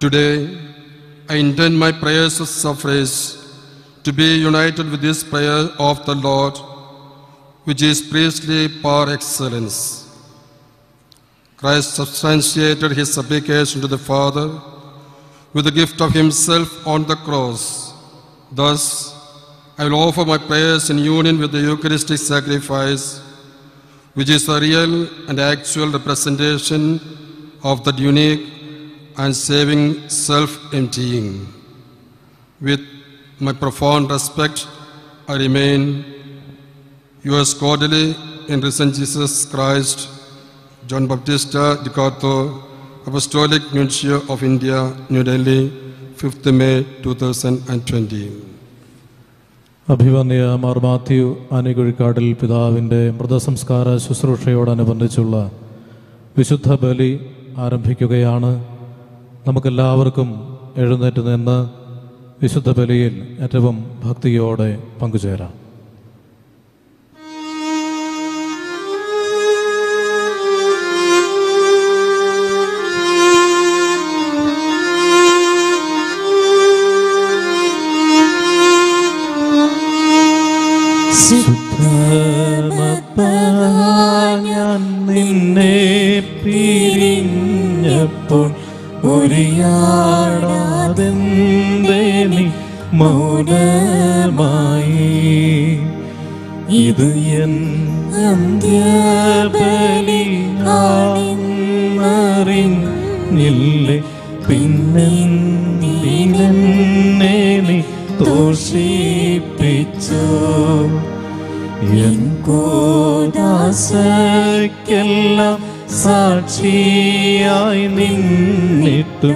Today, I intend my prayers of suffrage to be united with this prayer of the Lord, which is priestly par excellence. Christ substantiated his supplication to the Father with the gift of himself on the cross. Thus, I will offer my prayers in union with the Eucharistic sacrifice, which is a real and actual representation of that unique and saving self-emptying. With my profound respect, I remain yours cordially in risen Jesus Christ, John Baptista Di Corto, Apostolic Nuncio of India, New Delhi, 5th May 2020. അഭിവന്യ മാർ മാത്യു ആനിക്കുഴിക്കാട്ടിൽ പിതാവിൻ്റെ മൃതസംസ്കാര ശുശ്രൂഷയോടനുബന്ധിച്ചുള്ള വിശുദ്ധ ബലി ആരംഭിക്കുകയാണ്. നമുക്കെല്ലാവർക്കും എഴുന്നേറ്റ് നിന്ന് വിശുദ്ധ ബലിയിൽ ഏറ്റവും ഭക്തിയോടെ പങ്കുചേരാം. ഞാൻ നിന്നെ പിരിഞ്ഞപ്പോൾ ഒരിയാടാതെന്തേ നീ മൗനമായി? ഇത് എൻ അന്ത്യബലിയാണെന്നറിഞ്ഞില്ലേ? പിന്നെന്തിനെ നീ തോഷിപ്പിച്ചു? എൻ കോദാശയ്ക്കെല്ലാം സാക്ഷിയായി നിന്നിട്ടും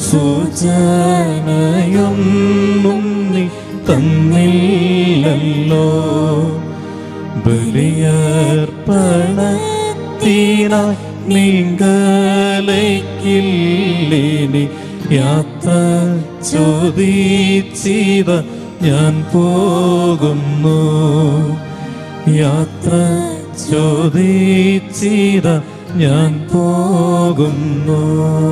സൂചനയൊന്നും നീ തന്നില്ലല്ലോ. ബലിയർപ്പണത്തിനായി നീങ്കലയ്ക്കില്ലേനി യാത്ര ചോദിച്ചിത ഞാൻ പോകുന്നു. യാത്ര ചോദിച്ചിത ഞാൻ പോകുന്നു.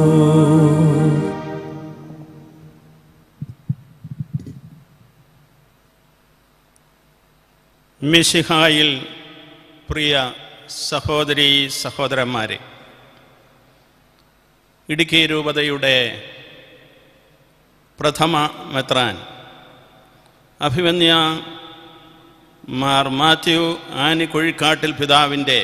മിശിഹായിൽ പ്രിയ സഹോദരീ സഹോദരന്മാരെ, ഇടുക്കി രൂപതയുടെ പ്രഥമ മെത്രാൻ അഭിവന്യ മാർ മാത്യു ആനിക്കുഴിക്കാട്ടിൽ പിതാവിൻ്റെ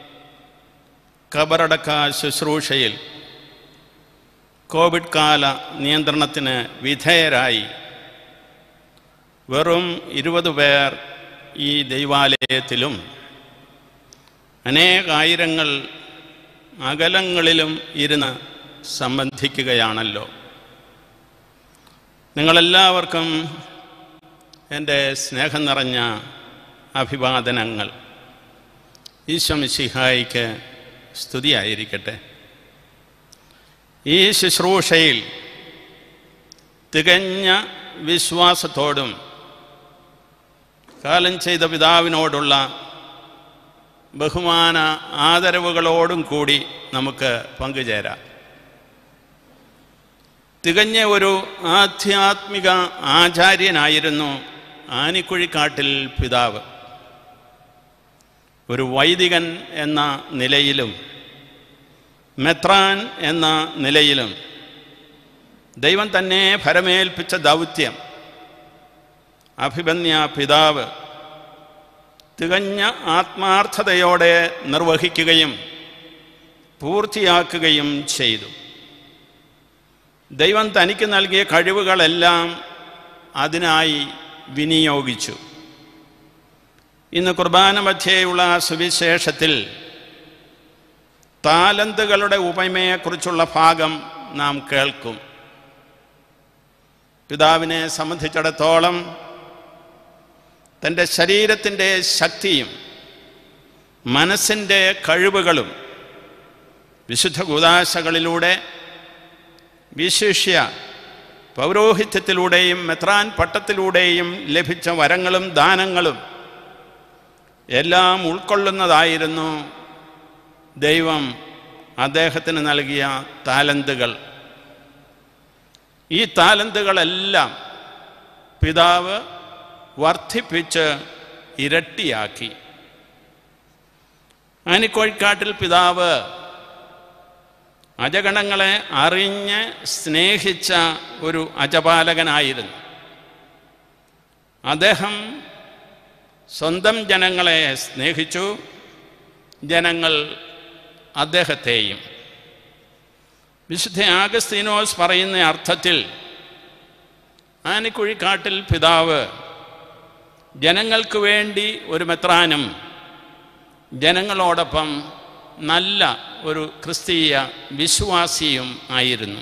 കബറടക്ക ശുശ്രൂഷയിൽ കോവിഡ് കാല നിയന്ത്രണത്തിന് വിധേയരായി വെറും 20 പേർ ഈ ദൈവാലയത്തിലും അനേകായിരങ്ങൾ അകലങ്ങളിലും ഇരുന്ന് സംബന്ധിക്കുകയാണല്ലോ. നിങ്ങളെല്ലാവർക്കും എൻ്റെ സ്നേഹം നിറഞ്ഞ അഭിവാദനങ്ങൾ. ഈശോ മിശിഹായിക്ക് സ്തുതിയായിരിക്കട്ടെ. ഈ ശുശ്രൂഷയിൽ തികഞ്ഞ വിശ്വാസത്തോടും കാലം ചെയ്ത പിതാവിനോടുള്ള ബഹുമാന ആദരവുകളോടും കൂടി നമുക്ക് പങ്കുചേരാം. തികഞ്ഞ ഒരു ആധ്യാത്മിക ആചാര്യനായിരുന്നു ആനിക്കുഴിക്കാട്ടിൽ പിതാവ്. ഒരു വൈദികൻ എന്ന നിലയിലും മെത്രാൻ എന്ന നിലയിലും ദൈവം തന്നെ ഫലമേൽപ്പിച്ച ദൗത്യം അഭിവന്യ പിതാവ് തികഞ്ഞ ആത്മാർത്ഥതയോടെ നിർവഹിക്കുകയും പൂർത്തിയാക്കുകയും ചെയ്തു. ദൈവം തനിക്ക് നൽകിയ കഴിവുകളെല്ലാം അതിനായി വിനിയോഗിച്ചു. ഇന്ന് കുർബാന മധ്യേയുള്ള സുവിശേഷത്തിൽ താലന്തുകളുടെ ഉപമയെക്കുറിച്ചുള്ള ഭാഗം നാം കേൾക്കും. പിതാവിനെ സംബന്ധിച്ചിടത്തോളം തൻ്റെ ശരീരത്തിൻ്റെ ശക്തിയും മനസ്സിൻ്റെ കഴിവുകളും വിശുദ്ധ കൂദാശകളിലൂടെ, വിശിഷ്യ പൗരോഹിത്യത്തിലൂടെയും മെത്രാൻ പട്ടത്തിലൂടെയും ലഭിച്ച വരങ്ങളും ദാനങ്ങളും എല്ലാം ഉൾക്കൊള്ളുന്നതായിരുന്നു ദൈവം അദ്ദേഹത്തിന് നൽകിയ താലന്തുകൾ. ഈ താലന്തുകളെല്ലാം പിതാവ് വർദ്ധിപ്പിച്ച് ഇരട്ടിയാക്കി. ആനിക്കോഴിക്കാട്ടിൽ പിതാവ് അജഗണങ്ങളെ അറിഞ്ഞ് സ്നേഹിച്ച ഒരു അജപാലകനായിരുന്നു. അദ്ദേഹം സ്വന്തം ജനങ്ങളെ സ്നേഹിച്ചു, ജനങ്ങൾ അദ്ദേഹത്തെയും. വിശുദ്ധ ആഗസ്തീനോസ് പറയുന്ന അർത്ഥത്തിൽ ആനിക്കുഴിക്കാട്ടിൽ പിതാവ് ജനങ്ങൾക്ക് വേണ്ടി ഒരു മെത്രാനും ജനങ്ങളോടൊപ്പം നല്ല ഒരു ക്രിസ്തീയ വിശ്വാസിയും ആയിരുന്നു.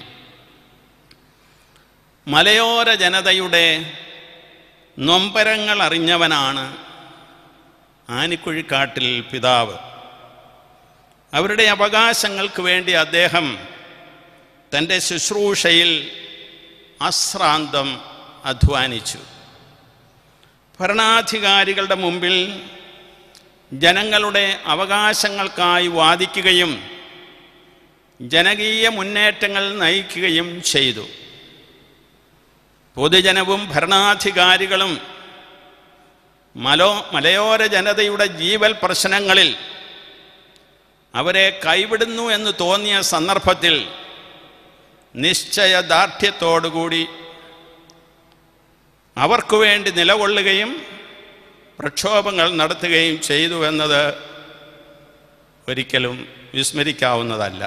മലയോര ജനതയുടെ നൊമ്പരങ്ങൾ അറിഞ്ഞവനാണ് ആനിക്കുഴിക്കാട്ടിൽ പിതാവ്. അവരുടെ അവകാശങ്ങൾക്ക് വേണ്ടി അദ്ദേഹം തൻ്റെ ശുശ്രൂഷയിൽ അശ്രാന്തം അധ്വാനിച്ചു. ഭരണാധികാരികളുടെ മുമ്പിൽ ജനങ്ങളുടെ അവകാശങ്ങൾക്കായി വാദിക്കുകയും ജനകീയ മുന്നേറ്റങ്ങൾ നയിക്കുകയും ചെയ്തു. പൊതുജനവും ഭരണാധികാരികളും മലയോര ജനതയുടെ ജീവൽ പ്രശ്നങ്ങളിൽ അവരെ കൈവിടുന്നു എന്ന് തോന്നിയ സന്ദർഭത്തിൽ നിശ്ചയദാർഢ്യത്തോടുകൂടി അവർക്കു വേണ്ടി നിലകൊള്ളുകയും പ്രക്ഷോഭങ്ങൾ നടത്തുകയും ചെയ്തു എന്നത് ഒരിക്കലും വിസ്മരിക്കാവുന്നതല്ല.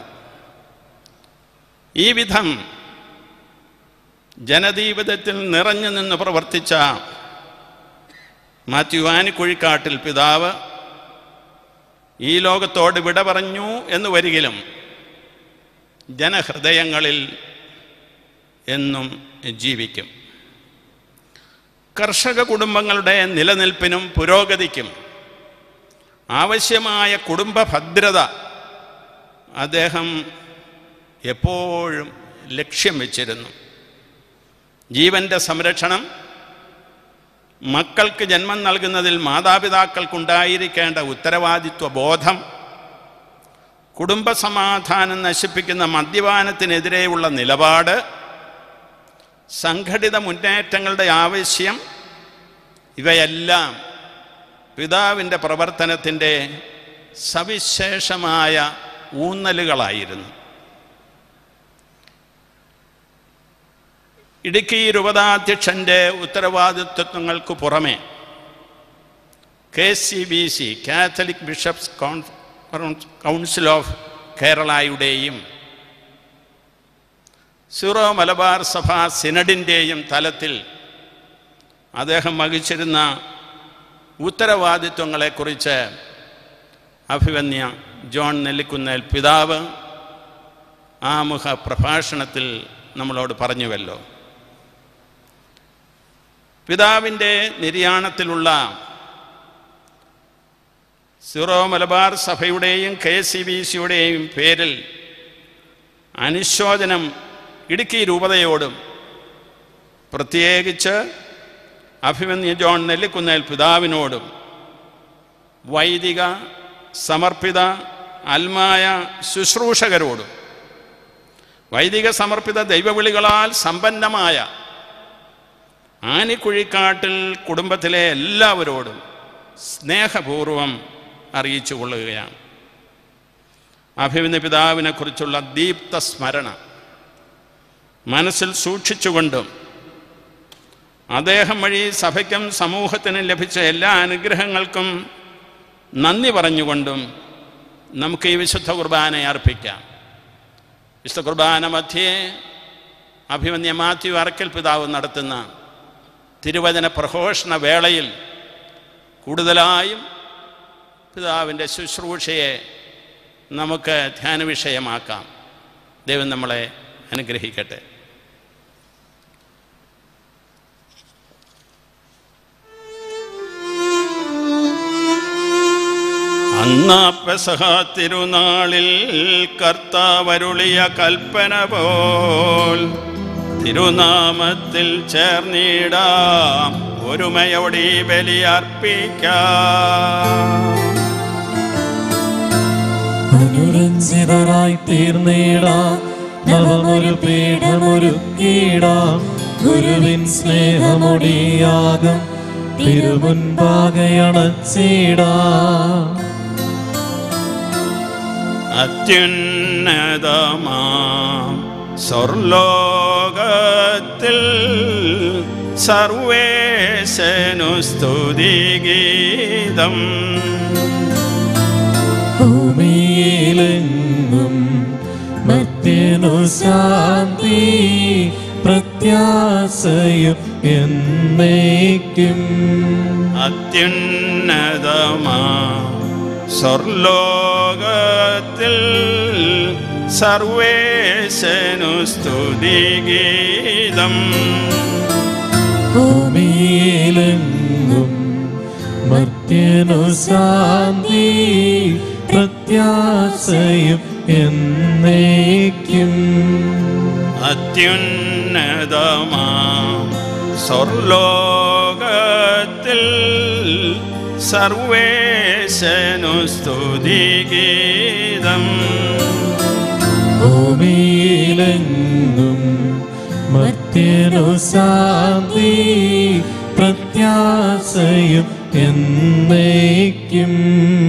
ഈ വിധം ജനജീവിതത്തിൽ നിറഞ്ഞു നിന്ന് പ്രവർത്തിച്ച മാത്യു ആനിക്കുഴിക്കാട്ടിൽ പിതാവ് ഈ ലോകത്തോട് വിട പറഞ്ഞു എന്ന് വരികിലും ജനഹൃദയങ്ങളിൽ എന്നും ജീവിക്കും. കർഷക കുടുംബങ്ങളുടെ നിലനിൽപ്പിനും പുരോഗതിക്കും ആവശ്യമായ കുടുംബ ഭദ്രത അദ്ദേഹം എപ്പോഴും ലക്ഷ്യം വെച്ചിരുന്നു. ജീവൻ്റെ സംരക്ഷണം, മക്കൾക്ക് ജന്മം നൽകുന്നതിൽ മാതാപിതാക്കൾക്കുണ്ടായിരിക്കേണ്ട ഉത്തരവാദിത്വ ബോധം, കുടുംബസമാധാനം നശിപ്പിക്കുന്ന മദ്യപാനത്തിനെതിരെയുള്ള നിലപാട്, സംഘടിത മുന്നേറ്റങ്ങളുടെ ആവശ്യം, ഇവയെല്ലാം പിതാവിൻ്റെ പ്രവർത്തനത്തിൻ്റെ സവിശേഷമായ ഊന്നലുകളായിരുന്നു. ഇടുക്കി രൂപതാധ്യക്ഷൻ്റെ ഉത്തരവാദിത്വങ്ങൾക്ക് പുറമെ KCBC Catholic bishops council of കേരളയുടെയും സിറോ മലബാർ സഭ സിനഡിൻ്റെയും തലത്തിൽ അദ്ദേഹം വഹിച്ചിരുന്ന ഉത്തരവാദിത്വങ്ങളെക്കുറിച്ച് അഭിവന്യ ജോൺ നെല്ലിക്കുന്നേൽ പിതാവ് ആമുഖ പ്രഭാഷണത്തിൽ നമ്മളോട് പറഞ്ഞുവല്ലോ. പിതാവിൻ്റെ നിര്യാണത്തിലുള്ള സിറോ മലബാർ സഭയുടെയും KCBCയുടെയും പേരിൽ അനുശോചനം ഇടുക്കി രൂപതയോടും പ്രത്യേകിച്ച് അഭിമന്യ ജോൺ നെല്ലിക്കുന്നേൽ പിതാവിനോടും വൈദിക സമർപ്പിത ആത്മായ ശുശ്രൂഷകരോടും വൈദിക സമർപ്പിത ദൈവവിളികളാൽ സമ്പന്നമായ ആനിക്കുഴിക്കാട്ടിൽ കുടുംബത്തിലെ എല്ലാവരോടും സ്നേഹപൂർവം അറിയിച്ചു കൊള്ളുകയാണ്. അഭിമന്യ പിതാവിനെക്കുറിച്ചുള്ള ദീപ്ത സ്മരണ മനസ്സിൽ സൂക്ഷിച്ചുകൊണ്ടും അദ്ദേഹം വഴി സഭയ്ക്കും സമൂഹത്തിനും ലഭിച്ച എല്ലാ അനുഗ്രഹങ്ങൾക്കും നന്ദി പറഞ്ഞുകൊണ്ടും നമുക്ക് ഈ വിശുദ്ധ കുർബാന അർപ്പിക്കാം. വിശുദ്ധ കുർബാന മധ്യേ അഭിമന്യ മാത്യു അറക്കൽ പിതാവ് നടത്തുന്ന തിരുവചന പ്രഘോഷണ വേളയിൽ കൂടുതലായും പിതാവിൻ്റെ ശുശ്രൂഷയെ നമുക്ക് ധ്യാന വിഷയമാക്കാം. ദൈവം നമ്മളെ അനുഗ്രഹിക്കട്ടെ. അന്നാ പെസഹ തിരുനാളിൽ കർത്താവരുളിയ കൽപ്പന പോൽ തിരുനാമത്തിൽ ചേർന്നിടാം, ഒരുമയോടെ ബലിയർപ്പിക്കാം. അനുരഞ്ജിതരായി തീർന്നിടാം, നവമൊരു പീഠമൊരുക്കിടാം. ഗുരുവിൻ സ്നേഹമൊടിയാകും തിരുമുൻപാകെ അണച്ചിടാം. അത്യുന്നതമാം സ്വർലോകത്തിൽ സർവേശനു സ്തുതിഗീതം. ഭൂമിയിലെങ്ങും മർത്യനു ശാന്തി പ്രത്യാശയും എന്നേക്കും. അത്യുന്നതമാം സ്വർലോകത്തിൽ സർവേശനു സ്തുതിഗീതം. ഭൂമിയിലെങ്ങും മർത്യനു ശാന്തി പ്രത്യാശയും എന്നേക്കും. അത്യുന്നതമാം സ്വർലോകത്തിൽ സർവേശനു സ്തുതിഗീതം. ഭൂമിയിലെങ്ങും മർത്യനു ശാന്തി പ്രത്യാശയും എന്നേക്കും.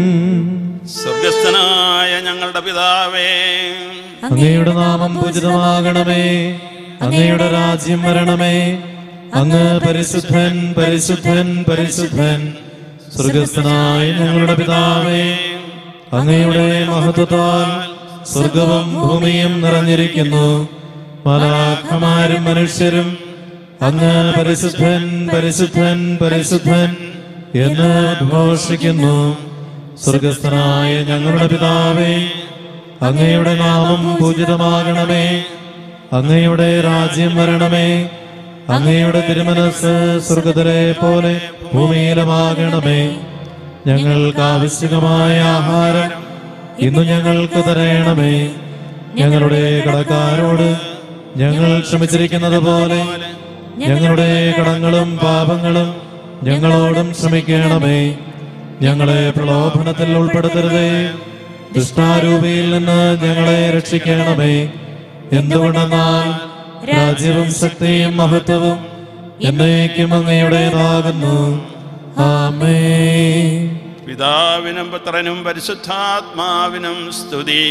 സ്വർഗസ്ഥനായ ഞങ്ങളുടെ പിതാവേ, അങ്ങയുടെ നാമം പൂജിതമാകണമേ. അങ്ങയുടെ രാജ്യം വരണമേ. അങ്ങ് പരിശുദ്ധൻ പരിശുദ്ധൻ പരിശുദ്ധൻ. സ്വർഗസ്ഥനായ ഞങ്ങളുടെ പിതാവേ, അങ്ങയുടെ മഹത്വത്താൽ സ്വർഗവും ഭൂമിയും നിറഞ്ഞിരിക്കുന്നു. മാലാഖമാരും മനുഷ്യരും അങ്ങ് പരിശുദ്ധൻ പരിശുദ്ധൻ പരിശുദ്ധൻ എന്ന് ഘോഷിക്കുന്നു. സ്വർഗസ്ഥനായ ഞങ്ങളുടെ പിതാവേ, അങ്ങയുടെ നാമം പൂജിതമാകണമേ. അങ്ങയുടെ രാജ്യം വരണമേ. അങ്ങയുടെ തിരുമനസ് സ്വർഗത്തിലെ പോലെ ഭൂമിയിലുമാകണമേ. ഞങ്ങൾക്ക് ആവശ്യമായ ആഹാരം ഇന്ന് ഞങ്ങൾക്ക് തരണമേ. ഞങ്ങളുടെ കടക്കാരോട് ഞങ്ങൾ ക്ഷമിച്ചിരിക്കുന്നത് പോലെ ഞങ്ങളുടെ കടങ്ങളും പാപങ്ങളും ഞങ്ങളോടും ക്ഷമിക്കണമേ. ഞങ്ങളെ പ്രലോഭനത്തിൽ ഉൾപ്പെടുത്തരുതേ. ദുഷ്ടാരൂപിയിൽ നിന്ന് ഞങ്ങളെ രക്ഷിക്കണമേ. എന്തുകൊണ്ടെന്നാൽ രാജ്യവും ശക്തിയും മഹത്വവും എന്നേക്കും അങ്ങയുടേതാകുന്നു. ആമേൻ. പിതാവിനും പുത്രനും പരിശുദ്ധാത്മാവിനും സ്തുതി.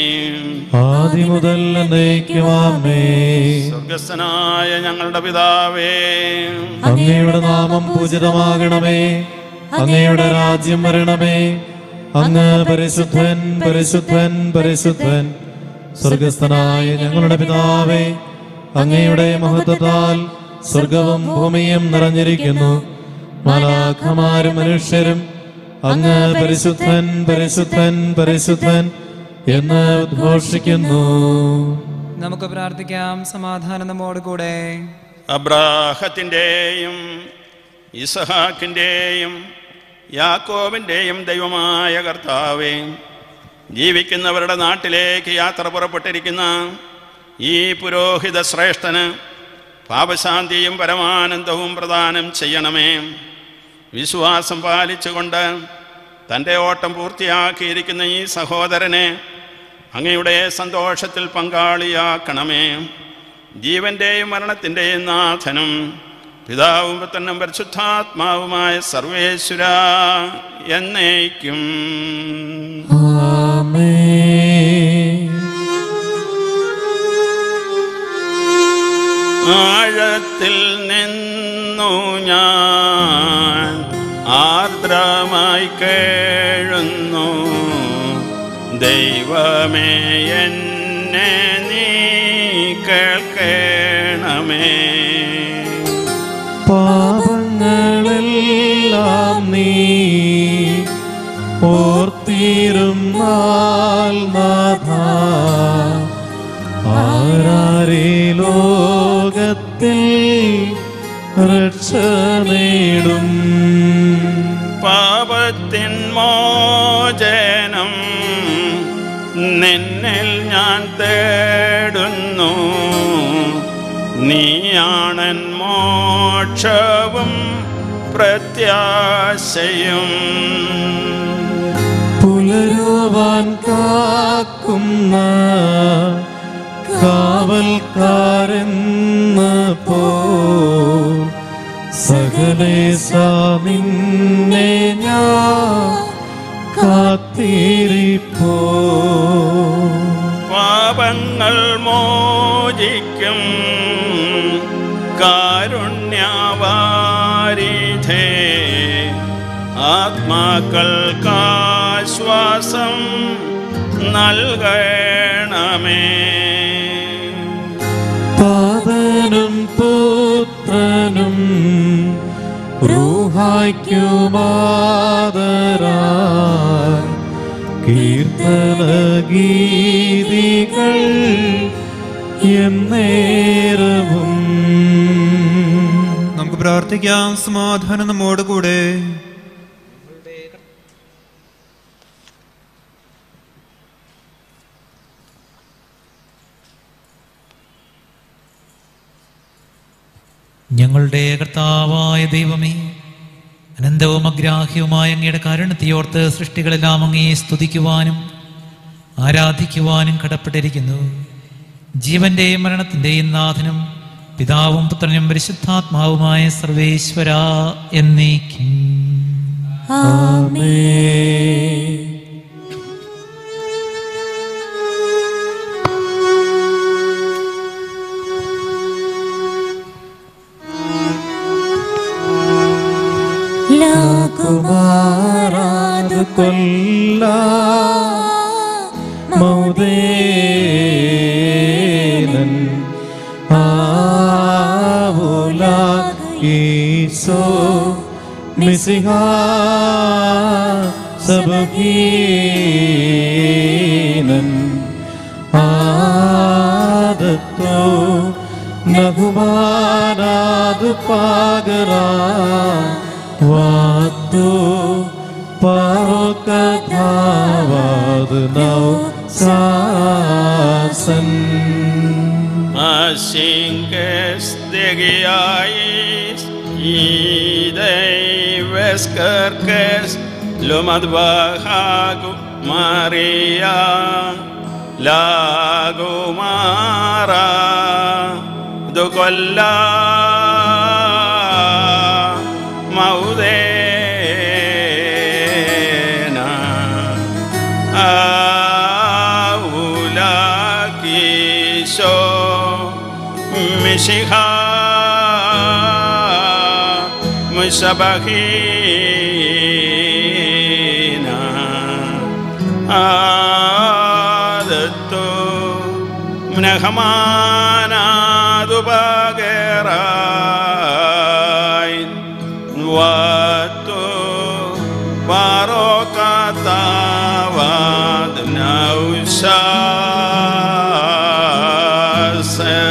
ആദി മുതൽ എന്നേക്കും ആമേൻ. സ്വർഗസ്ഥനായ ഞങ്ങളുടെ പിതാവേ, അങ്ങയുടെ നാമം പൂജിതമാകണമേ. അങ്ങയുടെ രാജ്യം വരണമേ. അങ്ങ് പരിശുദ്ധൻ പരിശുദ്ധൻ പരിശുദ്ധൻ. സ്വർഗസ്ഥനായ ഞങ്ങളുടെ പിതാവേ, അങ്ങയുടെ മഹത്വത്താൽ സ്വർഗവും ഭൂമിയും നിറഞ്ഞിരിക്കുന്നു. മാലാഖമാരും മനുഷ്യരും അങ്ങ് പരിശുദ്ധൻ പരിശുദ്ധൻ പരിശുദ്ധൻ എന്ന് ഉദ്ഘോഷിക്കുന്നു. നമുക്ക് പ്രാർത്ഥിക്കാം. സമാധാനം നമ്മോടുകൂടെ. അബ്രാഹത്തിൻ്റെയും ഇസഹാക്കിൻ്റെയും യാക്കോബിൻ്റെയും ദൈവമായ കർത്താവേ, ജീവിക്കുന്നവരുടെ നാട്ടിലേക്ക് യാത്ര പുറപ്പെട്ടിരിക്കുന്ന ഈ പുരോഹിത ശ്രേഷ്ഠന് പാപശാന്തിയും പരമാനന്ദവും പ്രദാനം ചെയ്യണമേ. വിശ്വാസം പാലിച്ചുകൊണ്ട് തൻ്റെ ഓട്ടം പൂർത്തിയാക്കിയിരിക്കുന്ന ഈ സഹോദരനെ അങ്ങയുടെ സന്തോഷത്തിൽ പങ്കാളിയാക്കണമേ. ജീവൻ്റെയും മരണത്തിൻ്റെയും നാഥനും പിതാവും പുത്രനും പരിശുദ്ധാത്മാവുമായ സർവേശ്വര എന്നേക്കും. ആഴത്തിൽ നിന്നു ഞാൻ ആർദ്രമായി കേഴുന്നു. ദൈവമേ, എന്നെ നീ കേൾക്കണമേ. പാപങ്ങളെല്ലാം നീ ഓർത്തിരുന്നാൽ നാഥാ, ആരാരേ ലോകത്തിൽ രക്ഷ നേടും. പാപത്തിൻ മോചനം നിന്നിൽ ഞാൻ തേടുന്നു. നീയാണൻ മോക്ഷവും പ്രത്യാശയും. പുലരുവാൻ കാക്കുന്ന കാവൽക്കാരെന്ന പോ സകലേശ നിന്നെ ഞാൻ കാത്തിരിപ്പോ. പാപങ്ങൾ മോചിക്കും കാരുണ്യവാരിധേ, ആത്മാക്കൾക്കാശ്വാസം നൽകണമേ. പാതനും പുത്രനും റൂഹായ്ക്കുമാദരായി കീർത്തന ഗീതികൾ എന്നേരവും. നമുക്ക് പ്രാർത്ഥിക്കാം. സമാധാനം നമ്മോട് കൂടെ. ഞങ്ങളുടെ കർത്താവായ ദൈവമേ, അനന്തവും അഗ്രാഹ്യവുമായ അങ്ങയുടെ കാരുണ്യത്തെയോർത്ത് സൃഷ്ടികളെല്ലാം അങ്ങയെ സ്തുതിക്കുവാനും ആരാധിക്കുവാനും കടപ്പെട്ടിരിക്കുന്നു. ജീവന്റെയും മരണത്തിന്റെയും നാഥനും പിതാവും പുത്രനും പരിശുദ്ധാത്മാവുമായ സർവേശ്വര എന്നേക്കും. ആമേൻ. കുമാരാതു കൊല്ല മൗദേനൻ ആവുല ഈശോ മിശിഹ സബഹീനൻ ആദത്തോ നഗുമാനാതു പാഗരാ വാത്തു പാറോക്കഥാവാത് നൗ സാസൻ. Asinges degiais idei veskerkes lomadvahagu Maria lagu mara dukolla maudena aulakisho mishiha musabahina adattu mnehamaanadubagerai watu barokatavad nausase.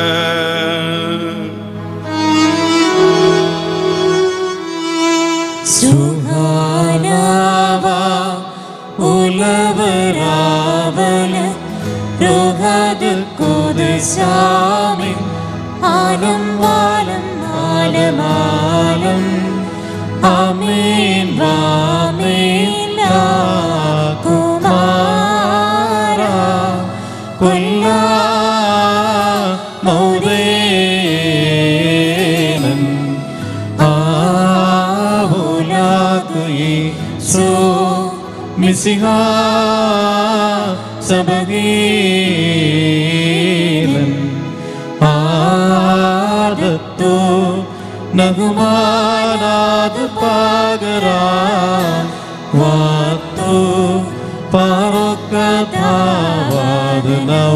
സുഹാനാവാ ഉലവരാവല രോഹദ് കുദിശാമിൻ ആലം വാലം ആലമാലം ആമേൻ വാമേൻ കുമാര കൊല്ല മൗദേനൻ ഈശോ മിശിഹ സബഹീനൻ ആദത്തോ നഗുമാനാത് പാഗരാ വാത്തു പാറോക്കഥാവാത് നൗ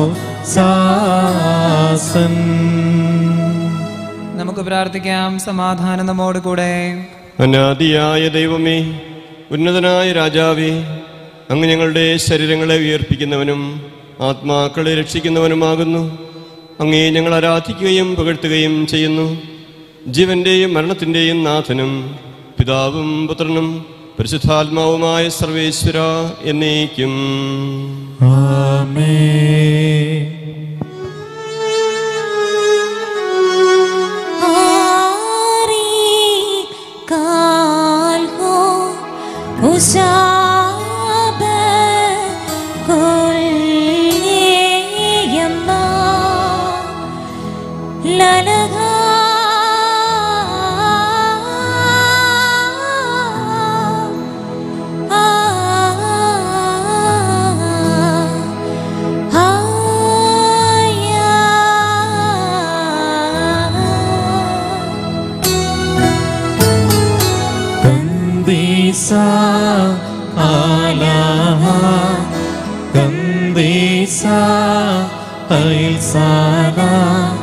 സാസൻ. നമുക്ക് പ്രാർത്ഥിക്കാം. സമാധാനം നമ്മോട് കൂടെ. അനാദിയായ ദൈവമേ, ഉന്നതനായ രാജാവേ, അങ്ങ് ഞങ്ങളുടെ ശരീരങ്ങളെ ഉയർപ്പിക്കുന്നവനും ആത്മാക്കളെ രക്ഷിക്കുന്നവനുമാകുന്നു. അങ്ങേ ഞങ്ങൾ ആരാധിക്കുകയും പുകഴ്ത്തുകയും ചെയ്യുന്നു. ജീവന്റെയും മരണത്തിന്റെയും നാഥനും പിതാവും പുത്രനും പരിശുദ്ധാത്മാവുമായ സർവേശ്വര എന്നേക്കും. ആമേൻ. Usabe koliyamna ലലകാ Kandisa alaha, Kandisa ailsana,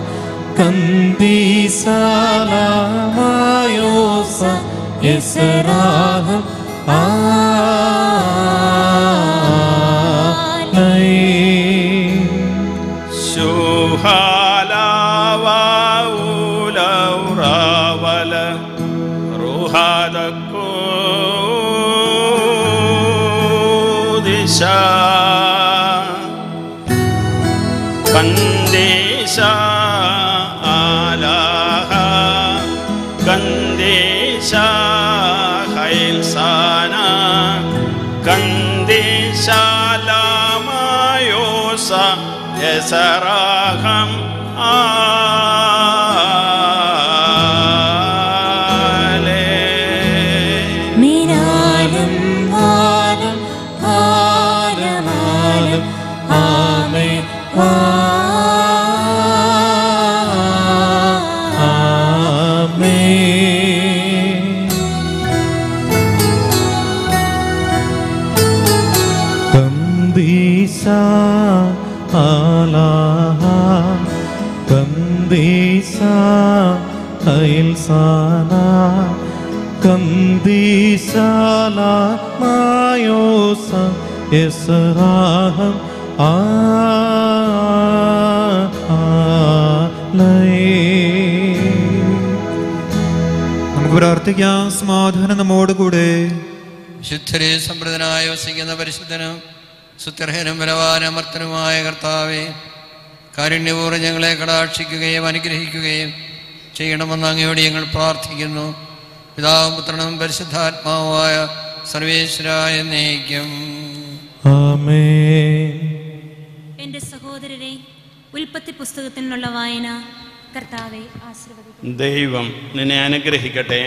Kandisa lamayosa Yesraham alay. Shuhala ulauravala ruhadakku disha Kandisha alaha Kandisha khailsana Kandisha lamayosa Yesraham മിനാലും കാലം കാലമാലും ആമേൻ Kandisa alaha, Kandisa ailsana, Kandisa lamayosa Yesraham alay. നമുക്ക് പ്രാർത്ഥിക്കാം. സമാധാനം നമ്മോടുകൂടെ. ശുദ്ധരെ സമൃദ്ധനായി വസിക്കുന്ന പരിശുദ്ധനും സുത്യർഹനും ബലവാനമർത്തനുമായ കർത്താവേ, കാരുണ്യപൂർവ്വം ഞങ്ങളെ കടാക്ഷിക്കുകയും അനുഗ്രഹിക്കുകയും ചെയ്യണമെന്ന് അങ്ങയോട് ഞങ്ങൾ പ്രാർത്ഥിക്കുന്നു. പിതാവും പുത്രനും പരിശുദ്ധാത്മാവുമായ സർവേശ്വരായ എന്നേക്കും. ആമേൻ. എന്റെ സഹോദരരെ, ഉൽപ്പത്തി പുസ്തകത്തിൽ നിന്നുള്ള വായന. കർത്താവെ ആശീർവദിക്കട്ടെ. ദൈവം നിന്നെ അനുഗ്രഹിക്കട്ടെ.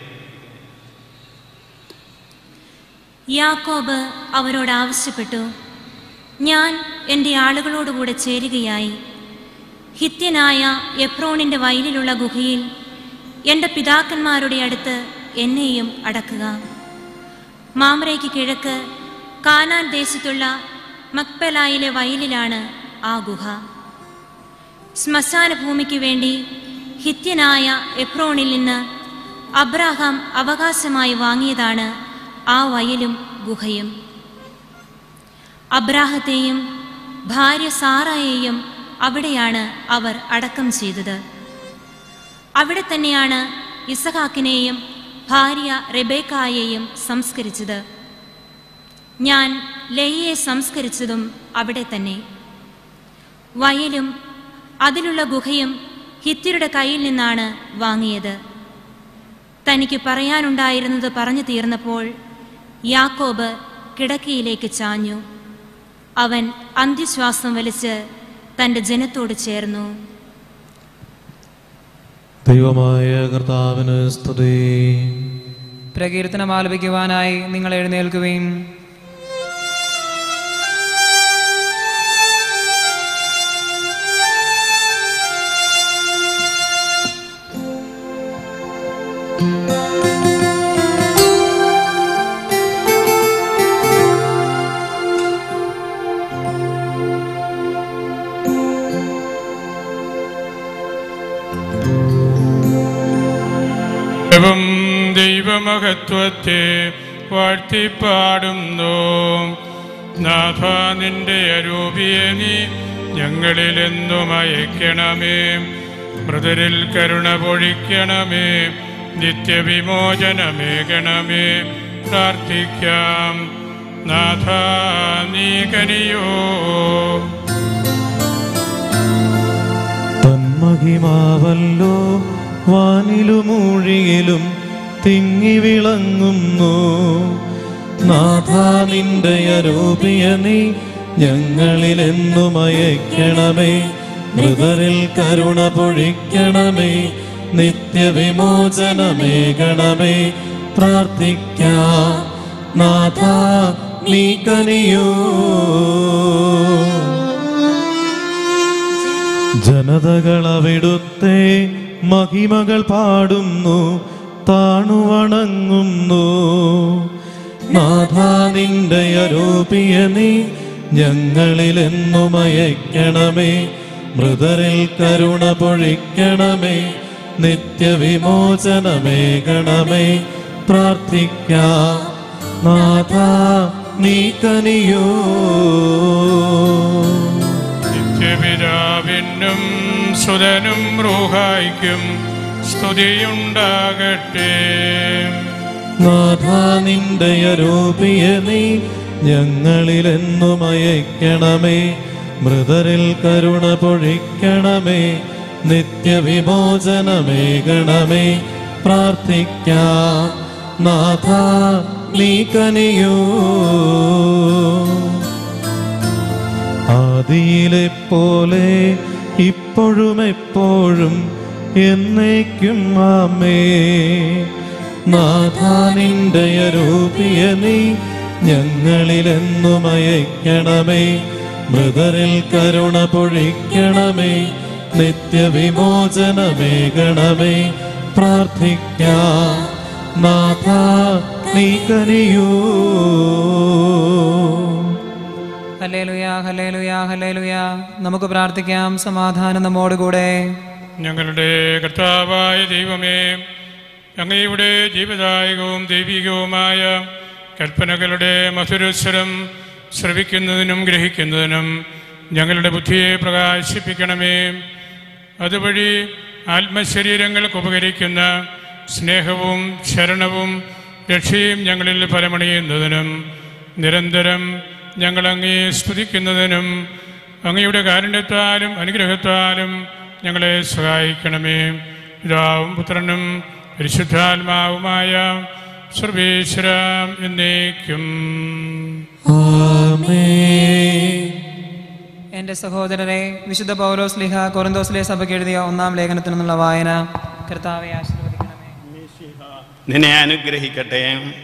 യാക്കോബ് അവരോട് ആവശ്യപ്പെട്ടു, ഞാൻ എൻ്റെ ആളുകളോടുകൂടെ ചേരുകയായി ഹിത്യനായ എഫ്രോണിൻ്റെ വയലിലുള്ള ഗുഹയിൽ എൻ്റെ പിതാക്കന്മാരുടെ അടുത്ത് എന്നെയും അടക്കുക. മാമ്രയ്ക്ക് കിഴക്ക് കാനാൻ ദേശത്തുള്ള മക്പെലായിലെ വയലിലാണ് ആ ഗുഹ. ശ്മശാന ഭൂമിക്ക് വേണ്ടി ഹിത്യനായ എഫ്രോണിൽ നിന്ന് അബ്രാഹാം അവകാശമായി വാങ്ങിയതാണ് ആ വയലും ഗുഹയും. അബ്രാഹത്തെയും ഭാര്യ സാറായെയും അവിടെയാണ് അവർ അടക്കം ചെയ്തത്. അവിടെ തന്നെയാണ് ഇസഹാക്കിനെയും ഭാര്യ റെബേക്കായെയും സംസ്കരിച്ചത്. ഞാൻ ലേയെ സംസ്കരിച്ചതും അവിടെ തന്നെ. വയലും അതിലുള്ള ഗുഹയും ഹിത്യരുടെ കയ്യിൽ നിന്നാണ് വാങ്ങിയത്. തനിക്ക് പറയാനുണ്ടായിരുന്നത് പറഞ്ഞു തീർന്നപ്പോൾ യാക്കോബ് കിടക്കയിലേക്ക് ചാഞ്ഞു. അവൻ അന്ത്യശ്വാസം വലിച്ച് തൻ്റെ ജനത്തോട് ചേർന്നു. ദൈവമായ കർത്താവിന് സ്തുതി. പ്രകീർത്തനം ആലപിക്കുവാനായി നിങ്ങൾ എഴുന്നേൽക്കുകയും ദൈവമഹത്വത്തെ വാഴ്ത്തിപ്പാടുന്നു. നാഥ, നിന്റെ അരൂപിയെ നീ ഞങ്ങളിലെന്നും അയക്കണമേ. മൃതരിൽ കരുണ പൊഴിക്കണമേ. നിത്യവിമോചനമേകണമേ. പ്രാർത്ഥിക്കാം. നാഥ, നീ കനിയോ. തന്മഹിമാവല്ലോ വാനിലുമൂഴിയിലും തിങ്ങി വിളങ്ങുന്നു. നാഥ, നിന്റെ അരൂപിയ നീ ഞങ്ങളിലെന്നും അയക്കണമേ. മൃതരിൽ കരുണ പൊഴിക്കണമേ, നിത്യവിമോചനമേകണമേ. പ്രാർത്ഥിക്കാം. നാഥ നീ കനിയൂ. ജനതകൾ അവിടുത്തെ മഹിമകൾ പാടുന്നു, താണുവണങ്ങുന്നു. നാഥ നിന്റെ അരൂപിയ നീ ഞങ്ങളിലെന്നും അയക്കണമേ. മൃതരിൽ കരുണ പൊഴിക്കണമേ, നിത്യവിമോചനമേകണമേ. പ്രാർത്ഥിക്കാം. നാഥ നീ കനിയൂ. നിത്യപിതാവിനും സുതനും റൂഹായിക്കും സ്തുതിയുണ്ടാകട്ടെ. നാഥ നിന്റെ അരൂപിയ നീ ഞങ്ങളിലെന്നും അയക്കണമേ. മൃതരിൽ കരുണ പൊഴിക്കണമേ, നിത്യവിമോചനമേകണമേ. പ്രാർത്ഥിക്കാം. നാഥ നീ കനിയൂ. ആദിയിലെ പോലെ ഇപ്പോഴും എപ്പോഴും എന്നേക്കും ആമേൻ. നാഥ നിന്റെ അരൂപിയ നീ ഞങ്ങളിലെന്നും അയക്കണമേ. മൃതരിൽ കരുണ പൊഴിക്കണമേ, നിത്യവിമോചനമേകണമേ. പ്രാർത്ഥിക്കാം. നാഥ നീ കനിയൂ. ഹല്ലേലൂയാ, ഹല്ലേലൂയാ, ഹല്ലേലൂയാ. നമുക്ക് പ്രാർത്ഥിക്കാം. സമാധാനം നമ്മോടുകൂടെ. ഞങ്ങളുടെ കർത്താവായ ദൈവമേ, അങ്ങയുടെ ജീവദായകവും ദൈവികവുമായ കൽപ്പനകളുടെ മധുരസ്വരം ശ്രവിക്കുന്നതിനും ഗ്രഹിക്കുന്നതിനും ഞങ്ങളുടെ ബുദ്ധിയെ പ്രകാശിപ്പിക്കണമേ. അതുവഴി ആത്മശരീരങ്ങൾക്ക് ഉപകരിക്കുന്ന സ്നേഹവും ശരണവും രക്ഷയും ഞങ്ങളിൽ ഫലമണിയുന്നതിനും നിരന്തരം ഞങ്ങളങ്ങേ സ്തുതിക്കുന്നതിനും അങ്ങയുടെ കാരുണ്യത്താലും അനുഗ്രഹത്താലും ഞങ്ങളെ സഹായിക്കണമേ. പിതാവും പുത്രനും പരിശുദ്ധാത്മാവുമായ സർവേശ്വര എന്നേക്കും. എൻ്റെ സഹോദരരെ, വിശുദ്ധ പൗലോസ് ശ്ലീഹ കൊറിന്തോസിലെ സഭയ്ക്ക് എഴുതിയ 1-ാം ലേഖനത്തിൽ നിന്നുള്ള വായന. കർത്താവെ ആശീർവദിക്കണമേ. നിന്നെ അനുഗ്രഹിക്കട്ടെ.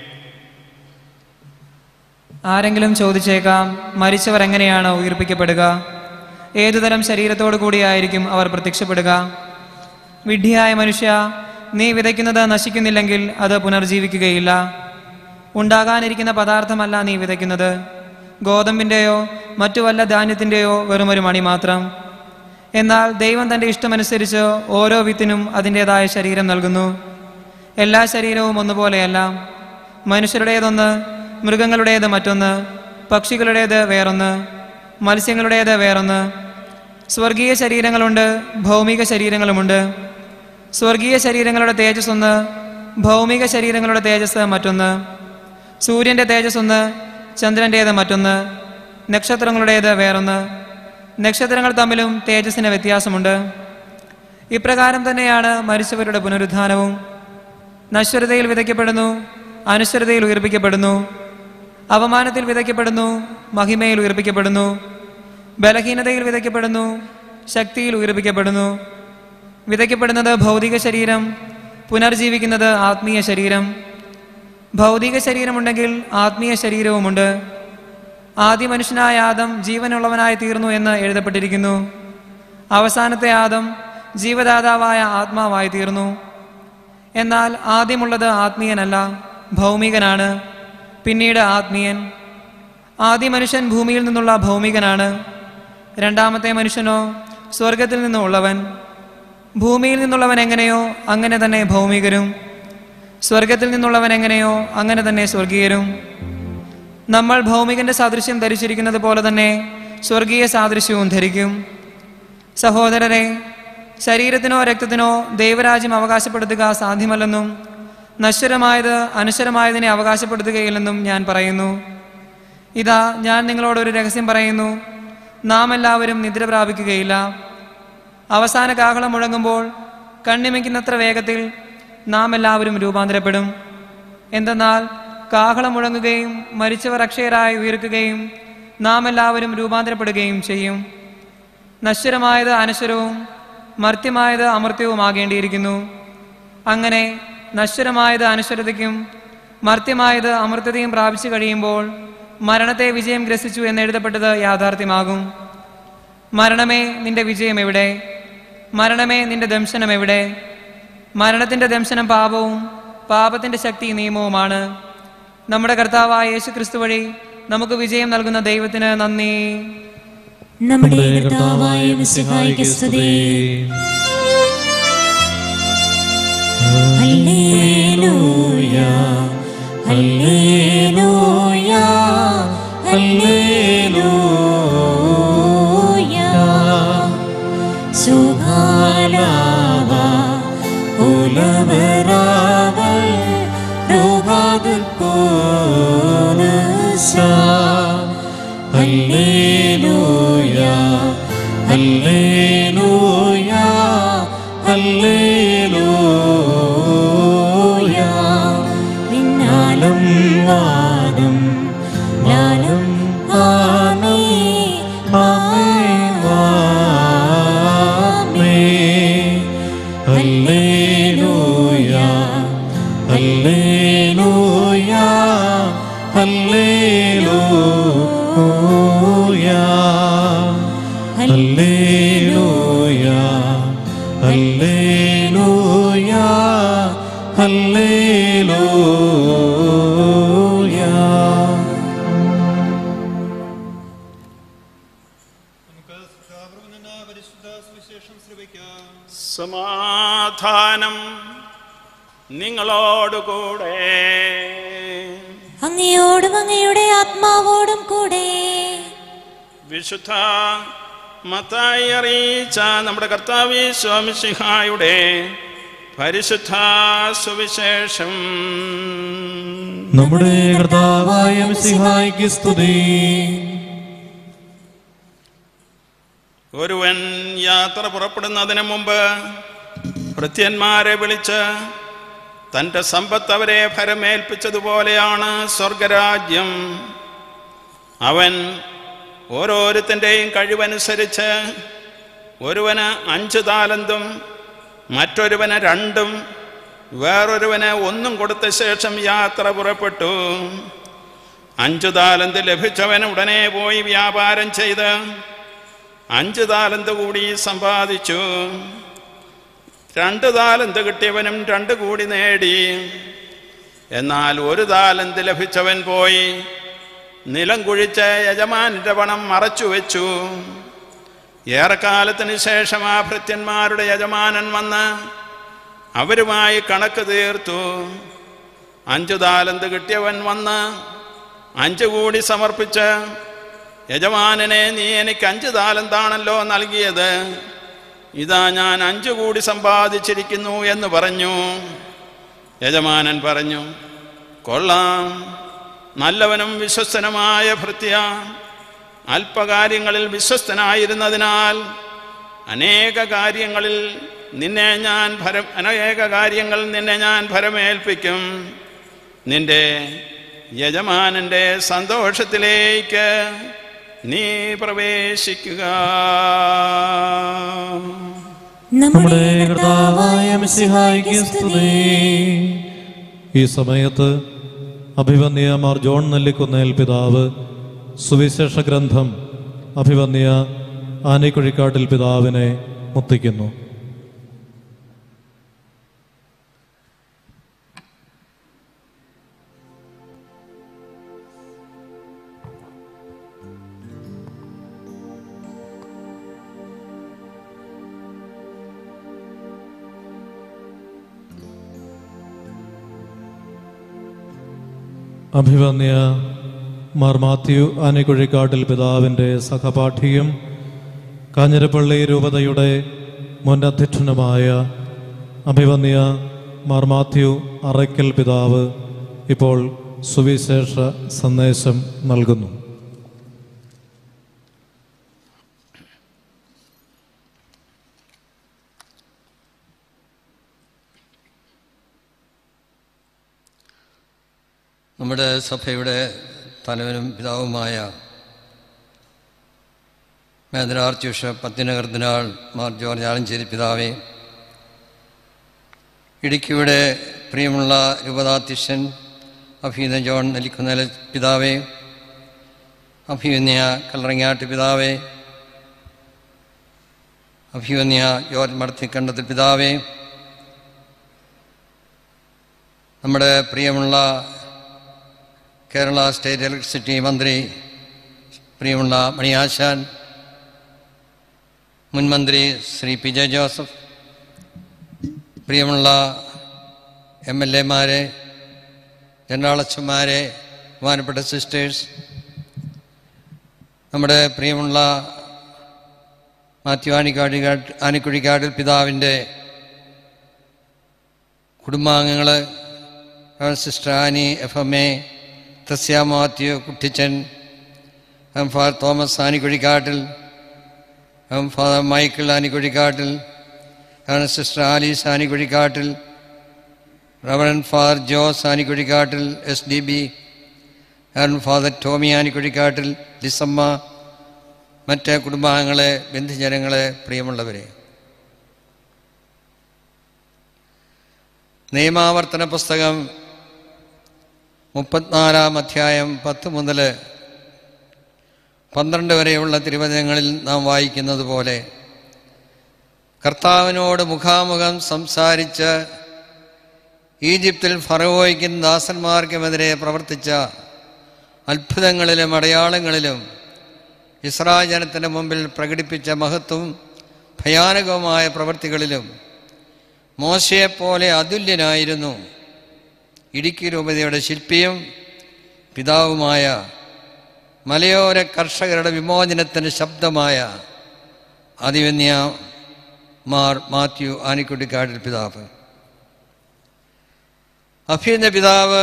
ആരെങ്കിലും ചോദിച്ചേക്കാം, മരിച്ചവർ എങ്ങനെയാണ് ഉയർപ്പിക്കപ്പെടുക? ഏതുതരം ശരീരത്തോടു കൂടിയായിരിക്കും അവർ പ്രത്യക്ഷപ്പെടുക? വിഡ്ഢിയായ മനുഷ്യ, നീ വിതയ്ക്കുന്നത് നശിക്കുന്നില്ലെങ്കിൽ അത് പുനർജീവിക്കുകയില്ല. ഉണ്ടാകാനിരിക്കുന്ന പദാർത്ഥമല്ല നീ വിതയ്ക്കുന്നത്, ഗോതമ്പിൻ്റെയോ മറ്റു വല്ല ധാന്യത്തിൻ്റെയോ വെറുമൊരു മണി മാത്രം. എന്നാൽ ദൈവം തൻ്റെ ഇഷ്ടമനുസരിച്ച് ഓരോ വിത്തിനും അതിൻ്റേതായ ശരീരം നൽകുന്നു. എല്ലാ ശരീരവും ഒന്നുപോലെയല്ല. മനുഷ്യരുടേതൊന്ന്, മൃഗങ്ങളുടേത് മറ്റൊന്ന്, പക്ഷികളുടേത് വേറൊന്ന്, മത്സ്യങ്ങളുടേത് വേറൊന്ന്. സ്വർഗീയ ശരീരങ്ങളുണ്ട്, ഭൗമിക ശരീരങ്ങളുമുണ്ട്. സ്വർഗീയ ശരീരങ്ങളുടെ തേജസ് ഒന്ന്, ഭൗമിക ശരീരങ്ങളുടെ തേജസ് മറ്റൊന്ന്. സൂര്യൻ്റെ തേജസ് ഒന്ന്, ചന്ദ്രൻ്റേത് മറ്റൊന്ന്, നക്ഷത്രങ്ങളുടേത് വേറൊന്ന്. നക്ഷത്രങ്ങൾ തമ്മിലും തേജസ്സിന് വ്യത്യാസമുണ്ട്. ഇപ്രകാരം തന്നെയാണ് മരിച്ചവരുടെ പുനരുത്ഥാനവും. നശ്വരതയിൽ വിതയ്ക്കപ്പെടുന്നു, അനശ്വരതയിൽ ഉയർപ്പിക്കപ്പെടുന്നു. അവമാനത്തിൽ വിതയ്ക്കപ്പെടുന്നു, മഹിമയിൽ ഉയർപ്പിക്കപ്പെടുന്നു. ബലഹീനതയിൽ വിതയ്ക്കപ്പെടുന്നു, ശക്തിയിൽ ഉയർപ്പിക്കപ്പെടുന്നു. വിതയ്ക്കപ്പെടുന്നത് ഭൗതിക ശരീരം, പുനർജീവിക്കുന്നത് ആത്മീയ ശരീരം. ഭൗതിക ശരീരമുണ്ടെങ്കിൽ ആത്മീയ ശരീരവുമുണ്ട്. ആദ്യ മനുഷ്യനായ ആദം ജീവനുള്ളവനായി തീർന്നു എന്ന് എഴുതപ്പെട്ടിരിക്കുന്നു. അവസാനത്തെ ആദം ജീവദാതാവായ ആത്മാവായി തീർന്നു. എന്നാൽ ആദ്യമുള്ളത് ആത്മീയനല്ല, ഭൗമികനാണ്, പിന്നീട് ആത്മീയൻ. ആദ്യ മനുഷ്യൻ ഭൂമിയിൽ നിന്നുള്ള ഭൗമികനാണ്, രണ്ടാമത്തെ മനുഷ്യനോ സ്വർഗത്തിൽ നിന്നുള്ളവൻ. ഭൂമിയിൽ നിന്നുള്ളവൻ എങ്ങനെയോ അങ്ങനെ തന്നെ ഭൗമികരും, സ്വർഗത്തിൽ നിന്നുള്ളവൻ എങ്ങനെയോ അങ്ങനെ തന്നെ സ്വർഗീയരും. നമ്മൾ ഭൗമികന്റെ സാദൃശ്യം ധരിച്ചിരിക്കുന്നത് പോലെ തന്നെ സ്വർഗീയ സാദൃശ്യവും ധരിക്കും. സഹോദരരെ, ശരീരത്തിനോ രക്തത്തിനോ ദൈവരാജ്യം അവകാശപ്പെടുത്തുക സാധ്യമല്ലെന്നും നശ്വരമായത് അനശ്വരമായതിനെ അവകാശപ്പെടുത്തുകയില്ലെന്നും ഞാൻ പറയുന്നു. ഇതാ, ഞാൻ നിങ്ങളോടൊരു രഹസ്യം പറയുന്നു. നാം എല്ലാവരും നിദ്ര പ്രാപിക്കുകയില്ല. അവസാന കാഹളം മുഴങ്ങുമ്പോൾ കണ്ണിമയ്ക്കുന്നത്ര വേഗത്തിൽ നാം എല്ലാവരും രൂപാന്തരപ്പെടും. എന്തെന്നാൽ കാഹളം മുഴങ്ങുകയും മരിച്ചവർ അക്ഷയരായി ഉയർക്കുകയും നാം എല്ലാവരും രൂപാന്തരപ്പെടുകയും ചെയ്യും. നശ്വരമായത് അനശ്വരവും മർത്യമായത് അമർത്യവുമാകേണ്ടിയിരിക്കുന്നു. അങ്ങനെ നശ്വരമായത് അനശ്വരതയ്ക്കും മർത്യമായത് അമർത്യതയും പ്രാപിച്ചു കഴിയുമ്പോൾ മരണത്തെ വിജയം ഗ്രസിച്ചു എന്നെഴുതപ്പെട്ടത് യാഥാർത്ഥ്യമാകും. മരണമേ, നിന്റെ വിജയം എവിടെ? മരണമേ, നിന്റെ ദംശനം എവിടെ? മരണത്തിൻ്റെ ദംശനം പാപവും പാപത്തിൻ്റെ ശക്തി നിയമവുമാണ്. നമ്മുടെ കർത്താവായ യേശു ക്രിസ്തു വഴി നമുക്ക് വിജയം നൽകുന്ന ദൈവത്തിന് നന്ദി. നമ്മുടെ കർത്താവായ മിശിഹായ്ക്ക് സ്തുതി. ഹല്ലേലൂയ ഹല്ലേലൂയ ഹല്ലേലൂയ സുഖാലാവ ഉലവരാവൽ രോഗാദുൽ കോനസ ഹല്ലേലൂയ ഹല്ലേലൂയ ഹല്ലേലൂയ വിന്നാലം വാദം ലാലം ആമേ ആമേ ആമേ ഹല്ലേലൂയ ഹല്ലേലൂയ ഹല്ലേലൂയ ഹല്ലേലൂയ ഹല്ലേലൂയ ഹല്ലേലൂയ. സമാധാനം നിങ്ങളോടുകൂടെ. അങ്ങയോടും അങ്ങയുടെ ആത്മാവോടും കൂടെ. വിശുദ്ധ മത്തായി അറിയിച്ച നമ്മുടെ കർത്താവ് യേശു മിശിഹായുടെ പരിശുദ്ധ സുവിശേഷം. നമ്മുടെ കർത്താവായ മിശിഹായ്ക്ക് സ്തുതി. ഒരുവൻ യാത്ര പുറപ്പെടുന്നതിന് മുമ്പ് ഭൃത്യന്മാരെ വിളിച്ച് തൻ്റെ സമ്പത്ത് അവരെ ഭരമേൽപ്പിച്ചതുപോലെയാണ് സ്വർഗരാജ്യം. അവൻ ഓരോരുത്തൻ്റെയും കഴിവനുസരിച്ച് ഒരുവന് 5 താലന്തും മറ്റൊരുവന് 2 വേറൊരുവന് 1 കൊടുത്ത ശേഷം യാത്ര പുറപ്പെട്ടു. 5 താലന്ത് ലഭിച്ചവൻ ഉടനെ പോയി വ്യാപാരം ചെയ്ത് 5 താലന്ത് കൂടി സമ്പാദിച്ചു. 2 താലന്ത് കിട്ടിയവനും 2 കൂടി നേടി. എന്നാൽ 1 താലന്ത് ലഭിച്ചവൻ പോയി നിലം കുഴിച്ച് യജമാനന്റെ പണം മറച്ചു വെച്ചു. ഏറെക്കാലത്തിന് ശേഷം ആ ഭൃത്യന്മാരുടെ യജമാനൻ വന്ന് അവരുമായി കണക്ക് തീർത്തു. 5 താലന്ത് കിട്ടിയവൻ വന്ന് 5 കൂടി സമർപ്പിച്ച്, യജമാനനെ, നീ എനിക്ക് 5 താലന്താണല്ലോ നൽകിയത്, ഇതാ ഞാൻ 5 കൂടി സമ്പാദിച്ചിരിക്കുന്നു എന്ന് പറഞ്ഞു. യജമാനൻ പറഞ്ഞു, കൊള്ളാം, നല്ലവനും വിശ്വസ്തനുമായ ഭൃത്യ, അല്പകാര്യങ്ങളിൽ വിശ്വസ്തനായിരുന്നതിനാൽ അനേക കാര്യങ്ങൾ നിന്നെ ഞാൻ ഭരമേൽപ്പിക്കും. നിന്റെ യജമാനന്റെ സന്തോഷത്തിലേക്ക് നീ പ്രവേശിക്കുക. നമ്മുടെ കർത്താവായ മിശിഹായ്ക്ക് സ്തുതി. ഈ സമയത്ത് അഭിവന്യ മാർ ജോൺ നെല്ലിക്കുന്നേൽ പിതാവ് സുവിശേഷ ഗ്രന്ഥം അഭിവന്യ ആനിക്കുഴിക്കാട്ടിൽ പിതാവിനെ മുത്തിക്കുന്നു. അഭിവന്യ മാർ മാത്യു ആനിക്കുഴിക്കാട്ടിൽ പിതാവിൻ്റെ സഹപാഠിയും കാഞ്ഞിരപ്പള്ളി രൂപതയുടെ മുൻ അധ്യക്ഷനുമായ അഭിവന്യ മാർ മാത്യു അറയ്ക്കൽ പിതാവ് ഇപ്പോൾ സുവിശേഷ സന്ദേശം നൽകുന്നു. നമ്മുടെ സഭയുടെ തലവനും പിതാവുമായ മേജർ ആർച്ച് ബിഷപ്പ് പത്തിനകർദിനാൾ മാർ ജോർജ് ആലഞ്ചേരി പിതാവേ, ഇടുക്കിയുടെ പ്രിയമുള്ള രൂപതാധ്യക്ഷൻ അഭിനന്ദ ജോൺ നെല്ലിക്കുന്നേൽ പിതാവേ, അഭിനന്ദ കല്ലറങ്ങാട്ട് പിതാവേ, അഭിനന്ദ ജോർജ് മടത്തിക്കണ്ടത്തിൽ പിതാവേ, നമ്മുടെ പ്രിയമുള്ള കേരള സ്റ്റേറ്റ് ഇലക്ട്രിസിറ്റി മന്ത്രി പ്രിയമുള്ള മണിയാശാൻ, മുൻമന്ത്രി ശ്രീ പി ജെ ജോസഫ്, പ്രിയമുള്ള MLA-മാരെ, ജനറാളച്ചന്മാരെ, ബഹുമാനപ്പെട്ട സിസ്റ്റേഴ്സ്, നമ്മുടെ പ്രിയമുള്ള മാത്യു ആനിക്കുഴിക്കാട്ടിൽ പിതാവിൻ്റെ കുടുംബാംഗങ്ങൾ, സിസ്റ്റർ ആനി FMA, തസ്യ Mathew Kuttichan, father Thomas Anikuzhikattil, father Michael Anikuzhikattil, sister Alice Anikuzhikattil, reverend father Jose Anikuzhikattil SDB, father Tomy Anikuzhikattil, Lissamma, മറ്റ് കുടുംബാംഗങ്ങളെ, ബന്ധുജനങ്ങളെ, പ്രിയമുള്ളവരെ, നിയമാവർത്തന പുസ്തകം 34-ാം അധ്യായം 10 മുതൽ 12 വരെയുള്ള തിരുവചനങ്ങളിൽ നാം വായിക്കുന്നത് പോലെ കർത്താവിനോട് മുഖാമുഖം സംസാരിച്ച് ഈജിപ്തിൽ ഫറവോയ്ക്കും ദാസന്മാർക്കുമെതിരെ പ്രവർത്തിച്ച അത്ഭുതങ്ങളിലും അടയാളങ്ങളിലും ഇസ്രായേൽ ജനത്തിൻ്റെ മുമ്പിൽ പ്രകടിപ്പിച്ച മഹത്വം ഭയാനകവുമായ പ്രവൃത്തികളിലും മോശയെപ്പോലെ അതുല്യനായിരുന്നു ഇടുക്കി രൂപതയുടെ ശില്പിയും പിതാവുമായ മലയോര കർഷകരുടെ വിമോചനത്തിന് ശബ്ദമായ അതിവന്യ മാർ മാത്യു ആനിക്കുട്ടിക്കാട്ടിൽ പിതാവ്. അഭ്യുന്ന പിതാവ്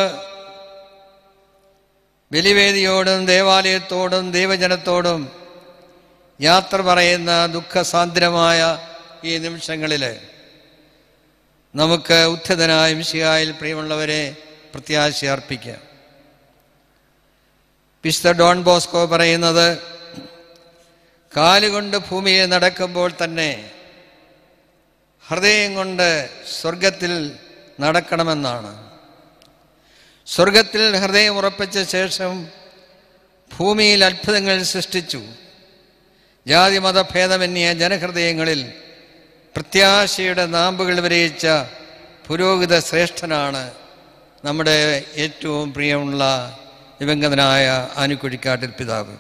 ബലിവേദിയോടും ദേവാലയത്തോടും ദൈവജനത്തോടും യാത്ര പറയുന്ന ദുഃഖസാന്ദ്രമായ ഈ നിമിഷങ്ങളിൽ നമുക്ക് ഉദ്ധിതനായ മിശിഹായിൽ പ്രിയമുള്ളവരെ പ്രത്യാശ അർപ്പിക്കാം. വിശുദ്ധ ഡോൺ ബോസ്കോ പറയുന്നത്, കാലുകൊണ്ട് ഭൂമിയെ നടക്കുമ്പോൾ തന്നെ ഹൃദയം കൊണ്ട് സ്വർഗത്തിൽ നടക്കണമെന്നാണ്. സ്വർഗത്തിൽ ഹൃദയം ഉറപ്പിച്ച ശേഷം ഭൂമിയിൽ അത്ഭുതങ്ങൾ സൃഷ്ടിച്ചു. ജാതി മതഭേദമന്യേ ജനഹൃദയങ്ങളിൽ പ്രത്യാശയുടെ നാമ്പുകൾ വിരയിച്ച പുരോഹിത ശ്രേഷ്ഠനാണ് നമ്മുടെ ഏറ്റവും പ്രിയമുള്ള ദിവംഗതനായ ആനിക്കുഴിക്കാട്ടിൽ പിതാവ്.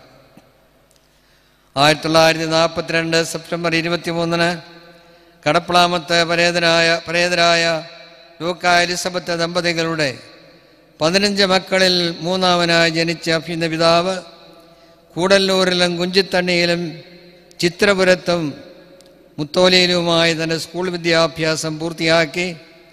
1942 സെപ്റ്റംബർ 23 കടപ്പളാമത്ത് പരേതരായ ലൂക്ക എലിസബത്ത് ദമ്പതികളുടെ 15 മക്കളിൽ മൂന്നാമനായി ജനിച്ച അഭ്യുന്ന പിതാവ് കൂടല്ലൂരിലും കുഞ്ചിത്തണ്ണിയിലും ചിത്രപുരത്തും മുത്തോലിയിലുമായി തൻ്റെ സ്കൂൾ വിദ്യാഭ്യാസം പൂർത്തിയാക്കി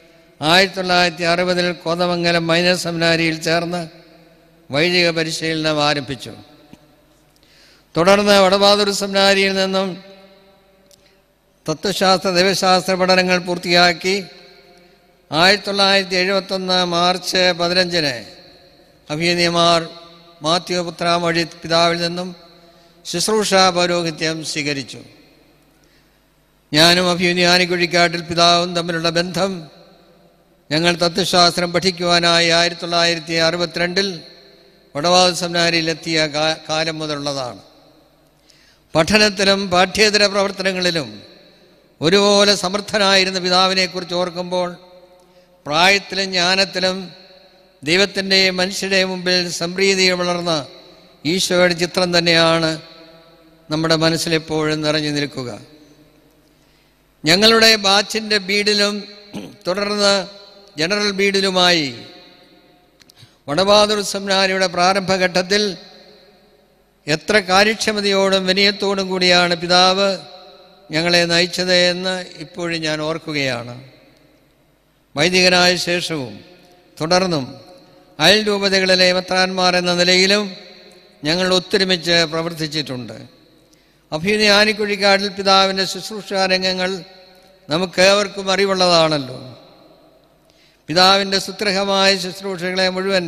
1960 കോതമംഗലം മൈനർ സെമിനാരിയിൽ ചേർന്ന് വൈദിക പരിശീലനം ആരംഭിച്ചു. തുടർന്ന് വടബാദൂർ സെമിനാരിയിൽ നിന്നും തത്വശാസ്ത്ര ദൈവശാസ്ത്ര പഠനങ്ങൾ പൂർത്തിയാക്കി 1971 മാർച്ച് 15 അഭിനന്ദമാർ മാത്യു പുത്രാമൊഴി പിതാവിൽ നിന്നും ശുശ്രൂഷ പൗരോഹിത്യം സ്വീകരിച്ചു. ഞാനും അഭിനന്ദ ആനിക്കുഴിക്കാട്ടിൽ പിതാവും തമ്മിലുള്ള ബന്ധം ഞങ്ങൾ തത്വശാസ്ത്രം പഠിക്കുവാനായി 1962 വടവാദൂർ സെമിനാരിയിലെത്തിയ കാലം മുതലുള്ളതാണ്. പഠനത്തിലും പാഠ്യേതര പ്രവർത്തനങ്ങളിലും ഒരുപോലെ സമർത്ഥനായിരുന്ന പിതാവിനെക്കുറിച്ച് ഓർക്കുമ്പോൾ പ്രായത്തിലും ജ്ഞാനത്തിലും ദൈവത്തിൻ്റെയും മനുഷ്യരുടെയും മുമ്പിൽ സംപ്രീതിയിൽ വളർന്ന ഈശോയുടെ ചിത്രം തന്നെയാണ് നമ്മുടെ മനസ്സിലെപ്പോഴും നിറഞ്ഞു നിൽക്കുക. ഞങ്ങളുടെ ബാച്ചിൻ്റെ ബീഡിലും തുടർന്ന് ജനറൽ ബീഡിലുമായി വടബാദൂർ സെമിനാരിയുടെ പ്രാരംഭഘട്ടത്തിൽ എത്ര കാര്യക്ഷമതയോടും വിനയത്തോടും കൂടിയാണ് പിതാവ് ഞങ്ങളെ നയിച്ചത് എന്ന് ഇപ്പോഴും ഞാൻ ഓർക്കുകയാണ്. വൈദികനായ ശേഷവും തുടർന്നും അയൽ രൂപതകളിലെ മെത്രാന്മാർ എന്ന നിലയിലും ഞങ്ങൾ ഒത്തൊരുമിച്ച് പ്രവർത്തിച്ചിട്ടുണ്ട്. അഭ്യുന്ന ആനിക്കുഴിക്കാട്ടിൽ പിതാവിൻ്റെ ശുശ്രൂഷാ രംഗങ്ങൾ നമുക്കേവർക്കും അറിവുള്ളതാണല്ലോ. പിതാവിൻ്റെ സുത്രഹമായ ശുശ്രൂഷകളെ മുഴുവൻ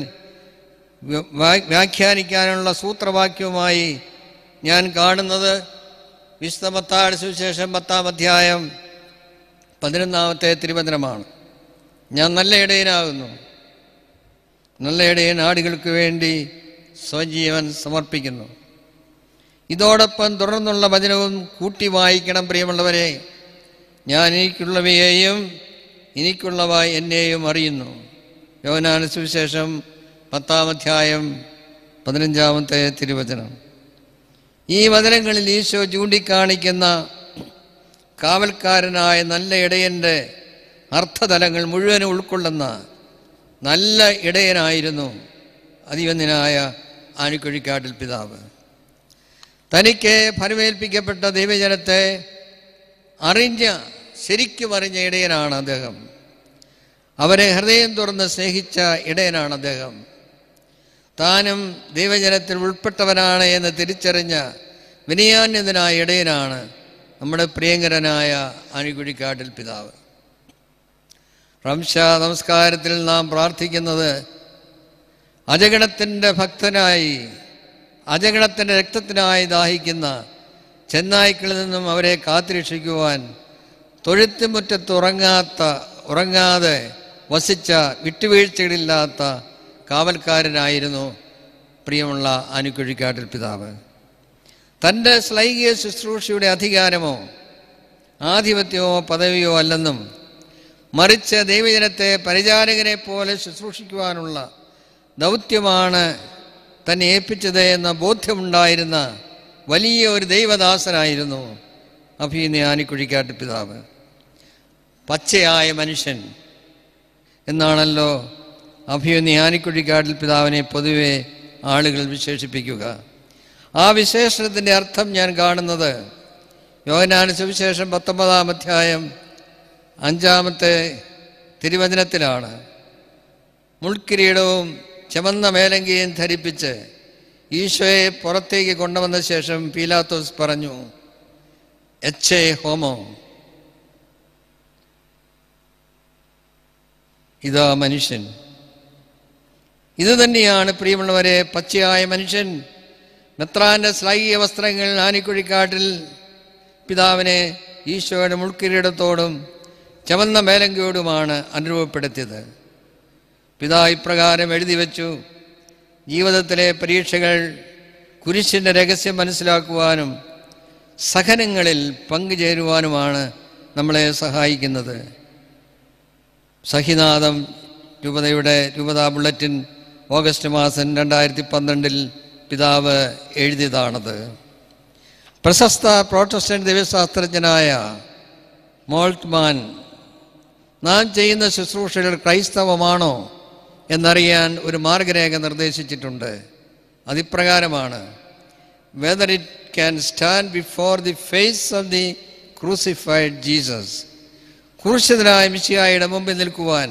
വ്യാഖ്യാനിക്കാനുള്ള സൂത്രവാക്യവുമായി ഞാൻ കാണുന്നത് വിശുദ്ധ മത്തായിയുടെ സുവിശേഷം 10-ാം അധ്യായം 11-ാമത്തെ തിരുവചനമാണ്. ഞാൻ നല്ല ഇടയനാകുന്നു. നല്ല ഇടയൻ ആടുകൾക്ക് വേണ്ടി സ്വജീവൻ സമർപ്പിക്കുന്നു. ഇതോടൊപ്പം തുടർന്നുള്ള വചനവും കൂട്ടി വായിക്കണം പ്രിയമുള്ളവരെ. ഞാൻ എനിക്കുള്ളവയെയും എനിക്കുള്ളവ എന്നെയും അറിയുന്നു. യോഹന്നാന്റെ സുവിശേഷം 10-ാം അധ്യായം 15-ാമത്തെ തിരുവചനം. ഈ വചനങ്ങളിൽ ഈശോ ചൂണ്ടിക്കാണിക്കുന്ന കാവൽക്കാരനായ നല്ല ഇടയൻ്റെ അർത്ഥതലങ്ങൾ മുഴുവനും ഉൾക്കൊള്ളുന്ന നല്ല ഇടയനായിരുന്നു അതിവന്യനായ ആനിക്കുഴിക്കാട്ടിൽ പിതാവ്. തനിക്ക് ഫലമേൽപ്പിക്കപ്പെട്ട ദൈവജനത്തെ ശരിക്കും അറിഞ്ഞ ഇടയനാണ് അദ്ദേഹം. അവരെ ഹൃദയം തുറന്ന് സ്നേഹിച്ച ഇടയനാണ് അദ്ദേഹം. താനും ദൈവജനത്തിൽ ഉൾപ്പെട്ടവനാണ് എന്ന് തിരിച്ചറിഞ്ഞ വിനയാന്യതനായ ഇടയനാണ് നമ്മുടെ പ്രിയങ്കരനായ ആനിക്കുഴിക്കാട്ടിൽ പിതാവ്. റംശ നമസ്കാരത്തിൽ നാം പ്രാർത്ഥിക്കുന്നത് അജഗണത്തിൻ്റെ ഭക്തനായി, അജഗണത്തിൻ്റെ രക്തത്തിനായി ദാഹിക്കുന്ന ചെന്നായ്ക്കളിൽ നിന്നും അവരെ കാത്തുരക്ഷിക്കുവാൻ തൊഴുത്തുമുറ്റത്ത് ഉറങ്ങാതെ വസിച്ച വിട്ടുവീഴ്ചകളില്ലാത്ത കാവൽക്കാരനായിരുന്നു പ്രിയമുള്ള ആനിക്കുഴിക്കാട്ടിൽ പിതാവ്. തൻ്റെ ശ്ലൈംഗിക ശുശ്രൂഷയുടെ അധികാരമോ ആധിപത്യമോ പദവിയോ അല്ലെന്നും മറിച്ച് ദൈവജനത്തെ പരിചാരകനെ പോലെ ശുശ്രൂഷിക്കുവാനുള്ള ദൗത്യമാണ് തന്നെ ഏൽപ്പിച്ചത് എന്ന ബോധ്യമുണ്ടായിരുന്ന വലിയ ഒരു ദൈവദാസനായിരുന്നു അഭിനയ ആനിക്കുഴിക്കാട്ടിൽ പിതാവ്. പച്ചയായ മനുഷ്യൻ എന്നാണല്ലോ അഭിനയ ആനിക്കുഴിക്കാട്ടിൽ പിതാവിനെ പൊതുവെ ആളുകൾ വിശേഷിപ്പിക്കുക. ആ വിശേഷണത്തിൻ്റെ അർത്ഥം ഞാൻ കാണുന്നത് യോഹന്നാന്റെ സുവിശേഷം 19-ാം അധ്യായം 5-ാമത്തെ തിരുവചനത്തിലാണ്. മുൾക്കിരീടവും ചുവന്ന മേലങ്കിയും ധരിപ്പിച്ച് ഈശോയെ പുറത്തേക്ക് കൊണ്ടുവന്ന ശേഷം പീലാത്തോസ് പറഞ്ഞു, എച്ചേ ഹോമോ, ഇതാ മനുഷ്യൻ. ഇത് തന്നെയാണ് പ്രിയമുള്ളവരെ പച്ചയായ മനുഷ്യൻ. മെത്രാന്റെ ശ്ലൈംഗിക വസ്ത്രങ്ങൾ ആനിക്കുഴിക്കാട്ടിൽ പിതാവിനെ ഈശോയുടെ മുൾക്കിരീടത്തോടും ചുവന്ന മേലങ്കിയോടുമാണ് അനുഭവപ്പെടുത്തിയത്. പിതാവ് ഇപ്രകാരം എഴുതി വച്ചു, ജീവിതത്തിലെ പരീക്ഷകൾ കുരിശിൻ്റെ രഹസ്യം മനസ്സിലാക്കുവാനും സഹനങ്ങളിൽ പങ്കുചേരുവാനുമാണ് നമ്മളെ സഹായിക്കുന്നത്. സഹിനാഥം രൂപതയുടെ രൂപതാ ബുള്ളറ്റിൻ ഓഗസ്റ്റ് മാസം 2012 പിതാവ് എഴുതിയതാണത്. പ്രശസ്ത പ്രോട്ടസ്റ്റന്റ് ദൈവശാസ്ത്രജ്ഞനായ മോൾട്ട്മാൻ നാം ചെയ്യുന്ന ശുശ്രൂഷകൾ ക്രൈസ്തവമാണോ എന്നറിയാൻ ഒരു മാർഗരേഖ നിർദ്ദേശിച്ചിട്ടുണ്ട്. അതിപ്രകാരമാണ്: whether it can stand before the face of the crucified Jesus. ക്രൂശിതനായ മിശിഹായുടെ മുമ്പിൽ നിൽക്കുവാൻ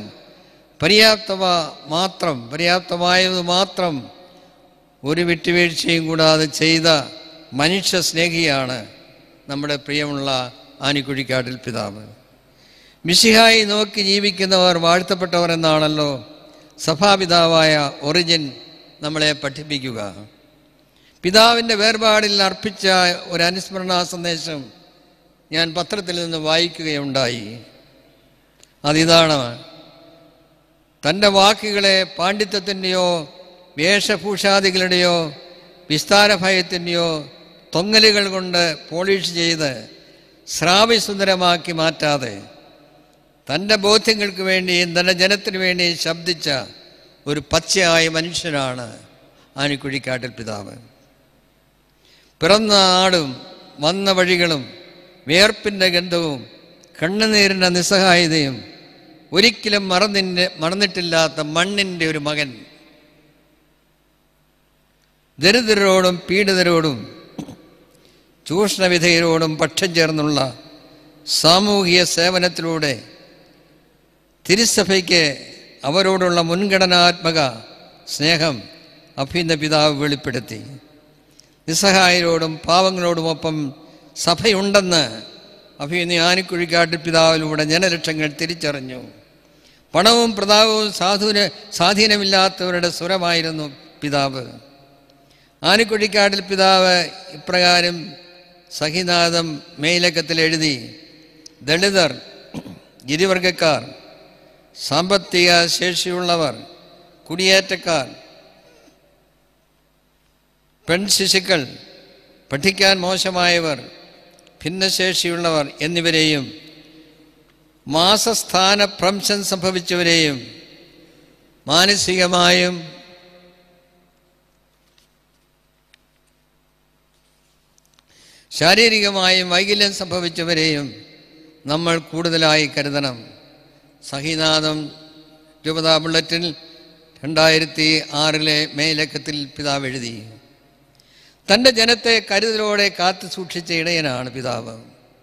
പര്യാപ്തമായത് മാത്രം ഒരു വിട്ടുവീഴ്ചയും കൂടാതെ ചെയ്ത മനുഷ്യ സ്നേഹിയാണ് നമ്മുടെ പ്രിയമുള്ള ആനിക്കുഴിക്കാട്ടിൽ പിതാവ്. മിശിഹായി നോക്കി ജീവിക്കുന്നവർ വാഴ്ത്തപ്പെട്ടവർ എന്നാണല്ലോ സഭാപിതാവായ ഒറിജിൻ നമ്മളെ പഠിപ്പിക്കുക. പിതാവിൻ്റെ വേർപാടിൽ അർപ്പിച്ച ഒരു അനുസ്മരണ സന്ദേശം ഞാൻ പത്രത്തിൽ നിന്ന് വായിക്കുകയുണ്ടായി. അതിതാണ്: തൻ്റെ വാക്കുകളെ പാണ്ഡിത്യത്തിൻ്റെയോ വേഷഭൂഷാദികളുടെയോ വിസ്താരഭയത്തിൻ്റെയോ തൊങ്ങലുകൾ കൊണ്ട് പോളിഷ് ചെയ്ത് ശ്രാവ്യസുന്ദരമാക്കി മാറ്റാതെ തൻ്റെ ബോധ്യങ്ങൾക്ക് വേണ്ടിയും തൻ്റെ ജനത്തിനു വേണ്ടിയും ശബ്ദിച്ച ഒരു പച്ചയായ മനുഷ്യനാണ് ആനിക്കുഴിക്കാട്ടിൽ പിതാവ്. പിറന്ന നാടും വന്ന വഴികളും വിയർപ്പിൻ്റെ ഗന്ധവും കണ്ണുനീരിൻ്റെ നിസ്സഹായതയും ഒരിക്കലും മറന്നിട്ടില്ലാത്ത മണ്ണിൻ്റെ ഒരു മകൻ. ദരിദ്രരോടും പീഡിതരോടും ചൂഷണവിധേയരോടും പക്ഷം ചേർന്നുള്ള സാമൂഹിക സേവനത്തിലൂടെ തിരുസഭയ്ക്ക് അവരോടുള്ള മുൻഗണനാത്മക സ്നേഹം അഭിനയ പിതാവ് വെളിപ്പെടുത്തി. നിസ്സഹായരോടും പാവങ്ങളോടുമൊപ്പം സഭയുണ്ടെന്ന് അഭിനയ ആനിക്കുഴിക്കാട്ടിൽ പിതാവിലൂടെ ജനലക്ഷങ്ങൾ തിരിച്ചറിഞ്ഞു. പണവും പ്രതാപവും സ്വാധീനമില്ലാത്തവരുടെ സ്വരമായിരുന്നു പിതാവ്. ആനിക്കുഴിക്കാട്ടിൽ പിതാവ് ഇപ്രകാരം സഹിനാഥം മേലക്കത്തിൽ എഴുതി. ദളിതർ, ഗിരിവർഗക്കാർ, സാമ്പത്തിക ശേഷിയുള്ളവർ, കുടിയേറ്റക്കാർ, പെൺശിശുക്കൾ, പഠിക്കാൻ മോശമായവർ, ഭിന്നശേഷിയുള്ളവർ എന്നിവരെയും മാസസ്ഥാന ഭ്രംശം സംഭവിച്ചവരെയും മാനസികമായും ശാരീരികമായും വൈകല്യം സംഭവിച്ചവരെയും നമ്മൾ കൂടുതലായി കരുതണം. സഹിനാഥം രൂപതാ ബുള്ളറ്റിൻ 2006 മേലക്കത്തിൽ പിതാവ് എഴുതി. തൻ്റെ ജനത്തെ കരുതലോടെ കാത്തു സൂക്ഷിച്ച ഇടയനാണ് പിതാവ്.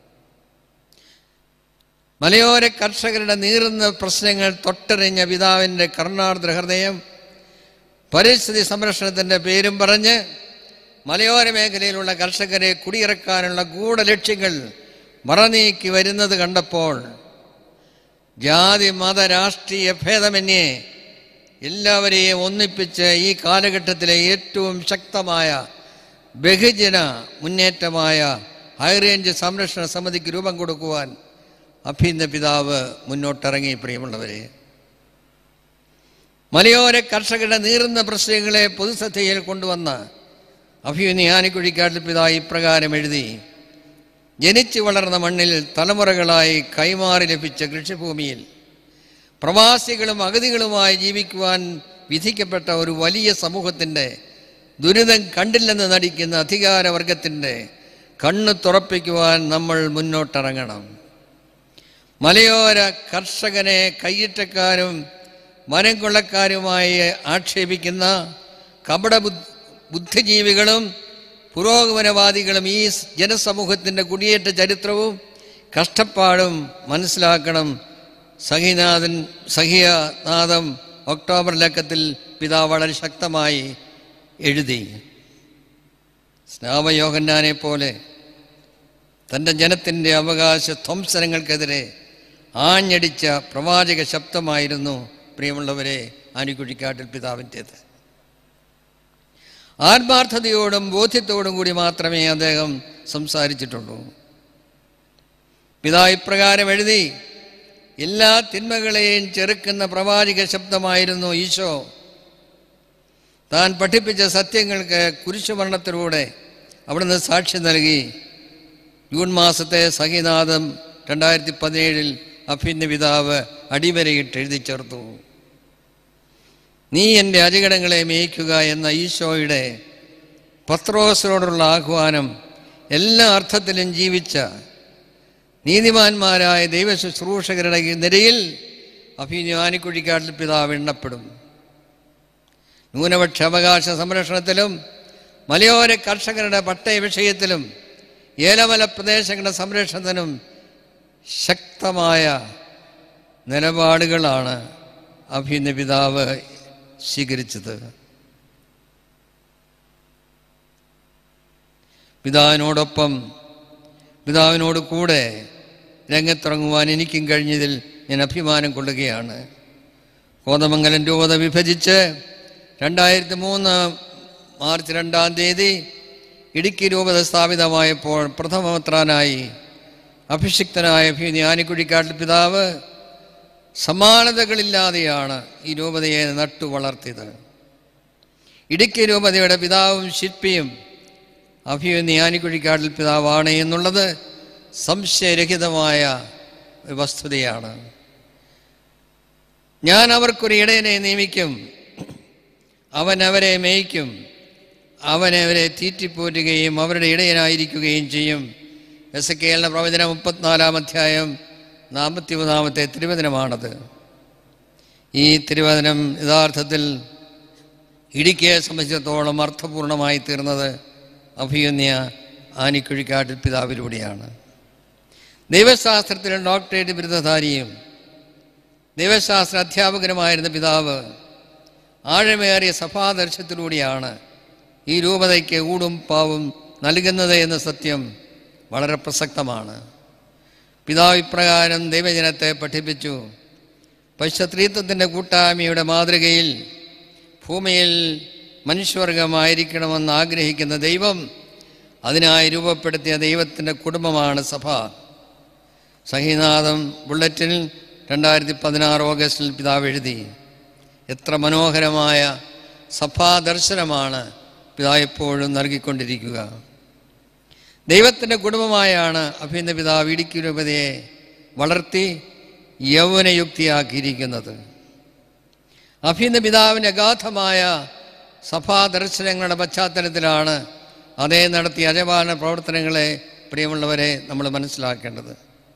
മലയോര കർഷകരുടെ നീറുന്ന പ്രശ്നങ്ങൾ തൊട്ടറിഞ്ഞ പിതാവിൻ്റെ കരുണാർദ്ര ഹൃദയം പരിസ്ഥിതി സംരക്ഷണത്തിൻ്റെ പേരും പറഞ്ഞ് മലയോര മേഖലയിലുള്ള കർഷകരെ കുടിയിറക്കാനുള്ള ഗൂഢലക്ഷ്യങ്ങൾ മറനീക്കി വരുന്നത് കണ്ടപ്പോൾ ജാതി മത രാഷ്ട്രീയ ഭേദമന്യേ എല്ലാവരെയും ഒന്നിപ്പിച്ച് ഈ കാലഘട്ടത്തിലെ ഏറ്റവും ശക്തമായ ബഹുജന മുന്നേറ്റമായ ഹൈറേഞ്ച് സംരക്ഷണ സമിതിക്ക് രൂപം കൊടുക്കുവാൻ അഭിന്ന പിതാവ് മുന്നോട്ടിറങ്ങി. പ്രിയമുള്ളവരെ, മലയോര കർഷകരുടെ നീറുന്ന പ്രശ്നങ്ങളെ പൊതുശ്രദ്ധയിൽ കൊണ്ടുവന്ന അഭിമന്യ ആനിക്കുഴിക്കാട്ടിൽ പിതാവ് ഇപ്രകാരം എഴുതി. ജനിച്ചു വളർന്ന മണ്ണിൽ തലമുറകളായി കൈമാറി ലഭിച്ച കൃഷിഭൂമിയിൽ പ്രവാസികളും അഗതികളുമായി ജീവിക്കുവാൻ വിധിക്കപ്പെട്ട ഒരു വലിയ സമൂഹത്തിൻ്റെ ദുരിതം കണ്ടില്ലെന്ന് നടിക്കുന്ന അധികാരവർഗത്തിൻ്റെ കണ്ണ് തുറപ്പിക്കുവാൻ നമ്മൾ മുന്നോട്ടിറങ്ങണം. മലയോര കർഷകനെ കയ്യേറ്റക്കാരും മരം കൊള്ളക്കാരുമായി ആക്ഷേപിക്കുന്ന കപട ബുദ്ധിജീവികളും പുരോഗമനവാദികളും ഈ ജനസമൂഹത്തിൻ്റെ കുടിയേറ്റ ചരിത്രവും കഷ്ടപ്പാടും മനസ്സിലാക്കണം. സഹിനാഥം ഒക്ടോബർ ലക്കത്തിൽ പിതാവ് വളരെ ശക്തമായി എഴുതി. സ്നാപയോഹന്നാനെ പോലെ തൻ്റെ ജനത്തിൻ്റെ അവകാശ ധ്വംസനങ്ങൾക്കെതിരെ ആഞ്ഞടിച്ച പ്രവാചക ശബ്ദമായിരുന്നു പ്രിയമുള്ളവരെ ആനിക്കുഴിക്കാട്ടിൽ പിതാവിൻ്റേത്. ആത്മാർത്ഥതയോടും ബോധ്യത്തോടും കൂടി മാത്രമേ അദ്ദേഹം സംസാരിച്ചിട്ടുള്ളൂ. പിതാവ് ഇപ്രകാരം എഴുതി. എല്ലാ തിന്മകളെയും ചെറുക്കുന്ന പ്രവാചക ശബ്ദമായിരുന്നു ഈശോ. താൻ പഠിപ്പിച്ച സത്യങ്ങൾക്ക് കുരിശുമരണത്തിലൂടെ അവിടുന്ന് സാക്ഷ്യം നൽകി. ജൂൺ മാസത്തെ സഹിനാഥം 2017 അഭിന്ന പിതാവ് അടിവരയിട്ട് എഴുതി ചേർത്തു. നീ എൻ്റെ അജഗണങ്ങളെ മേയ്ക്കുക എന്ന ഈശോയുടെ പത്രോസിനോടുള്ള ആഹ്വാനം എല്ലാ അർത്ഥത്തിലും ജീവിച്ച നീതിമാന്മാരായ ദൈവശുശ്രൂഷകരുടെ നിരയിൽ അഭിമന്യ ആനിക്കുഴിക്കാട്ടിൽ പിതാവ് എണ്ണപ്പെടും. ന്യൂനപക്ഷ അവകാശ സംരക്ഷണത്തിലും മലയോര കർഷകരുടെ പട്ടയ വിഷയത്തിലും ഏലമല പ്രദേശങ്ങളുടെ സംരക്ഷണത്തിനും ശക്തമായ നിലപാടുകളാണ് അഭിമന്യ പിതാവ് സ്വീകരിച്ചത്. പിതാവിനോട് കൂടെ രംഗത്തിറങ്ങുവാൻ എനിക്കും കഴിഞ്ഞതിൽ ഞാൻ അഭിമാനം കൊള്ളുകയാണ്. കോതമംഗലം രൂപത വിഭജിച്ച് 2003 മാർച്ച് 2-ാം തീയതി ഇടുക്കി രൂപത സ്ഥാപിതമായപ്പോൾ പ്രഥമ മെത്രാനായി അഭിഷിക്തനായ അഭിമന്യ ആനിക്കുഴിക്കാട്ടിൽ പിതാവ് സമാനതകളില്ലാതെയാണ് ഈ രൂപതയെ നട്ടു വളർത്തിയത്. ഇടുക്കി രൂപതയുടെ പിതാവും ശില്പിയും അഭിമന്യ ആനിക്കുഴിക്കാട്ടിൽ പിതാവാണ് എന്നുള്ളത് സംശയരഹിതമായ വസ്തുതയാണ്. ഞാൻ അവർക്കൊരു ഇടയനെ നിയമിക്കും, അവൻ അവരെ മേയ്ക്കും, അവനവരെ തീറ്റിപ്പോറ്റുകയും അവരുടെ ഇടയനായിരിക്കുകയും ചെയ്യും. എസെക്കിയേലിന്റെ പ്രവചനം 34-ാം അധ്യായം 43-ാമത്തെ തിരുവചനമാണത്. ഈ തിരുവചനം യഥാർത്ഥത്തിൽ ഇടുക്കിയെ സംബന്ധിച്ചിടത്തോളം അർത്ഥപൂർണമായി തീർന്നത് അഭിമന്യ ആനിക്കുഴിക്കാട്ടിൽ പിതാവിലൂടെയാണ്. ദൈവശാസ്ത്രത്തിൽ ഡോക്ടറേറ്റ് ബിരുദധാരിയും ദൈവശാസ്ത്ര അധ്യാപകനുമായിരുന്ന പിതാവ് ആഴമേറിയ സഭാദർശത്തിലൂടെയാണ് ഈ രൂപതയ്ക്ക് ഊടും പാവും നൽകുന്നത് എന്ന സത്യം വളരെ പ്രസക്തമാണ്. പിതാവ് ഇപ്രകാരം ദൈവജനത്തെ പഠിപ്പിച്ചു. പശ്ചത്രീത്വത്തിൻ്റെ കൂട്ടായ്മയുടെ മാതൃകയിൽ ഭൂമിയിൽ മനുഷ്യവർഗമായിരിക്കണമെന്ന് ആഗ്രഹിക്കുന്ന ദൈവം അതിനായി രൂപപ്പെടുത്തിയ ദൈവത്തിൻ്റെ കുടുംബമാണ് സഭ. സഹിനാഥം ബുള്ളറ്റിനിൽ 2016 ഓഗസ്റ്റിൽ പിതാവ് എഴുതി. എത്ര മനോഹരമായ സഭാദർശനമാണ് പിതാവ് എപ്പോഴും നൽകിക്കൊണ്ടിരിക്കുക. ദൈവത്തിൻ്റെ കുടുംബമായാണ് അഭിനന്ദ പിതാവ് ഇടുക്കി രൂപതയെ വളർത്തി യൗവനയുക്തിയാക്കിയിരിക്കുന്നത്. അഭിനന്ദ പിതാവിൻ്റെ അഗാധമായ സഭാദർശനങ്ങളുടെ പശ്ചാത്തലത്തിലാണ് അതേ നടത്തിയ അജപാലന പ്രവർത്തനങ്ങളെ പ്രിയമുള്ളവരെ നമ്മൾ മനസ്സിലാക്കേണ്ടത്.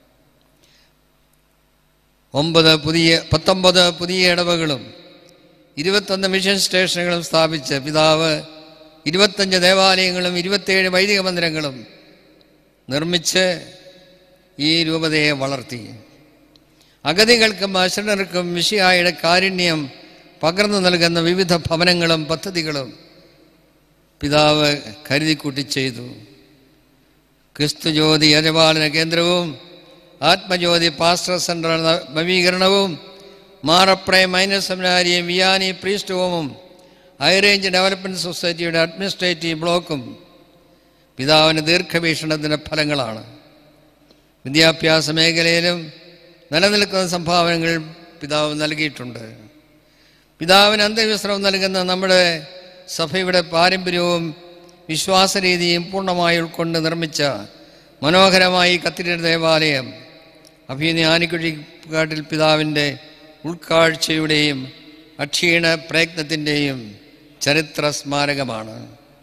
19 പുതിയ ഇടവകളും 21 മിഷൻ സ്റ്റേഷനുകളും സ്ഥാപിച്ച് പിതാവ് 25 ദേവാലയങ്ങളും 27 വൈദിക മന്ദിരങ്ങളും നിർമ്മിച്ച് ഈ രൂപതയെ വളർത്തി. അഗതികൾക്കും അശരണർക്കും മിശിഹായുടെ കാരുണ്യം പകർന്നു നൽകുന്ന വിവിധ ഭവനങ്ങളും പദ്ധതികളും പിതാവ് കരുതിക്കൂട്ടി ചെയ്തു. ക്രിസ്തുജ്യോതി യജപാലന കേന്ദ്രവും ആത്മജ്യോതി പാസ്റ്റർ സെൻ്റർ നവീകരണവും മാറപ്രേ മൈനർ സെമിനാരിയും വിയാനി പ്രീസ്റ്റ് ഹോമും ഹൈറേഞ്ച് ഡെവലപ്മെൻറ്റ് സൊസൈറ്റിയുടെ അഡ്മിനിസ്ട്രേറ്റീവ് ബ്ലോക്കും പിതാവിന് ദീർഘവീക്ഷണത്തിൻ്റെ ഫലങ്ങളാണ്. വിദ്യാഭ്യാസ മേഖലയിലും നിലനിൽക്കുന്ന സംഭാവനകൾ പിതാവ് നൽകിയിട്ടുണ്ട്. പിതാവിന് അന്ത്യവിശ്രമം നൽകുന്ന നമ്മുടെ സഭയുടെ പാരമ്പര്യവും വിശ്വാസരീതിയും പൂർണ്ണമായി ഉൾക്കൊണ്ട് നിർമ്മിച്ച മനോഹരമായി കത്തീഡ്രൽ ദേവാലയം അഭിനന്ദ ആനിക്കുഴിക്കാട്ടിൽ പിതാവിൻ്റെ ഉൾക്കാഴ്ചയുടെയും അക്ഷീണ പ്രയത്നത്തിൻ്റെയും ചരിത്ര സ്മാരകമാണ്.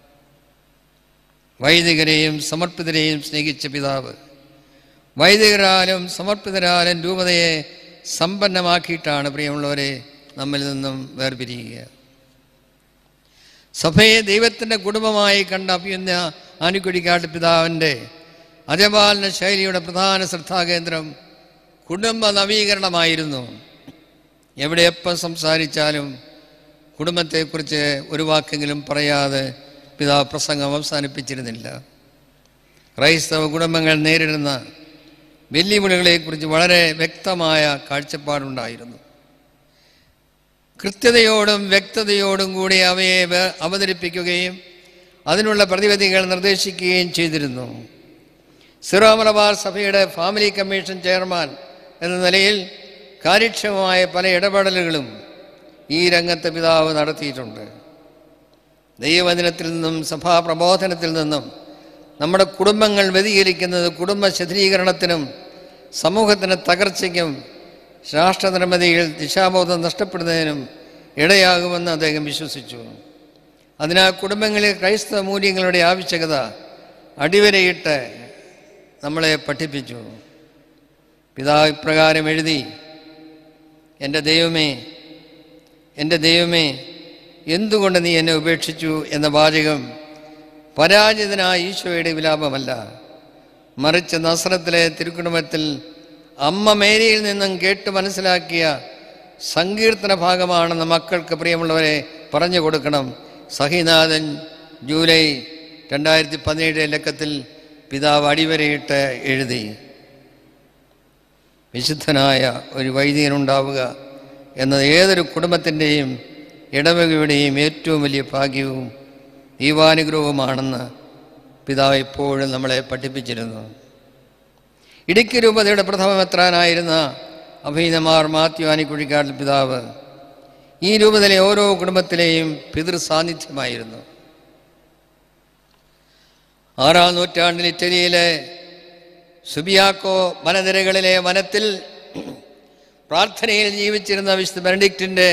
വൈദികരെയും സമർപ്പിതരെയും സ്നേഹിച്ച പിതാവ് വൈദികരാലും സമർപ്പിതരാലും രൂപതയെ സമ്പന്നമാക്കിയിട്ടാണ് പ്രിയമുള്ളവരെ നമ്മിൽ നിന്നും വേർപിരിയുക. സഭയെ ദൈവത്തിൻ്റെ കുടുംബമായി കണ്ട അഭിനന്ദ ആനിക്കുഴിക്കാട്ട് പിതാവിൻ്റെ അജപാലന ശൈലിയുടെ പ്രധാന ശ്രദ്ധാകേന്ദ്രം കുടുംബ നവീകരണമായിരുന്നു. എവിടെ എപ്പം സംസാരിച്ചാലും കുടുംബത്തെക്കുറിച്ച് ഒരു വാക്കെങ്കിലും പറയാതെ പിതാവ് പ്രസംഗം അവസാനിപ്പിച്ചിരുന്നില്ല. ക്രൈസ്തവ കുടുംബങ്ങൾ നേരിടുന്ന വെല്ലുവിളികളെക്കുറിച്ച് വളരെ വ്യക്തമായ കാഴ്ചപ്പാടുണ്ടായിരുന്നു. കൃത്യതയോടും വ്യക്തതയോടും കൂടി അവയെ അവതരിപ്പിക്കുകയും അതിനുള്ള പ്രതിവിധികൾ നിർദ്ദേശിക്കുകയും ചെയ്തിരുന്നു. സിറോ മലബാർ സഭയുടെ ഫാമിലി കമ്മീഷൻ ചെയർമാൻ എന്ന നിലയിൽ കാര്യക്ഷമമായ പല ഇടപെടലുകളും ഈ രംഗത്ത് പിതാവ് നടത്തിയിട്ടുണ്ട്. ദൈവവചനത്തിൽ നിന്നും സഭാപ്രബോധനത്തിൽ നിന്നും നമ്മുടെ കുടുംബങ്ങൾ വ്യതിചലിക്കുന്നത് കുടുംബ ശിഥിലീകരണത്തിനും സമൂഹത്തിൻ്റെ തകർച്ചയ്ക്കും രാഷ്ട്രനിർമ്മിതിയിൽ ദിശാബോധം നഷ്ടപ്പെടുന്നതിനും ഇടയാകുമെന്ന് അദ്ദേഹം വിശ്വസിച്ചു. അതിനാൽ കുടുംബങ്ങളിൽ ക്രൈസ്തവ മൂല്യങ്ങളുടെ ആവശ്യകത അടിവരയിട്ട് നമ്മളെ പഠിപ്പിച്ചു. പിതാവ് ഇപ്രകാരം എഴുതി: എൻ്റെ ദൈവമേ എന്തുകൊണ്ട് നീ എന്നെ ഉപേക്ഷിച്ചു എന്ന വാചകം പരാജിതനായ ഈശോയുടെ വിലാപമല്ല, മറിച്ച് നസ്രത്തിലെ തിരുക്കുടുംബത്തിൽ അമ്മ മേരിയിൽ നിന്നും കേട്ട് മനസ്സിലാക്കിയ സങ്കീർത്തന ഭാഗമാണെന്ന് മക്കൾക്ക് പ്രിയമുള്ളവരെ പറഞ്ഞു കൊടുക്കണം. സഹിനാഥൻ ജൂലൈ 2017 ലക്കത്തിൽ പിതാവ് അടിവരയിട്ട് എഴുതി. വിശുദ്ധനായ ഒരു വൈദികനുണ്ടാവുക എന്നത് ഏതൊരു കുടുംബത്തിൻ്റെയും ഇടവകയുടെയും ഏറ്റവും വലിയ ഭാഗ്യവും ദൈവാനുഗ്രഹവുമാണെന്ന് പിതാവ് എപ്പോഴും നമ്മളെ പഠിപ്പിച്ചിരുന്നു. ഇടുക്കി രൂപതയുടെ പ്രഥമ മെത്രാനായിരുന്ന അഭിനന്ദമാർ മാത്യു ആനിക്കുഴിക്കാട്ടിൽ പിതാവ് ഈ രൂപതയിലെ ഓരോ കുടുംബത്തിലെയും പിതൃ സാന്നിധ്യമായിരുന്നു. 6-ാം നൂറ്റാണ്ടിൽ ഇറ്റലിയിലെ സുബിയാക്കോ വനനിരകളിലെ വനത്തിൽ പ്രാർത്ഥനയിൽ ജീവിച്ചിരുന്ന വിശുദ്ധ ബെനഡിക്റ്റിൻ്റെ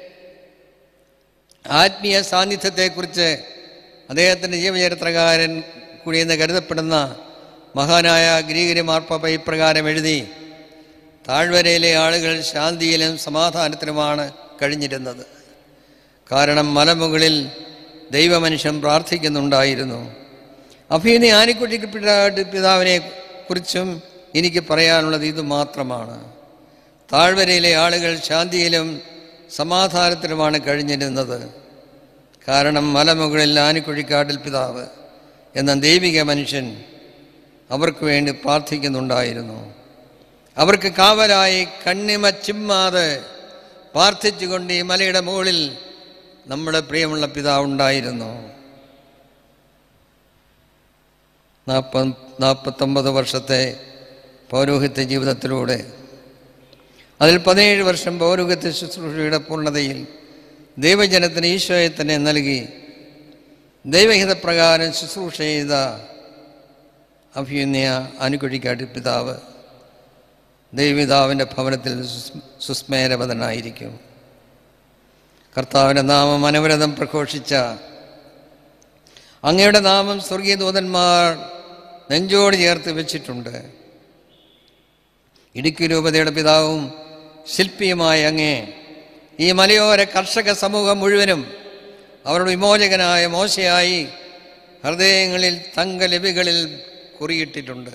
ആത്മീയ സാന്നിധ്യത്തെക്കുറിച്ച് അദ്ദേഹത്തിൻ്റെ ജീവചരിത്രകാരൻ കൂടിയെന്ന് കരുതപ്പെടുന്ന മഹാനായ ഗ്രീഗരി മാർപ്പാപ്പ ഇപ്രകാരം എഴുതി: താഴ്വരയിലെ ആളുകൾ ശാന്തിയിലും സമാധാനത്തിലുമാണ് കഴിഞ്ഞിരുന്നത്. കാരണം മലമുകളിൽ ദൈവമനുഷ്യൻ പ്രാർത്ഥിക്കുന്നുണ്ടായിരുന്നു. അഭിനന്ദ ആനിക്കുഴിക്കാട്ട് പിതാവിനെ കുറിച്ചും എനിക്ക് പറയാനുള്ളത് ഇതുമാത്രമാണ്: താഴ്വരയിലെ ആളുകൾ ശാന്തിയിലും സമാധാനത്തിലുമാണ് കഴിഞ്ഞിരുന്നത്. കാരണം മലമുകളിൽ ആനിക്കുഴിക്കാട്ടിൽ പിതാവ് എന്ന ദൈവിക മനുഷ്യൻ അവർക്ക് വേണ്ടി പ്രാർത്ഥിക്കുന്നുണ്ടായിരുന്നു. അവർക്ക് കാവലായി കണ്ണിമ ചിമ്മാതെ പ്രാർത്ഥിച്ചുകൊണ്ട് ഈ മലയുടെ മുകളിൽ നമ്മുടെ പ്രിയമുള്ള പിതാവ് ഉണ്ടായിരുന്നു. 49 വർഷത്തെ പൗരോഹിത്യ ജീവിതത്തിലൂടെ അതിൽ 17 വർഷം പൗരോഹിത്യ ശുശ്രൂഷയുടെ പൂർണ്ണതയിൽ ദൈവജനത്തിന് ഈശോയെ തന്നെ നൽകി ദൈവഹിതപ്രകാരം ശുശ്രൂഷ ചെയ്ത അഭിയുന്നയ ആനിക്കുഴിക്കാട്ടിൽ പിതാവ് ദൈവപിതാവിൻ്റെ ഭവനത്തിൽ സുസ്മേരവതനായിരിക്കും. കർത്താവിൻ്റെ നാമം അനവരതം പ്രഘോഷിച്ച അങ്ങയുടെ നാമം സ്വർഗീയ ദൂതന്മാർ നെഞ്ചോട് ചേർത്ത് വെച്ചിട്ടുണ്ട്. ഇടുക്കി രൂപതയുടെ പിതാവും ശില്പിയുമായ അങ്ങേ ഈ മലയോര കർഷക സമൂഹം മുഴുവനും അവരുടെ വിമോചകനായ മോശയായി ഹൃദയങ്ങളിൽ തങ്കലിപികളിൽ കുറിയിട്ടിട്ടുണ്ട്.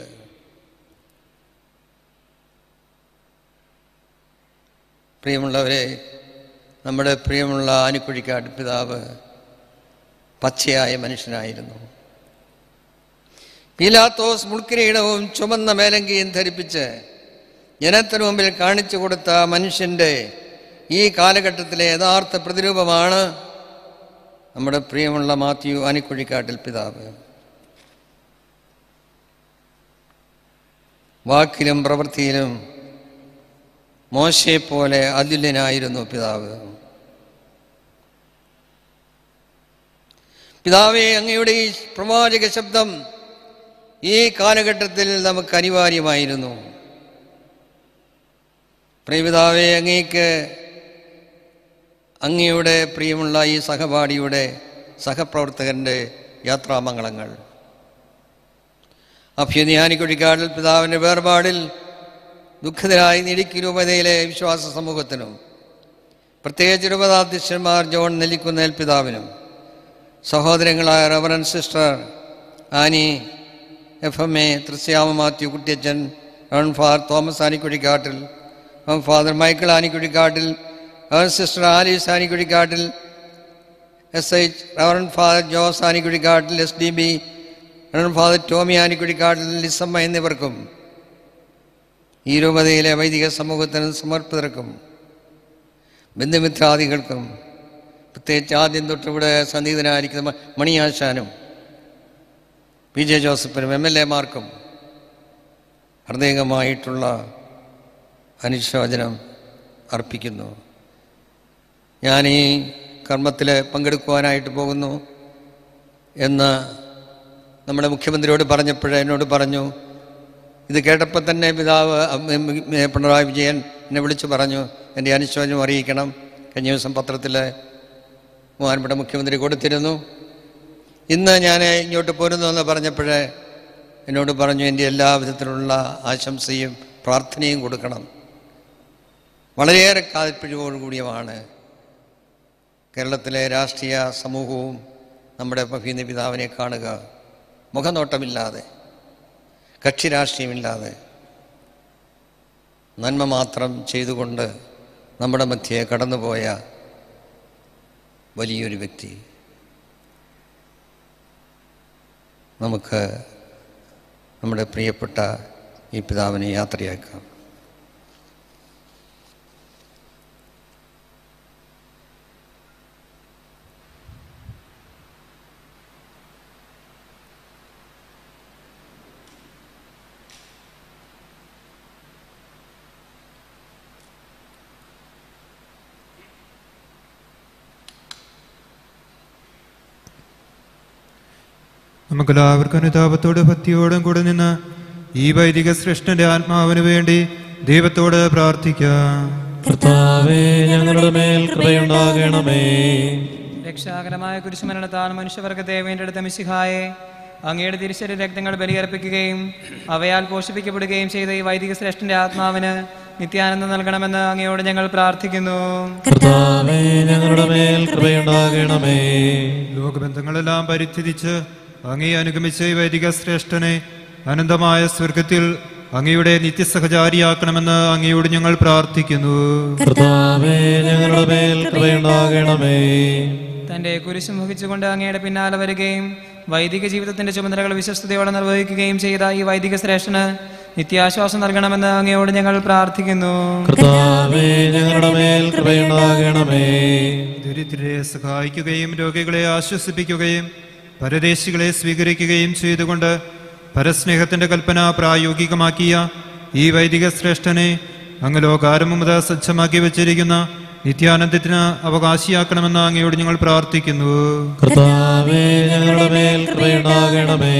പ്രിയമുള്ളവരെ, നമ്മുടെ പ്രിയമുള്ള ആനിക്കുഴിക്കാട് പിതാവ് പച്ചയായ മനുഷ്യനായിരുന്നു. പീലാത്തോസ് മുൾക്കിരീടവും ചുമന്ന മേലങ്കിയും ധരിപ്പിച്ച് ജനത്തിനു മുമ്പിൽ കാണിച്ചു കൊടുത്ത മനുഷ്യൻ്റെ ഈ കാലഘട്ടത്തിലെ യഥാർത്ഥ പ്രതിരൂപമാണ് നമ്മുടെ പ്രിയമുള്ള മാത്യു ആനിക്കുഴിക്കാട്ടിൽ പിതാവ്. വാക്കിലും പ്രവൃത്തിയിലും മോശയെപ്പോലെ അതുല്യനായിരുന്നു പിതാവ്. പിതാവേ, അങ്ങയുടെ ഈ പ്രവാചക ശബ്ദം ഈ കാലഘട്ടത്തിൽ നമുക്ക് അനിവാര്യമായിരുന്നു. പ്രിയപിതാവേ, അങ്ങേക്ക് അങ്ങയുടെ പ്രിയമുള്ള ഈ സഹപാഠിയുടെ സഹപ്രവർത്തകൻ്റെ യാത്രാമംഗളങ്ങൾ. അഭ്യുന്നയ ആനിക്കുഴിക്കാട്ടിൽ പിതാവിൻ്റെ വേർപാടിൽ ദുഃഖിതരായി ഇടുക്കി രൂപതയിലെ വിശ്വാസ സമൂഹത്തിനും പ്രത്യേകിച്ച് രൂപതാധ്യക്ഷന്മാർ ജോൺ നെല്ലിക്കുന്നേൽ പിതാവിനും സഹോദരങ്ങളായ റവറൻ സിസ്റ്റർ ആനി FMA, തൃശ്യാമ Mathew Kuttiyachan, reverend father Thomas Anikuzhikattil, father Michael Anikuzhikattil, reverend sister Alice Anikuzhikattil, SH reverend father Jose Anikuzhikattil, SDB reverend father Tomy Anikuzhikattil, Lissamma എന്നിവർക്കും ഈ രൂപതയിലെ വൈദിക സമൂഹത്തിന് സമർപ്പിതർക്കും ബന്ധുമിത്രാദികൾക്കും പ്രത്യേകിച്ച് ആദ്യം തൊട്ടിവിടെ സന്നിഹിതനായിരിക്കുന്ന മണിയാശാനും PJ ജോസഫിനും MLA മാർക്കും ഹൃദയമായിട്ടുള്ള അനുശോചനം അർപ്പിക്കുന്നു. ഞാൻ ഈ കർമ്മത്തിൽ പങ്കെടുക്കുവാനായിട്ട് പോകുന്നു എന്ന് നമ്മുടെ മുഖ്യമന്ത്രിയോട് പറഞ്ഞപ്പോഴേ എന്നോട് പറഞ്ഞു. ഇത് കേട്ടപ്പോൾ തന്നെ പിതാവ് പിണറായി വിജയൻ എന്നെ വിളിച്ചു പറഞ്ഞു, എൻ്റെ അനുശോചനം അറിയിക്കണം. കഴിഞ്ഞ ദിവസം പത്രത്തിൽ ബഹുമാനപ്പെട്ട മുഖ്യമന്ത്രി കൊടുത്തിരുന്നു. ഇന്ന് ഞാൻ ഇങ്ങോട്ട് പോരുന്നു എന്ന് പറഞ്ഞപ്പോഴേ എന്നോട് പറഞ്ഞു, എൻ്റെ എല്ലാ വിധത്തിലുള്ള ആശംസയും പ്രാർത്ഥനയും കൊടുക്കണം. വളരെയേറെ കാൽപ്പിഴവോടുകൂടിയമാണ് കേരളത്തിലെ രാഷ്ട്രീയ സമൂഹവും നമ്മുടെ അഭിനന്ദ പിതാവിനെ കാണുക. മുഖനോട്ടമില്ലാതെ, കക്ഷി രാഷ്ട്രീയമില്ലാതെ നന്മ മാത്രം ചെയ്തുകൊണ്ട് നമ്മുടെ മധ്യേ കടന്നുപോയ വലിയൊരു വ്യക്തി. നമുക്ക് നമ്മുടെ പ്രിയപ്പെട്ട ഈ പിതാവിനെ യാത്രയാക്കാം. നമുക്കെല്ലാവർക്കും അനുതാപത്തോടും ഭക്തിയോടും കൂടെ നിന്ന് ഈ വൈദിക ശ്രേഷ്ഠന്റെ ആത്മാവിന് വേണ്ടി ദൈവത്തോട് പ്രാർത്ഥിക്കാം. കർത്താവേ, ഞങ്ങളുടെ മേൽ കൃപയുണ്ടാകണമേ. രക്ഷാകരമായ കുരിശുമരണത്താൽ മനുഷ്യവർഗത്തെ വീണ്ടെടുത്ത മിശിഹായെ അങ്ങയുടെ തിരിച്ചറി രക്തങ്ങൾ ബലിയർപ്പിക്കുകയും അവയാൽ പോഷിപ്പിക്കപ്പെടുകയും ചെയ്ത ഈ വൈദിക ശ്രേഷ്ഠന്റെ ആത്മാവിന് നിത്യാനന്ദം നൽകണമെന്ന് അങ്ങയോട് ഞങ്ങൾ പ്രാർത്ഥിക്കുന്നു. കർത്താവേ, ഞങ്ങളുടെ മേൽ കൃപയുണ്ടാകണമേ. ലോകബന്ധങ്ങളെല്ലാം പരിത്യജിച്ച് അങ്ങേ അനുഗമിച്ച ഈ വൈദിക ശ്രേഷ്ഠനെ അനന്തമായ സ്വർഗത്തിൽ അങ്ങയുടെ നിത്യസഹചാരിയാക്കണമെന്ന് അങ്ങയോട് ഞങ്ങൾ പ്രാർത്ഥിക്കുന്നു. കർത്താവേ, ഞങ്ങളുടെ മേൽ കൃപയുണ്ടാകണമേ. തന്റെ കുരിശും വഹിച്ചുകൊണ്ട് അങ്ങയുടെ പിന്നാലെ വരികയും വൈദിക ജീവിതത്തിന്റെ ചുമതലകൾ വിശ്വസ്തയോടെ നിർവഹിക്കുകയും ചെയ്ത ഈ വൈദിക ശ്രേഷ്ഠന് നിത്യാശ്വാസം നൽകണമെന്ന് അങ്ങയോട് ഞങ്ങൾ പ്രാർത്ഥിക്കുന്നു. കർത്താവേ, ഞങ്ങളുടെ മേൽ കൃപയുണ്ടാകണമേ. ദരിദ്രരെ സഹായിക്കുകയും രോഗികളെ ആശ്വസിപ്പിക്കുകയും പരദേശികളെ സ്വീകരിക്കുകയും ചെയ്തുകൊണ്ട് പരസ്നേഹത്തിന്റെ കൽപ്പന പ്രായോഗികമാക്കിയ ഈ വൈദിക ശ്രേഷ്ഠനെ അങ്ങ് ലോകാരംഭം മുതൽ സജ്ജമാക്കി വെച്ചിരിക്കുന്ന നിത്യാനന്ദത്തിന് അവകാശിയാക്കണമെന്ന് അങ്ങയോട് ഞങ്ങൾ പ്രാർത്ഥിക്കുന്നു. കർത്താവേ, ഞങ്ങളുടെ മേൽ കൃപയുണ്ടാകണമേ.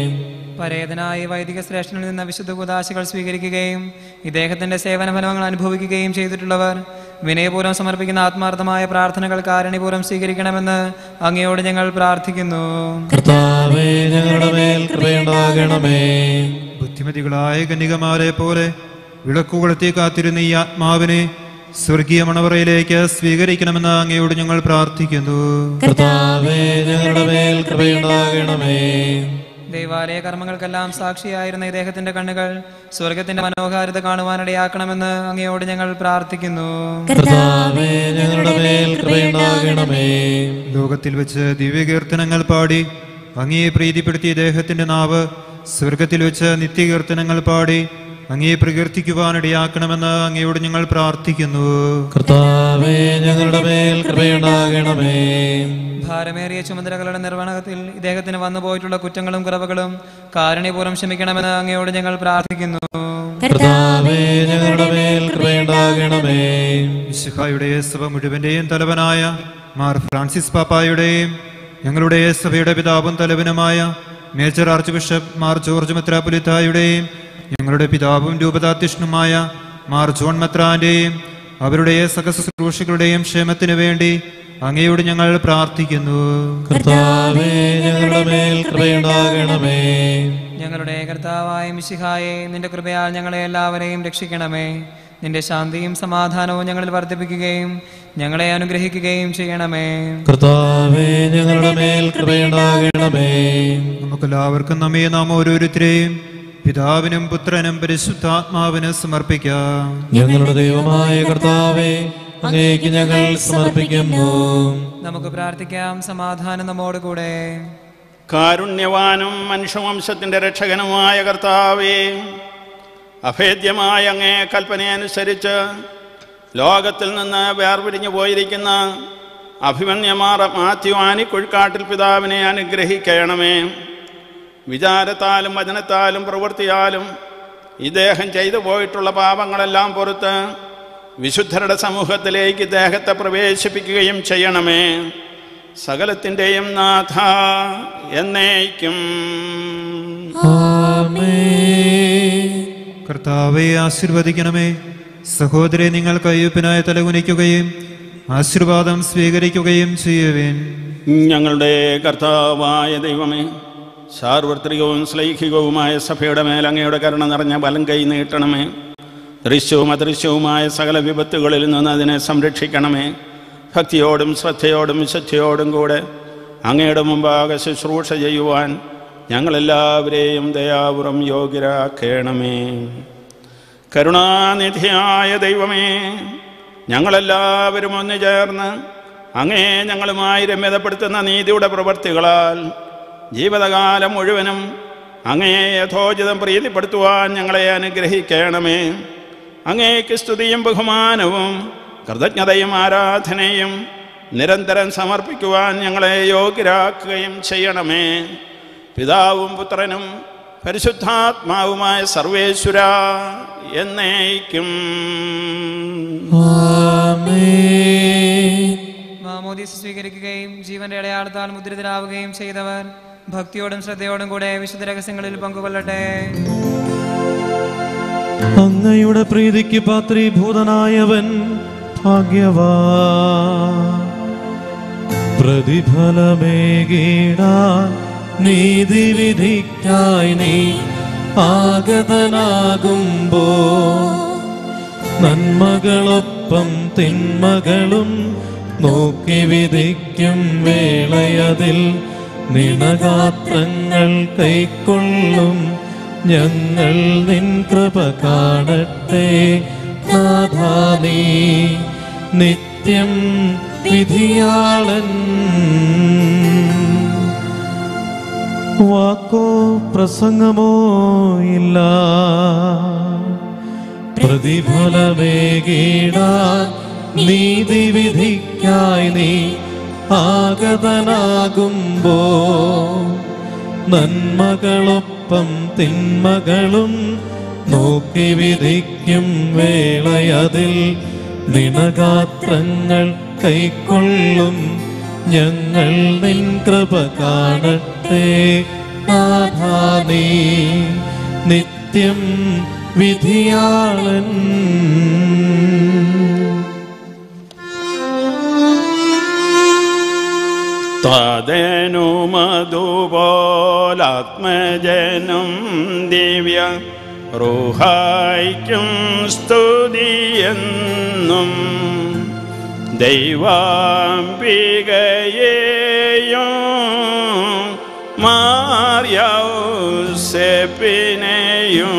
പരേതനായ വൈദിക ശ്രേഷ്ഠനിൽ നിന്ന് വിശുദ്ധ കുദാശകൾ സ്വീകരിക്കുകയും ഇദ്ദേഹത്തിന്റെ സേവന ഫലങ്ങൾ അനുഭവിക്കുകയും ചെയ്തിട്ടുള്ളവർ വിനയപൂർവ്വം സമർപ്പിക്കുന്ന ആത്മാർത്ഥമായ പ്രാർത്ഥനകൾ കാരുണ്യപൂർവ്വം സ്വീകരിക്കണമെന്ന് അങ്ങയോട് ഞങ്ങൾ പ്രാർത്ഥിക്കുന്നു. കർത്താവേ, ഞങ്ങളുടെ മേൽ കൃപയുണ്ടാകണമേ. ബുദ്ധിമതികളായ കന്യകമാരെ പോലെ വിളക്കുകൊളുത്തി കാത്തിരുന്ന ഈ ആത്മാവിനെ സ്വർഗീയ മണവറയിലേക്ക് സ്വീകരിക്കണമെന്ന് അങ്ങയോട് ഞങ്ങൾ പ്രാർത്ഥിക്കുന്നു. കർത്താവേ, ഞങ്ങളുടെ മേൽ കൃപയുണ്ടാകണമേ. ദൈവാലയ കർമ്മങ്ങൾക്കെല്ലാം സാക്ഷിയായിരുന്ന ഇദ്ദേഹത്തിന്റെ കണ്ണുകൾ സ്വർഗത്തിന്റെ മനോഹാരിത കാണുവാനിടയാക്കണമെന്ന് അങ്ങയോട് ഞങ്ങൾ പ്രാർത്ഥിക്കുന്നു. കർത്താവേ, ഞങ്ങളുടെ മേൽ കൃപയുണ്ടാകണമേ. ലോകത്തിൽ വെച്ച് ദിവ്യകീർത്തനങ്ങൾ പാടി അങ്ങയെ പ്രീതിപ്പെടുത്തിയ ഇദ്ദേഹത്തിന്റെ നാവ് സ്വർഗത്തിൽ വെച്ച് നിത്യകീർത്തനങ്ങൾ പാടി അങ്ങയെ പ്രകീർത്തിക്കുവാനിടയാക്കണമെന്ന് അങ്ങയോട് ഞങ്ങൾ പ്രാർത്ഥിക്കുന്നു. കർത്താവേ, ഞങ്ങളുടെ മേൽ കൃപയുണ്ടാകണമേ. ഭാരമേറിയ ചുമതലകളുടെ നിർവഹണത്തിൽ ഇദ്ദേഹത്തിന് വന്നു പോയിട്ടുള്ള കുറ്റങ്ങളും കുറവുകളും കാരുണ്യപൂർവ്വം ക്ഷമിക്കണമെന്ന് അങ്ങയോട് ഞങ്ങൾ പ്രാർത്ഥിക്കുന്നു. കർത്താവേ, ഞങ്ങളുടെ മേൽ കൃപയുണ്ടാകണമേ. മിശിഹായുടെ സഭ മുഴുവന്റെയും തലവനായ മാർ ഫ്രാൻസിസ് പാപ്പായുടെയും ഞങ്ങളുടെ സഭയുടെ പിതാവും തലവനുമായ major archbishop Mar George മെത്രാപ്പൊലീത്തായുടെയും ഞങ്ങളുടെ പിതാവും രൂപതാധ്യക്ഷനുമായ മാർ ജോൺ മെത്രാന്റെയും അവരുടെ സഹശുശ്രൂഷകളുടെയും ക്ഷേമത്തിനു വേണ്ടി അങ്ങയോട് ഞങ്ങൾ പ്രാർത്ഥിക്കുന്നു. കർത്താവേ, ഞങ്ങളുടെ മേൽ കൃപയുണ്ടാകണമേ. ഞങ്ങളുടെ കർത്താവായ മിശിഹായെ, നിന്റെ കൃപയാൽ ഞങ്ങളെ എല്ലാവരെയും രക്ഷിക്കണമേ. നിന്റെ ശാന്തിയും സമാധാനവും ഞങ്ങളിൽ വർദ്ധിപ്പിക്കുകയും ഞങ്ങളെ അനുഗ്രഹിക്കുകയും ചെയ്യണമേ. കർത്താവേ, ഞങ്ങളുടെ മേൽ കൃപയുണ്ടാകണമേ. നമുക്കെല്ലാവർക്കും നമ്മെ നാം ഓരോരുത്തരെയും പിതാവിനും പുത്രനും പരിശുദ്ധാത്മാവിനും സമർപ്പിക്കാം. ഞങ്ങളുടെ ദൈവമായ കർത്താവേ, അങ്ങേക്ക് ഞങ്ങൾ സമർപ്പിക്കുന്നു. നമുക്ക് പ്രാർത്ഥിക്കാം. സമാധാനം നമ്മോടുകൂടെ. കാരുണ്യവാനും മനുഷ്യവംശത്തിന്റെ രക്ഷകനുമായ കർത്താവേ, അഭേദ്യമായ അങ്ങേ കൽപ്പനയനുസരിച്ച് ലോകത്തിൽ നിന്ന് വേർപിരിഞ്ഞു പോയിരിക്കുന്ന അഭിമന്യമാർ മാത്യു ആനിക്കുഴിക്കാട്ടിൽ പിതാവിനെ അനുഗ്രഹിക്കണമേ. വിചാരത്താലും വചനത്താലും പ്രവൃത്തിയാലും ഇദ്ദേഹം ചെയ്തു പോയിട്ടുള്ള പാപങ്ങളെല്ലാം പുറത്ത് വിശുദ്ധരുടെ സമൂഹത്തിലേക്ക് ഇദ്ദേഹത്തെ പ്രവേശിപ്പിക്കുകയും ചെയ്യണമേ. സകലത്തിൻ്റെയും നാഥ എന്നേക്കും. കർത്താവെ ആശീർവദിക്കണമേ. സഹോദരെ, നിങ്ങൾ കയ്യൊപ്പിനായി തലകുനിക്കുകയും ആശീർവാദം സ്വീകരിക്കുകയും ചെയ്യുവേൻ. ഞങ്ങളുടെ കർത്താവായ ദൈവമേ, സാർവത്രികവും ശ്ലൈഹികവുമായ സഭയുടെ മേൽ അങ്ങയുടെ കരുണ നിറഞ്ഞ വലം കൈ നീട്ടണമേ. ദൃശ്യവും അദൃശ്യവുമായ സകല വിപത്തുകളിൽ നിന്ന് അതിനെ സംരക്ഷിക്കണമേ. ഭക്തിയോടും ശ്രദ്ധയോടും വിശുദ്ധിയോടും കൂടെ അങ്ങയുടെ മുമ്പാകെ ശുശ്രൂഷ ചെയ്യുവാൻ ഞങ്ങളെല്ലാവരെയും ദയാപുറം യോഗ്യരാക്കണമേ. കരുണാനിധിയായ ദൈവമേ, ഞങ്ങളെല്ലാവരും ഒന്നു ചേർന്ന് അങ്ങേ ഞങ്ങളുമായി രമ്യതപ്പെടുത്തുന്ന നീതിയുടെ പ്രവൃത്തികളാൽ ജീവിതകാലം മുഴുവനും അങ്ങേ യഥോചിതം പ്രീതിപ്പെടുത്തുവാൻ ഞങ്ങളെ അനുഗ്രഹിക്കണമേ. അങ്ങേക്ക് സ്തുതിയും ബഹുമാനവും കൃതജ്ഞതയും ആരാധനയും നിരന്തരം സമർപ്പിക്കുവാൻ ഞങ്ങളെ യോഗ്യരാക്കുകയും ചെയ്യണമേ. പിതാവും പുത്രനും പരിശുദ്ധാത്മാവുമായ സർവേശ്വര എന്നേക്കും. മാമോദീസ സ്വീകരിക്കുകയും ജീവന്റെ അടയാളത്താൽ മുദ്രിതരാവുകയും ചെയ്തവർ ഭക്തിയോടും ശ്രദ്ധയോടും കൂടെ വിശുദ്ധ രഹസ്യങ്ങളിൽ പങ്കുകൊള്ളട്ടെ. അങ്ങയുടെ പ്രീതിക്ക് പാത്രീഭൂതനായവൻ ഭാഗ്യവാൻ. പ്രതിഫലമേകീടാൻ നീതിവിധിക്കായി നീ ആഗതനാകുമ്പോ നന്മകളൊപ്പം തിന്മകളും നോക്കി വിധിക്കും വേളയതിൽ നിണഗാത്രങ്ങൾ കൈക്കൊള്ളും ഞങ്ങൾ നിൻ കൃപ കാണട്ടെ. നാഥാ, നീ നിത്യം വിധിയാളൻ. വാക്കോ പ്രസംഗമോ ഇല്ല, പ്രതിഫലമേകീടാൻ നീതിവിധിക്കായി നീ ആഗതനാകുമ്പോ നന്മകളൊപ്പം പാപം തിന്മകളും നോക്കി വിധിക്കും വേളയതിൽ ദിനഗാത്രങ്ങൾ കൈക്കൊള്ളും ഞങ്ങൾ നിൻ കൃപ കാണട്ടെ നാഥാ നീ നിത്യം വിധിയാളൻ. തദനുമതുപോലാത്മജനം ദിവ്യ റൂഹായ്ക്കും സ്തുതിയെന്നും ദൈവാംബികയെയും മാർയൗസേപ്പിനെയും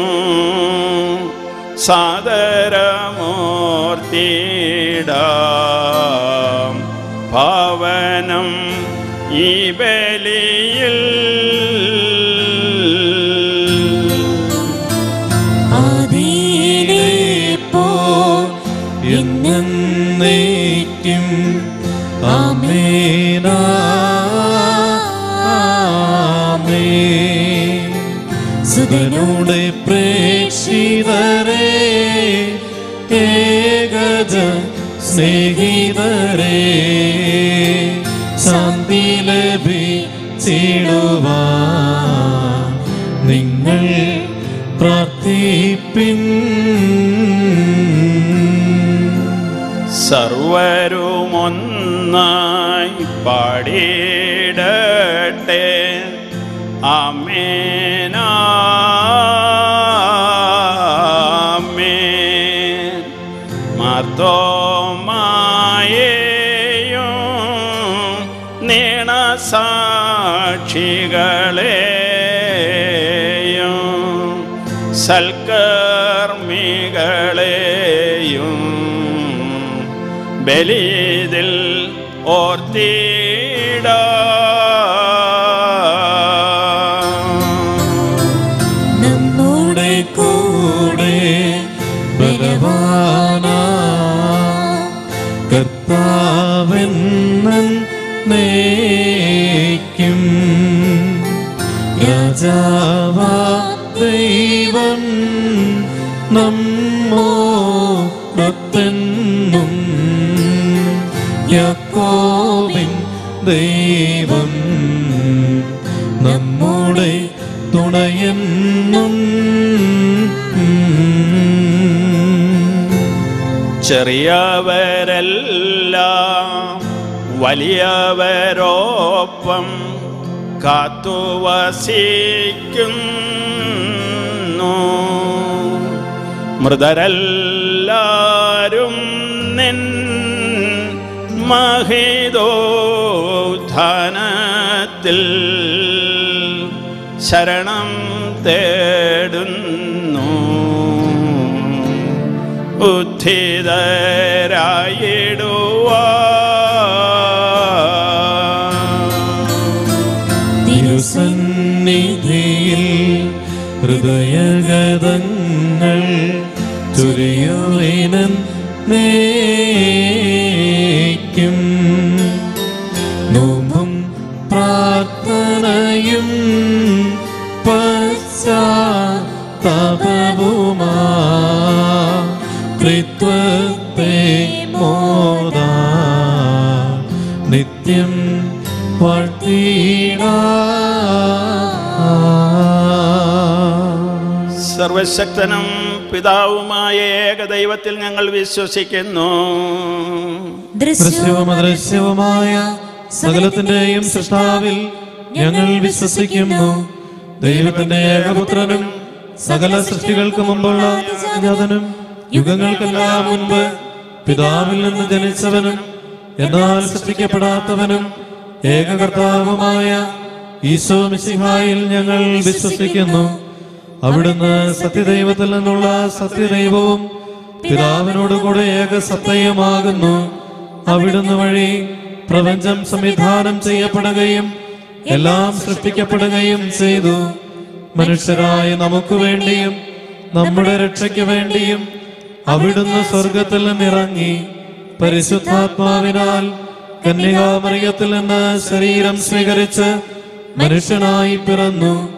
സാദരമൂർത്തിയിടാം. പാവനം ഈ ബലിയിൽ എന്നേക്കും ആമേൻ ആമേൻ. സുതനുടെ പ്രേക്ഷിതരേ ഏകജ സ്നേഹിതരേ ശാന്തി ലഭിച്ചിടുവാൻ നിങ്ങൾ പ്രാർത്ഥിപ്പിൻ. സർവരുമൊന്നായി പാടിയിടട്ടെ ആമേൻ ആമേൻ. മാർത്തോമായെയും നീണസാക്ഷികളെയും സൽക്കർമ്മികളെയും ബലിതിൽ ഓർത്തിടാം. നമ്മുടെ കൂടെ ബലവാനാ കർത്താവെന്നേക്കും രാജാവാ ദൈവം നമ്മോടൊത്തെന്നും യാക്കോബിൻ ദൈവം നമ്മുടെ തുണയെന്നും. ചെറിയവരെല്ലാം വലിയവരോപ്പം കാത്തുവസിക്കുന്നു. മൃതരെല്ലാരും നിൻ മഹിതോത്ഥാനത്തിൽ ശരണം തേടുന്നു. തിരുസന്നിധിയിൽ ഹൃദയഗതങ്ങൾ ചൊരിയുവിനും നോമ്പും പ്രാർത്ഥനയും പശ്ചാത്താപവുമാ ത്രിത്വത്തെ മോദാ നിത്യം സർവശക്തനും പിതാവുമായ ഏകദൈവത്തിൽ ഞങ്ങൾ വിശ്വസിക്കുന്നു. ദൃശ്യവും അദൃശ്യവുമായ സകലത്തിന്റെയും സൃഷ്ടാവിൽ ഞങ്ങൾ വിശ്വസിക്കുന്നു. ദൈവത്തിന്റെ ഏകപുത്രനും സകല സൃഷ്ടികൾക്ക് മുമ്പുള്ള ജാതനും യുഗങ്ങൾക്കെല്ലാം മുൻപ് പിതാവിൽ നിന്ന് ജനിച്ചവനും എന്നാൽ സൃഷ്ടിക്കപ്പെടാത്തവനും ഏകകർത്താവുമായ ഈശോ മിശിഹായിൽ ഞങ്ങൾ വിശ്വസിക്കുന്നു. അവിടുന്ന് സത്യദൈവത്തിൽ നിന്നുള്ള സത്യദൈവവും പിതാവിനോടുകൂടെ ഏകസത്തയുമാകുന്നു. അവിടുന്ന് വഴി പ്രപഞ്ചം സംവിധാനം ചെയ്യപ്പെടുകയും എല്ലാം സൃഷ്ടിക്കപ്പെടുകയും ചെയ്തു. മനുഷ്യരായ നമുക്ക് വേണ്ടിയും നമ്മുടെ രക്ഷയ്ക്ക് വേണ്ടിയും അവിടുന്ന് സ്വർഗത്തിൽ നിന്നിറങ്ങി പരിശുദ്ധാത്മാവിനാൽ കന്യകാമറിയത്തിൽ നിന്ന് ശരീരം സ്വീകരിച്ച് മനുഷ്യനായി പിറന്നു.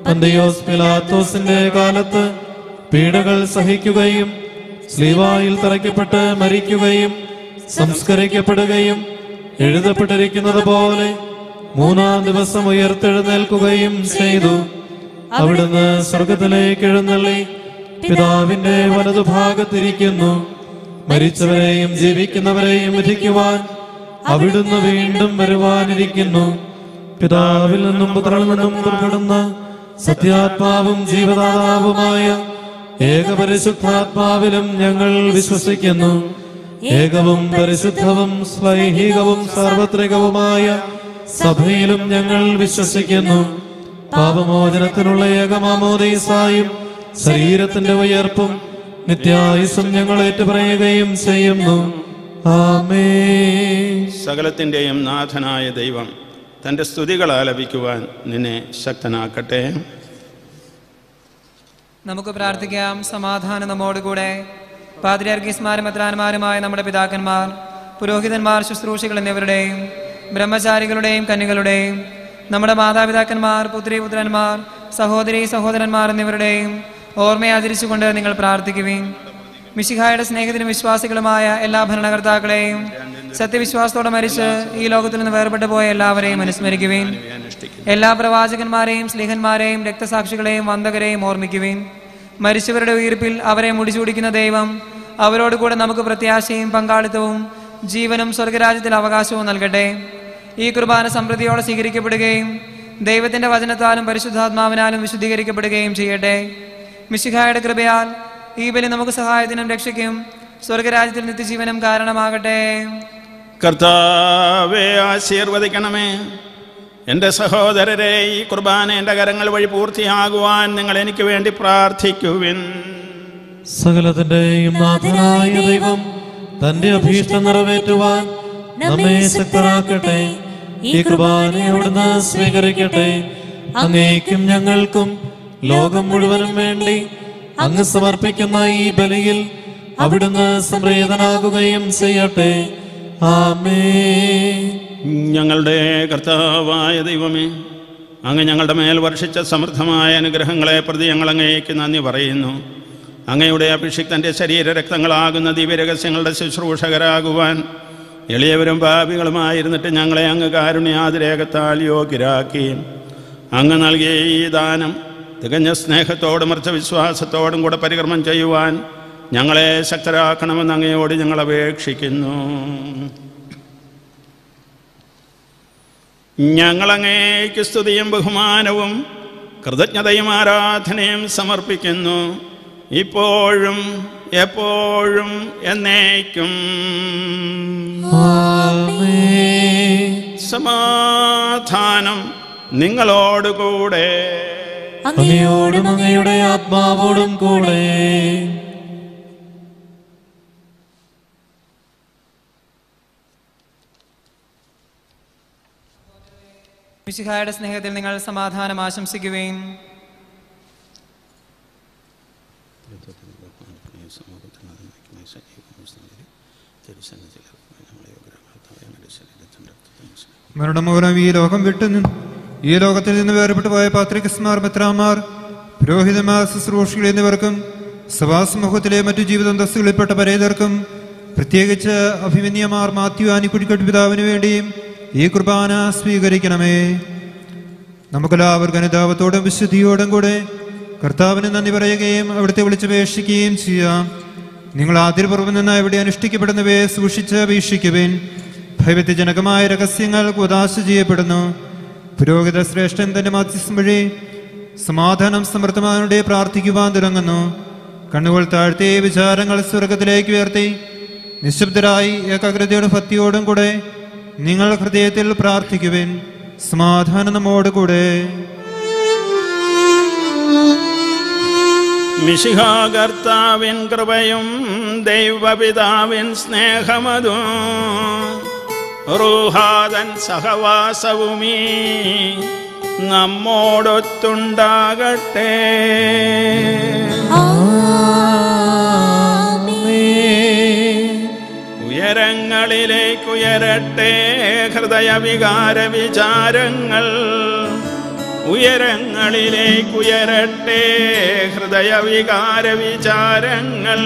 പന്തിയോസ് പിലാത്തോസിന്റെ കാലത്ത് പീഡകൾ സഹിക്കുകയും സ്ലീവായിൽ തറയ്ക്കപ്പെട്ട് മരിക്കുകയും സംസ്കരിക്കപ്പെടുകയും എഴുതപ്പെട്ടിരിക്കുന്നത് പോലെ 3-ാം ദിവസം ഉയർത്തെഴുന്നേൽക്കുകയും ചെയ്തു. അവിടുന്ന് സ്വർഗത്തിലേക്ക് എഴുന്നള്ളി പിതാവിന്റെ വലതുഭാഗത്തിരിക്കുന്നു. മരിച്ചവരെയും ജീവിക്കുന്നവരെയും വിധിക്കുവാൻ അവിടുന്ന് വീണ്ടും വരുവാനിരിക്കുന്നു. പിതാവിൽ നിന്നും പുത്രനിൽ നിന്നും പുറപ്പെടുന്ന സത്യാത്മാവും ജീവദാതാവുമായ ഏകപരിശുദ്ധാത്മാവിലും ഞങ്ങൾ വിശ്വസിക്കുന്നു. ഏകവും പരിശുദ്ധവും ശ്ലൈഹികവും സാർവത്രികവുമായ സഭയിലും ഞങ്ങൾ വിശ്വസിക്കുന്നു. പാപമോചനത്തിനുള്ള ഏകമാമോദീസായും ശരീരത്തിന്റെ ഉയർപ്പും നിത്യായുസ്സും ഞങ്ങൾ ഏറ്റുപറയുകയും ചെയ്യുന്നു. ആമേൻ. സകലത്തിൻ്റെയും നാഥനായ ദൈവം തൻ്റെ സ്തുതികൾ ആലപിക്കുവാൻ നിന്നെ ശക്തനാക്കട്ടെ. നമുക്ക് പ്രാർത്ഥിക്കാം. സമാധാനം നമ്മോടുകൂടെ. പാത്രിയാർക്കീസ്മാരും മെത്രാന്മാരുമായ നമ്മുടെ പിതാക്കന്മാർ, പുരോഹിതന്മാർ, ശുശ്രൂഷികൾ എന്നിവരുടെയും ബ്രഹ്മചാരികളുടെയും കന്യകളുടെയും നമ്മുടെ മാതാപിതാക്കന്മാർ, പുത്രിപുത്രന്മാർ, സഹോദരീ സഹോദരന്മാർ എന്നിവരുടെയും ഓർമ്മയെ ആചരിച്ചുകൊണ്ട് നിങ്ങൾ പ്രാർത്ഥിക്കുവിൻ. മിശിഹായുടെ സ്നേഹത്തിനും വിശ്വാസികളുമായ എല്ലാ ഭരണകർത്താക്കളെയും സത്യവിശ്വാസത്തോടെ മരിച്ച് ഈ ലോകത്തിൽ നിന്ന് വേർപെട്ടു പോയ എല്ലാവരെയും അനുസ്മരിക്കുവിൻ. എല്ലാ പ്രവാചകന്മാരെയും സ്ലീഹന്മാരെയും രക്തസാക്ഷികളെയും വന്ദകരെയും ഓർമ്മിക്കുവിൻ. മരിച്ചവരുടെ ഉയിർപ്പിൽ അവരെ മുടിചൂടിക്കുന്ന ദൈവം അവരോട് കൂടെ നമുക്ക് പ്രത്യാശയും പങ്കാളിത്തവും ജീവനും സ്വർഗരാജ്യത്തിൽ അവകാശവും നൽകട്ടെ. ഈ കുർബാന സമൃദ്ധിയോടെ സ്വീകരിക്കപ്പെടുകയും ദൈവത്തിന്റെ വചനത്താലും പരിശുദ്ധാത്മാവിനാലും വിശുദ്ധീകരിക്കപ്പെടുകയും ചെയ്യട്ടെ. മിശിഹായുടെ കൃപയാൽ ഈ ബലി നമുക്ക് സഹായത്തിനും രക്ഷയ്ക്കും സ്വർഗരാജ്യത്തിൽ നിത്യജീവനും കാരണമാകട്ടെ. കർത്താവേ, ആശീർവദിക്കണമേ. എൻ്റെ സഹോദരരെ, ഈ കുർബാന എൻ്റെ കരങ്ങൾ വഴി പൂർത്തിയാകുവാൻ നിങ്ങൾ എനിക്ക് വേണ്ടി പ്രാർത്ഥിക്കുവിൻ. സകലത്തിന്റെയും നാഥനായ ദൈവം തന്റെ അഭീഷ്ടം നിറവേറ്റുവാൻ നമ്മെ ശക്തരാക്കട്ടെ. ഈ കുർബാന അവിടുന്ന് സ്വീകരിക്കട്ടെ. അങ്ങേക്കും ഞങ്ങൾക്കും ലോകം മുഴുവനും വേണ്ടി അങ്ങ് സമർപ്പിക്കുന്ന ഈ ബലിയിൽ അവിടുന്ന് സംപ്രീതനാകുകയും ചെയ്യട്ടെ. ആമേൻ. ഞങ്ങളുടെ കർത്താവായ ദൈവമേ, അങ്ങ് ഞങ്ങളുടെ മേൽ വർഷിച്ച സമൃദ്ധമായ അനുഗ്രഹങ്ങളെ പ്രതി ഞങ്ങൾ അങ്ങേക്ക് നന്ദി പറയുന്നു. അങ്ങയുടെ അഭിഷിക്തൻ്റെ ശരീരരക്തങ്ങളാകുന്ന ദിവ്യരഹസ്യങ്ങളുടെ ശുശ്രൂഷകരാകുവാൻ എളിയവരും പാപികളുമായിരുന്നിട്ട് ഞങ്ങളെ അങ്ങ് കാരുണ്യാതിരേകത്താൽ യോഗ്യരാക്കി. അങ്ങ് നൽകിയ ഈ ദാനം തികഞ്ഞ സ്നേഹത്തോടും വിശ്വാസത്തോടും കൂടെ പരികർമ്മം ചെയ്യുവാൻ ഞങ്ങളെ ശക്തരാക്കണമെന്ന് അങ്ങയോട് ഞങ്ങൾ അപേക്ഷിക്കുന്നു. ഞങ്ങളങ്ങേക്ക് സ്തുതിയും ബഹുമാനവും കൃതജ്ഞതയും ആരാധനയും സമർപ്പിക്കുന്നു, ഇപ്പോഴും എപ്പോഴും എന്നേക്കും. സമാധാനം നിങ്ങളോടുകൂടെ. അങ്ങയോടും അങ്ങയുടെ ആത്മാവോടും കൂടെ. മിശിഹായുടെ സ്നേഹത്തിൽ നിങ്ങൾ സമാധാനം ആശംസിക്കുകയും മരണമൂലം ഈ ലോകം ഈ ലോകത്തിൽ നിന്ന് വേർപെട്ടു പോയ പാത്രികസ്മാർ, മെത്രാന്മാർ, പുരോഹിതന്മാർ, ശുശ്രൂഷികൾ എന്നിവർക്കും സഭാസമൂഹത്തിലെ മറ്റു ജീവിതാന്തസ്തുകളിൽപ്പെട്ട പരേതർക്കും പ്രത്യേകിച്ച് അഭിമന്യമാർ മാത്യു ആനിക്കുഴിക്കട്ട് പിതാവിന് വേണ്ടിയും ഈ കുർബാന സ്വീകരിക്കണമേ. നമുക്കെല്ലാവർക്കും അനുതാപത്തോടും വിശുദ്ധിയോടും കൂടെ കർത്താവിന് നന്ദി പറയുകയും അവിടുത്തെ വിളിച്ചപേക്ഷിക്കുകയും ചെയ്യാം. നിങ്ങൾ ആതിരപൂർവ്വം നിന്ന് ഇവിടെ അനുഷ്ഠിക്കപ്പെടുന്നവയെ സൂക്ഷിച്ച് അപേക്ഷിക്കുവിൻ. ഭയഭക്തിജനകമായ രഹസ്യങ്ങൾ ഉദാശ ചെയ്യപ്പെടുന്നു. പുരോഹിത ശ്രേഷ്ഠൻ തന്റെ മാധ്യസ്ഥം വഴി സമാധാനം സമൃദ്ധമാനോടെ പ്രാർത്ഥിക്കുവാൻ തുടങ്ങുന്നു. കണ്ണുകൾ താഴ്ത്തി വിചാരങ്ങൾ സ്വർഗത്തിലേക്ക് ഉയർത്തി നിശബ്ദരായി ഏകാഗ്രതയോടും ഭക്തിയോടും കൂടെ നിങ്ങൾ ഹൃദയത്തിൽ പ്രാർത്ഥിക്കുവിൻ. സമാധാനം നമ്മോടുകൂടെ. മിശിഹാ കർത്താവിൻ കൃപയും ദൈവപിതാവിൻ സ്നേഹമതും റൂഹാദൻ സഹവാസവുമീ നമ്മോടൊത്തുണ്ടാകട്ടെ. ഉയരങ്ങളിലേക്കുയരട്ടെ ഹൃദയവികാര വിചാരങ്ങൾ, ഉയരങ്ങളിലേക്കുയരട്ടെ ഹൃദയവികാര വിചാരങ്ങൾ.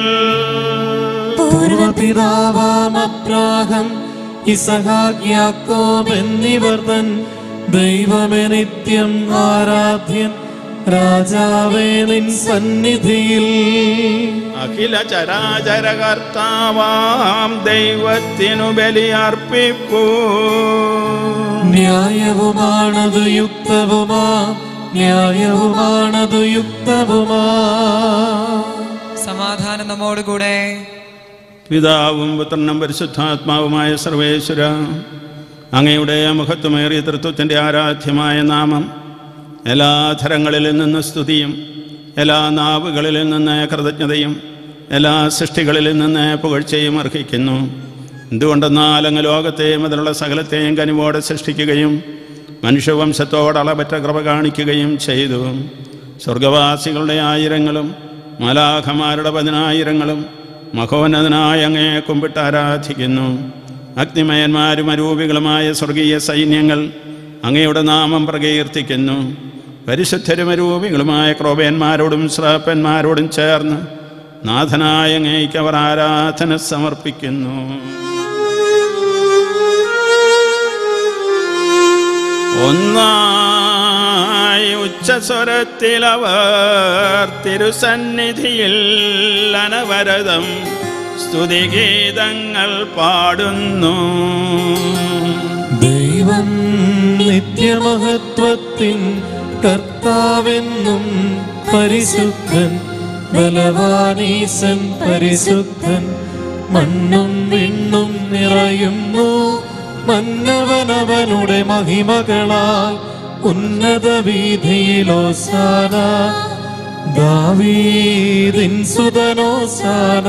പൂർവപിതാവാം അബ്രാഹാം ഇസഹാക്ക് യാക്കോബ് എന്നിവർ തൻ ദൈവമേ നിത്യം ആരാധ്യൻ രാജാവേ നിൻ സന്നിധിയിൽ അഖില ചരാചര കർത്താവാം ദൈവത്തിനു ബലിയർപ്പിപ്പൂ. ന്യായവുമാണതു യുക്തവുമാ, ന്യായവുമാണതു യുക്തവുമാ. സമാധാനം നമ്മോടുകൂടെ. പിതാവും പുത്രനും പരിശുദ്ധാത്മാവുമായ സർവേശ്വര, അങ്ങയുടെ മഹത്വമേറിയ തൃത്വത്തിൻ്റെ ആരാധ്യമായ നാമം എല്ലാ ധരങ്ങളിൽ നിന്ന് സ്തുതിയും എല്ലാ നാവുകളിൽ നിന്ന് കൃതജ്ഞതയും എല്ലാ സൃഷ്ടികളിൽ നിന്ന് പുകഴ്ചയും അർഹിക്കുന്നു. എന്തുകൊണ്ടെന്നാൽ അങ്ങ് ലോകത്തെയും അതിലുള്ള സകലത്തെയും കനിവോടെ സൃഷ്ടിക്കുകയും മനുഷ്യവംശത്തോട് അളവറ്റ കൃപ കാണിക്കുകയും ചെയ്തു. സ്വർഗവാസികളുടെ ആയിരങ്ങളും മലാഖമാരുടെ 10,000 മഹോന്നതനായ അങ്ങയെ കുമ്പിട്ട് ആരാധിക്കുന്നു. അഗ്നിമയന്മാരും അരൂപികളുമായ സ്വർഗീയ സൈന്യങ്ങൾ അങ്ങയുടെ നാമം പ്രകീർത്തിക്കുന്നു. പരിശുദ്ധരും അരൂപികളുമായ ക്രോബേന്മാരോടും ശ്രാപ്പന്മാരോടും ചേർന്ന് നാഥനായ അങ്ങേയ്ക്ക് അവർ ആരാധന സമർപ്പിക്കുന്നു. ഒന്നായി ഉച്ചസ്വരത്തിൽ അവർ തിരുസന്നിധിയിൽ അനവരതം സ്തുതിഗീതങ്ങൾ പാടുന്നു. ദൈവം നിത്യമഹത്വത്തിൻ കർത്താവെന്നും പരിശുദ്ധൻ ബലവാനീശൻ പരിശുദ്ധൻ. മണ്ണും വിണ്ണും നിറയുന്നു മന്നവനവനുടെ മഹിമകളാൽ ഉന്നത വീഥിയിലോസാന. ദാവീദിൻ സുതനോസാന.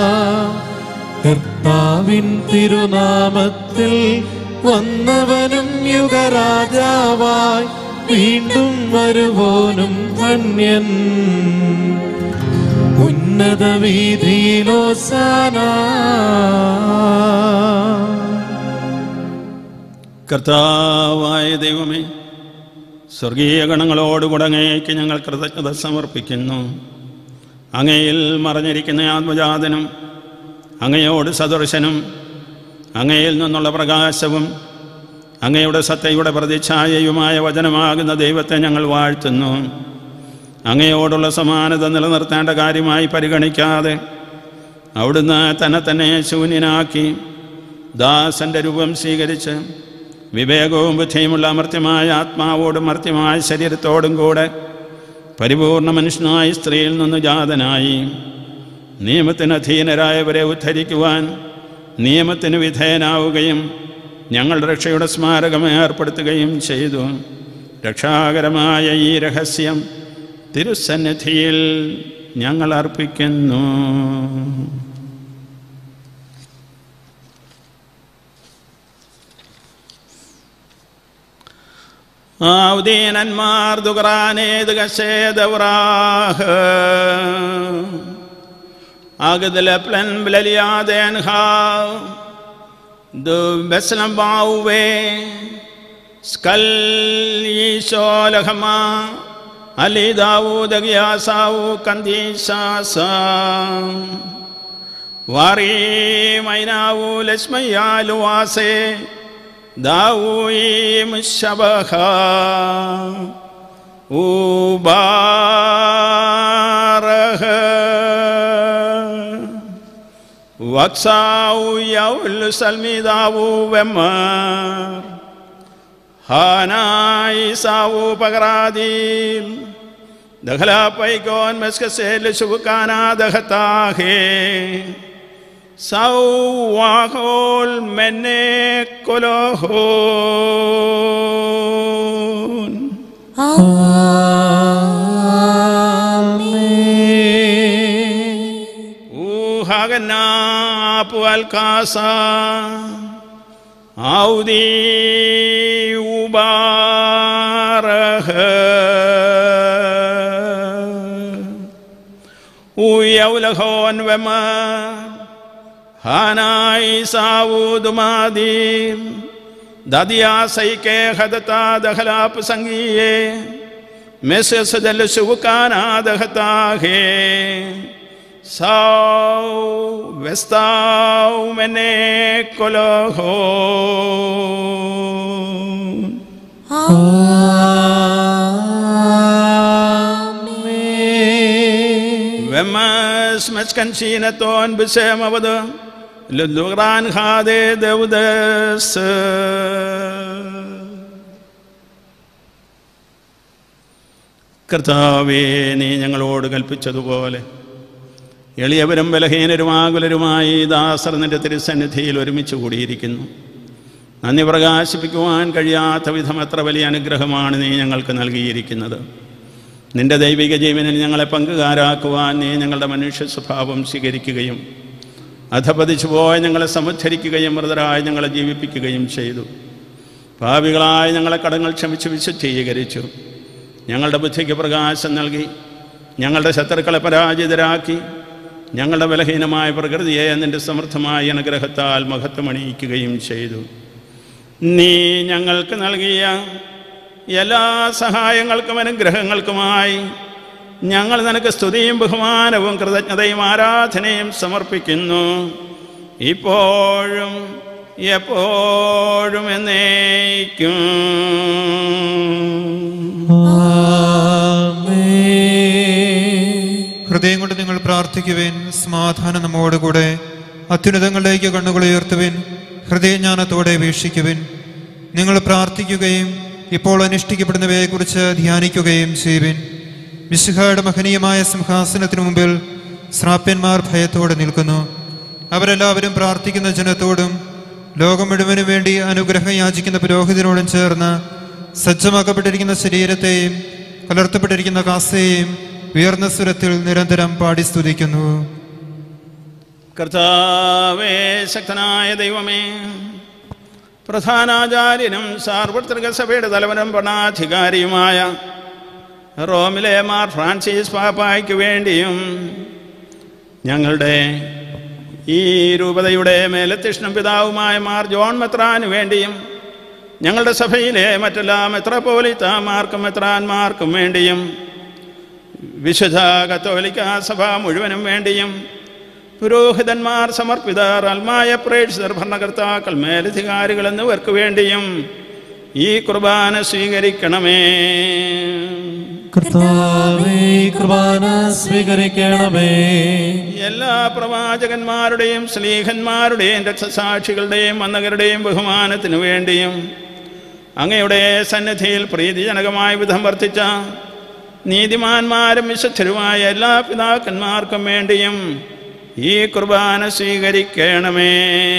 കർത്താവിൻ തിരുനാമത്തിൽ വന്നവനും യുഗരാജാവായി വീണ്ടും വരുവോനും ധന്യൻ. ഉന്നത വീഥിയിലോസാന. കർത്താവായ ദൈവമേ, സ്വർഗീയ ഗണങ്ങളോടുകൂടെ അങ്ങേക്ക് ഞങ്ങൾ കൃതജ്ഞത സമർപ്പിക്കുന്നു. അങ്ങയിൽ മറഞ്ഞിരിക്കുന്ന ആത്മജാതനും അങ്ങയോട് സദൃശനും അങ്ങയിൽ നിന്നുള്ള പ്രകാശവും അങ്ങയുടെ സത്തയുടെ പ്രതിച്ഛായയുമായ വചനമാകുന്ന ദൈവത്തെ ഞങ്ങൾ വാഴ്ത്തുന്നു. അങ്ങയോടുള്ള സമാനത നിലനിർത്തേണ്ട കാര്യമായി പരിഗണിക്കാതെ അവിടുന്ന് തന്നെ ശൂന്യനാക്കി ദാസന്റെ രൂപം സ്വീകരിച്ച് വിവേകവും ബുദ്ധിയുമുള്ള അമർത്യമായ ആത്മാവോടും മർത്യമായ ശരീരത്തോടും കൂടെ പരിപൂർണ മനുഷ്യനായി സ്ത്രീയിൽ നിന്ന് ജാതനായി നിയമത്തിന് അധീനരായവരെ ഉദ്ധരിക്കുവാൻ നിയമത്തിന് വിധേയനാവുകയും ഞങ്ങളുടെ രക്ഷയുടെ സ്മാരകം ഏർപ്പെടുത്തുകയും ചെയ്തു. രക്ഷാകരമായ ഈ രഹസ്യം തിരുസന്നിധിയിൽ ഞങ്ങൾ അർപ്പിക്കുന്നു. ഔദീനന്മാർ ദുഖറാനേത് കശേദവറാഹ് ആഗദല പ്ലൻ ബലലിയാദേൻഹ ദു ബസ്ലം ബാവുവേ സ്കൽ ഈശോലഹമ അലി ദാവൂദ് ഗിയാസാവു കന്ദീശാസ വാറി മൈനാവു ലക്ഷ്മയാലു വാസേ ദാവൂയിം ശബഹ ഉബാരഹ വക്സാവു യൗൽ സൽമിദാവു വെമ്മർ ഹാനായി സാവു പകരാദീൽ ദഖലാ പൈകോൻ മസ്കസേൽ ശുബുക്കാനാ ദഖതാഹേ സൗവാഹോൽ മെന്നെ കൊലോഹോൻ. ഊഹഗനാപു അൽകാസ ഔദി ഉബാരഹ ഉയൗലഹോൻ വെമ ഹാനായി സാവൂദുമാദീം ദദിയാ സൈകേ ഹദതാ ദഖലാപ് സംഗീയേ מססדל שוקנה דחתאהי סאו וסטאו מנה קולהו ומס משכנשינתון בשם עבודה לדוגרן חדה דודס കർത്താവേ, നീ ഞങ്ങളോട് കൽപ്പിച്ചതുപോലെ എളിയവരും ബലഹീനരുമാകുലരുമായി ദാസർ നിന്റെ തിരുസന്നിധിയിൽ ഒരുമിച്ച് കൂടിയിരിക്കുന്നു. നന്ദി പ്രകാശിപ്പിക്കുവാൻ കഴിയാത്ത വിധം അത്ര വലിയ അനുഗ്രഹമാണ് നീ ഞങ്ങൾക്ക് നൽകിയിരിക്കുന്നത്. നിന്റെ ദൈവിക ജീവനിൽ ഞങ്ങളെ പങ്കുകാരാക്കുവാൻ നീ ഞങ്ങളുടെ മനുഷ്യ സ്വഭാവം സ്വീകരിക്കുകയും അധപതിച്ചു പോയ ഞങ്ങളെ സമുദ്ധരിക്കുകയും മൃതരായി ഞങ്ങളെ ജീവിപ്പിക്കുകയും ചെയ്തു. പാപികളായ ഞങ്ങളെ കടങ്ങൾ ക്ഷമിച്ച് വിശുദ്ധീകരിച്ചു. ഞങ്ങളുടെ ബുദ്ധിക്ക് പ്രകാശം നൽകി ഞങ്ങളുടെ ശത്രുക്കളെ പരാജിതരാക്കി ഞങ്ങളുടെ ബലഹീനമായ പ്രകൃതിയെ നിന്റെ സമൃദ്ധമായ അനുഗ്രഹത്താൽ മഹത്വമണിയിക്കുകയും ചെയ്തു. നീ ഞങ്ങൾക്ക് നൽകിയ എല്ലാ സഹായങ്ങൾക്കും അനുഗ്രഹങ്ങൾക്കുമായി ഞങ്ങൾ നിനക്ക് സ്തുതിയും ബഹുമാനവും കൃതജ്ഞതയും ആരാധനയും സമർപ്പിക്കുന്നു, ഇപ്പോഴും എപ്പോഴും എന്നേക്കും. ഹൃദയം കൊണ്ട് നിങ്ങൾ പ്രാർത്ഥിക്കുവിൻ. സമാധാനം നമ്മോടുകൂടെ. അത്യുന്നതങ്ങളിലേക്ക് കണ്ണുകൾ ഉയർത്തുവിൻ. ഹൃദയജ്ഞാനത്തോടെ വീക്ഷിക്കുവിൻ. നിങ്ങൾ പ്രാർത്ഥിക്കുകയും ഇപ്പോൾ അനുഷ്ഠിക്കപ്പെടുന്നവയെക്കുറിച്ച് ധ്യാനിക്കുകയും ചെയ്യുവിൻ. മിശിഹായുടെ മഹനീയമായ സിംഹാസനത്തിനു മുമ്പിൽ ശ്രാപ്യന്മാർ ഭയത്തോടെ നിൽക്കുന്നു. അവരെല്ലാവരും പ്രാർത്ഥിക്കുന്ന ജനത്തോടും ലോകം മുഴുവനും വേണ്ടി അനുഗ്രഹം യാചിക്കുന്ന പുരോഹിതനോടും ചേർന്ന് സജ്ജമാക്കപ്പെട്ടിരിക്കുന്ന ശരീരത്തെയും കലർത്തപ്പെട്ടിരിക്കുന്ന കാസയെയും ഉയർന്ന സ്വരത്തിൽ നിരന്തരം പാടി സ്തുതിക്കുന്നു. കർത്താവേ, ശക്തനായ ദൈവമേ, പ്രധാനാചാര്യനും സാർവത്രിക സഭയുടെ തലവനും ഭരണാധികാരിയുമായ റോമിലെ മാർ ഫ്രാൻസിസ് പാപ്പായ്ക്ക് വേണ്ടിയും ഞങ്ങളുടെ ഈ രൂപതയുടെ മേലധ്യക്ഷനും പിതാവുമായ മാർ ജോൺ മെത്രാന് വേണ്ടിയും ഞങ്ങളുടെ സഭയിലെ മറ്റെല്ലാ മെത്രാപ്പോലീത്താമാർക്കും മെത്രാന്മാർക്കും വേണ്ടിയും വിശുദ്ധ കത്തോലിക്ക സഭ മുഴുവനും വേണ്ടിയും പുരോഹിതന്മാർ, സമർപ്പിതർ, ആത്മായ പ്രേക്ഷിതർ, ഭരണകർത്താക്കൾ, മേലധികാരികൾ എന്നിവർക്ക് വേണ്ടിയും ഈ കുർബാന സ്വീകരിക്കണമേ. കർത്താവേ, കുർബാന സ്വീകരിക്കണമേ. എല്ലാ പ്രവാചകന്മാരുടെയും ശ്ലീഹന്മാരുടെയും രക്തസാക്ഷികളുടെയും വന്ദകരുടെയും ബഹുമാനത്തിനു വേണ്ടിയും അങ്ങയുടെ സന്നിധിയിൽ പ്രീതിജനകമായ വിധം വർത്തിച്ച നീതിമാന്മാരും വിശുദ്ധരുമായ എല്ലാ പിതാക്കന്മാർക്കും വേണ്ടിയും ഈ കുർബാന സ്വീകരിക്കണമേ.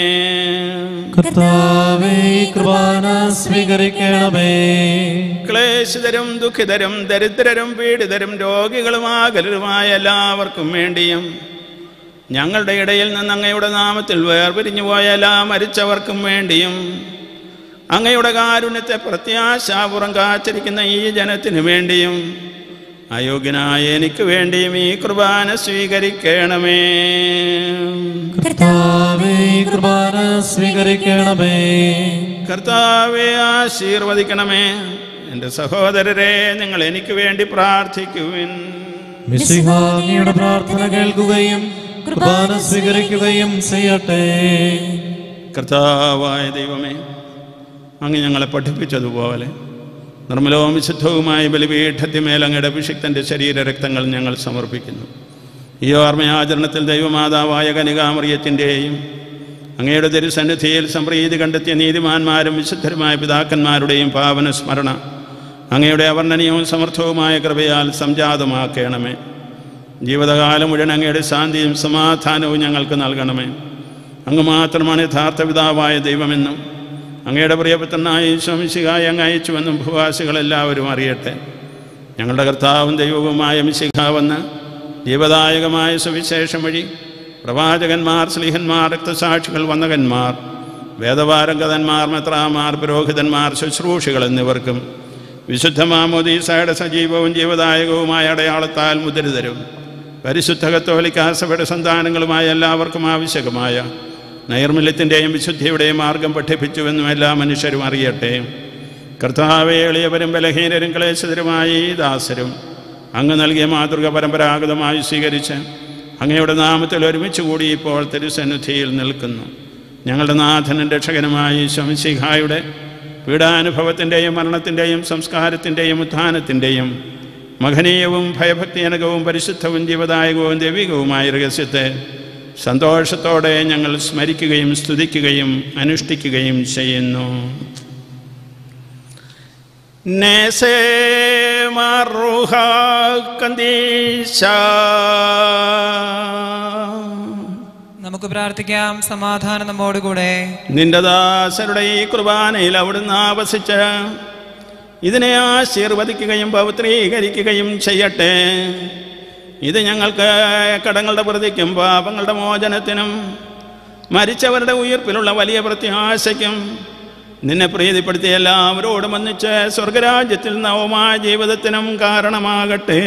കർത്താവേ, കുർബാന സ്വീകരിക്കണമേ. ക്ലേശിതരും ദുഃഖിതരും ദരിദ്രരും പീഡിതരും രോഗികളും ആകലരുമായ എല്ലാവർക്കും വേണ്ടിയും ഞങ്ങളുടെ ഇടയിൽ നിന്ന് അങ്ങയുടെ നാമത്തിൽ വേർപിരിഞ്ഞു പോയ എല്ലാ മരിച്ചവർക്കും വേണ്ടിയും അങ്ങയുടെ കാരുണ്യത്തെ പ്രത്യാശാപൂർവം കാത്തിരിക്കുന്ന ഈ ജനത്തിനു വേണ്ടിയും അയോഗ്യനായ എനിക്ക് വേണ്ടിയും ഈ കുർബാന സ്വീകരിക്കണമേ. കർത്താവേ, കുർബാന സ്വീകരിക്കണമേ. കർത്താവേ, ആശീർവദിക്കണമേ. എൻ്റെ സഹോദരരെ, നിങ്ങൾ എനിക്ക് വേണ്ടി പ്രാർത്ഥിക്കുവിൻ. മിശിഹാ അങ്ങയുടെ പ്രാർത്ഥന കേൾക്കുകയും കുർബാന സ്വീകരിക്കുകയും ചെയ്യട്ടെ. കർത്താവായ ദൈവമേ, അങ്ങ് ഞങ്ങളെ പഠിപ്പിച്ചതുപോലെ നിർമ്മലവും വിശുദ്ധവുമായ ബലിപീഠത്തിന്മേൽ അങ്ങയുടെ അഭിഷിക്തൻ്റെ ശരീരരക്തങ്ങൾ ഞങ്ങൾ സമർപ്പിക്കുന്നു. ഈ ഓർമ്മയാചരണത്തിൽ ദൈവമാതാവായ കനികാമറിയത്തിൻ്റെയും അങ്ങയുടെ തിരുസന്നിധിയിൽ സംപ്രീതി കണ്ടെത്തിയ നീതിമാന്മാരും വിശുദ്ധരുമായ പിതാക്കന്മാരുടെയും പാവന സ്മരണ അങ്ങയുടെ അവർണ്ണനീയവും സമർത്ഥവുമായ കൃപയാൽ സംജാതമാക്കണമേ. ജീവിതകാലം മുഴുവൻ അങ്ങയുടെ ശാന്തിയും സമാധാനവും ഞങ്ങൾക്ക് നൽകണമേ. അങ്ങ് മാത്രമാണ് യഥാർത്ഥ പിതാവായ ദൈവമെന്നും അങ്ങയുടെ പ്രിയപുത്രനായ ഈശോ മിശിഹായെ അങ്ങ് അയച്ചുവെന്നും ഭൂവാസികളെല്ലാവരും അറിയട്ടെ. ഞങ്ങളുടെ കർത്താവും ദൈവവുമായ മിശിഹാ വന്ന് ജീവദായകമായ സുവിശേഷം വഴി പ്രവാചകന്മാർ, സ്ലീഹന്മാർ, രക്തസാക്ഷികൾ, വന്ദകന്മാർ, വേദപാരംഗതന്മാർ, മെത്രാമാർ, പുരോഹിതന്മാർ, ശുശ്രൂഷികൾ എന്നിവർക്കും വിശുദ്ധ മാമോദീസയുടെ സജീവവും ജീവദായകവുമായ അടയാളത്താൽ മുദ്രിതരും പരിശുദ്ധ കത്തോലിക്കാ സഭയുടെ സന്താനങ്ങളുമായ എല്ലാവർക്കും ആവശ്യകമായ നൈർമല്യത്തിൻ്റെയും വിശുദ്ധിയുടെയും മാർഗം പഠിപ്പിച്ചുവെന്നും എല്ലാ മനുഷ്യരും അറിയട്ടെ. കർത്താവേ, എളിയവരും ബലഹീനരും ക്ലേശതരുമായി ദാസരും അങ്ങ് നൽകിയ മാതൃക പരമ്പരാഗതമായി സ്വീകരിച്ച് അങ്ങയുടെ നാമത്തിൽ ഒരുമിച്ച് കൂടി ഇപ്പോൾ തിരുസന്നിധിയിൽ നിൽക്കുന്നു. ഞങ്ങളുടെ നാഥനും രക്ഷകനുമായ ഈശോ മിശിഹായുടെ പീഡാനുഭവത്തിൻ്റെയും മരണത്തിൻ്റെയും സംസ്കാരത്തിൻ്റെയും ഉത്ഥാനത്തിൻ്റെയും മഹനീയവും ഭയഭക്തിജനകവും പരിശുദ്ധവും ജീവദായകവും ദൈവികവുമായ രഹസ്യത്തെ സന്തോഷത്തോടെ ഞങ്ങൾ സ്മരിക്കുകയും സ്തുതിക്കുകയും അനുഷ്ഠിക്കുകയും ചെയ്യുന്നു. നമുക്ക് പ്രാർത്ഥിക്കാം. സമാധാനം നമ്മോടുകൂടെ. നിന്റെ ദാസരുടെ ഈ കുർബാനയിൽ അവിടുന്ന് ആവസിച്ച് ഇതിനെ ആശീർവദിക്കുകയും പവിത്രീകരിക്കുകയും ചെയ്യട്ടെ. ഇത് ഞങ്ങൾക്ക് കടങ്ങളുടെ പ്രതിക്കും പാപങ്ങളുടെ മോചനത്തിനും മരിച്ചവരുടെ ഉയിർപ്പിലുള്ള വലിയ പ്രത്യാശയ്ക്കും നിന്നെ പ്രീതിപ്പെടുത്തിയ എല്ലാവരോടും ഒന്നിച്ച് സ്വർഗരാജ്യത്തിൽ നവമായ ജീവിതത്തിനും കാരണമാകട്ടെ.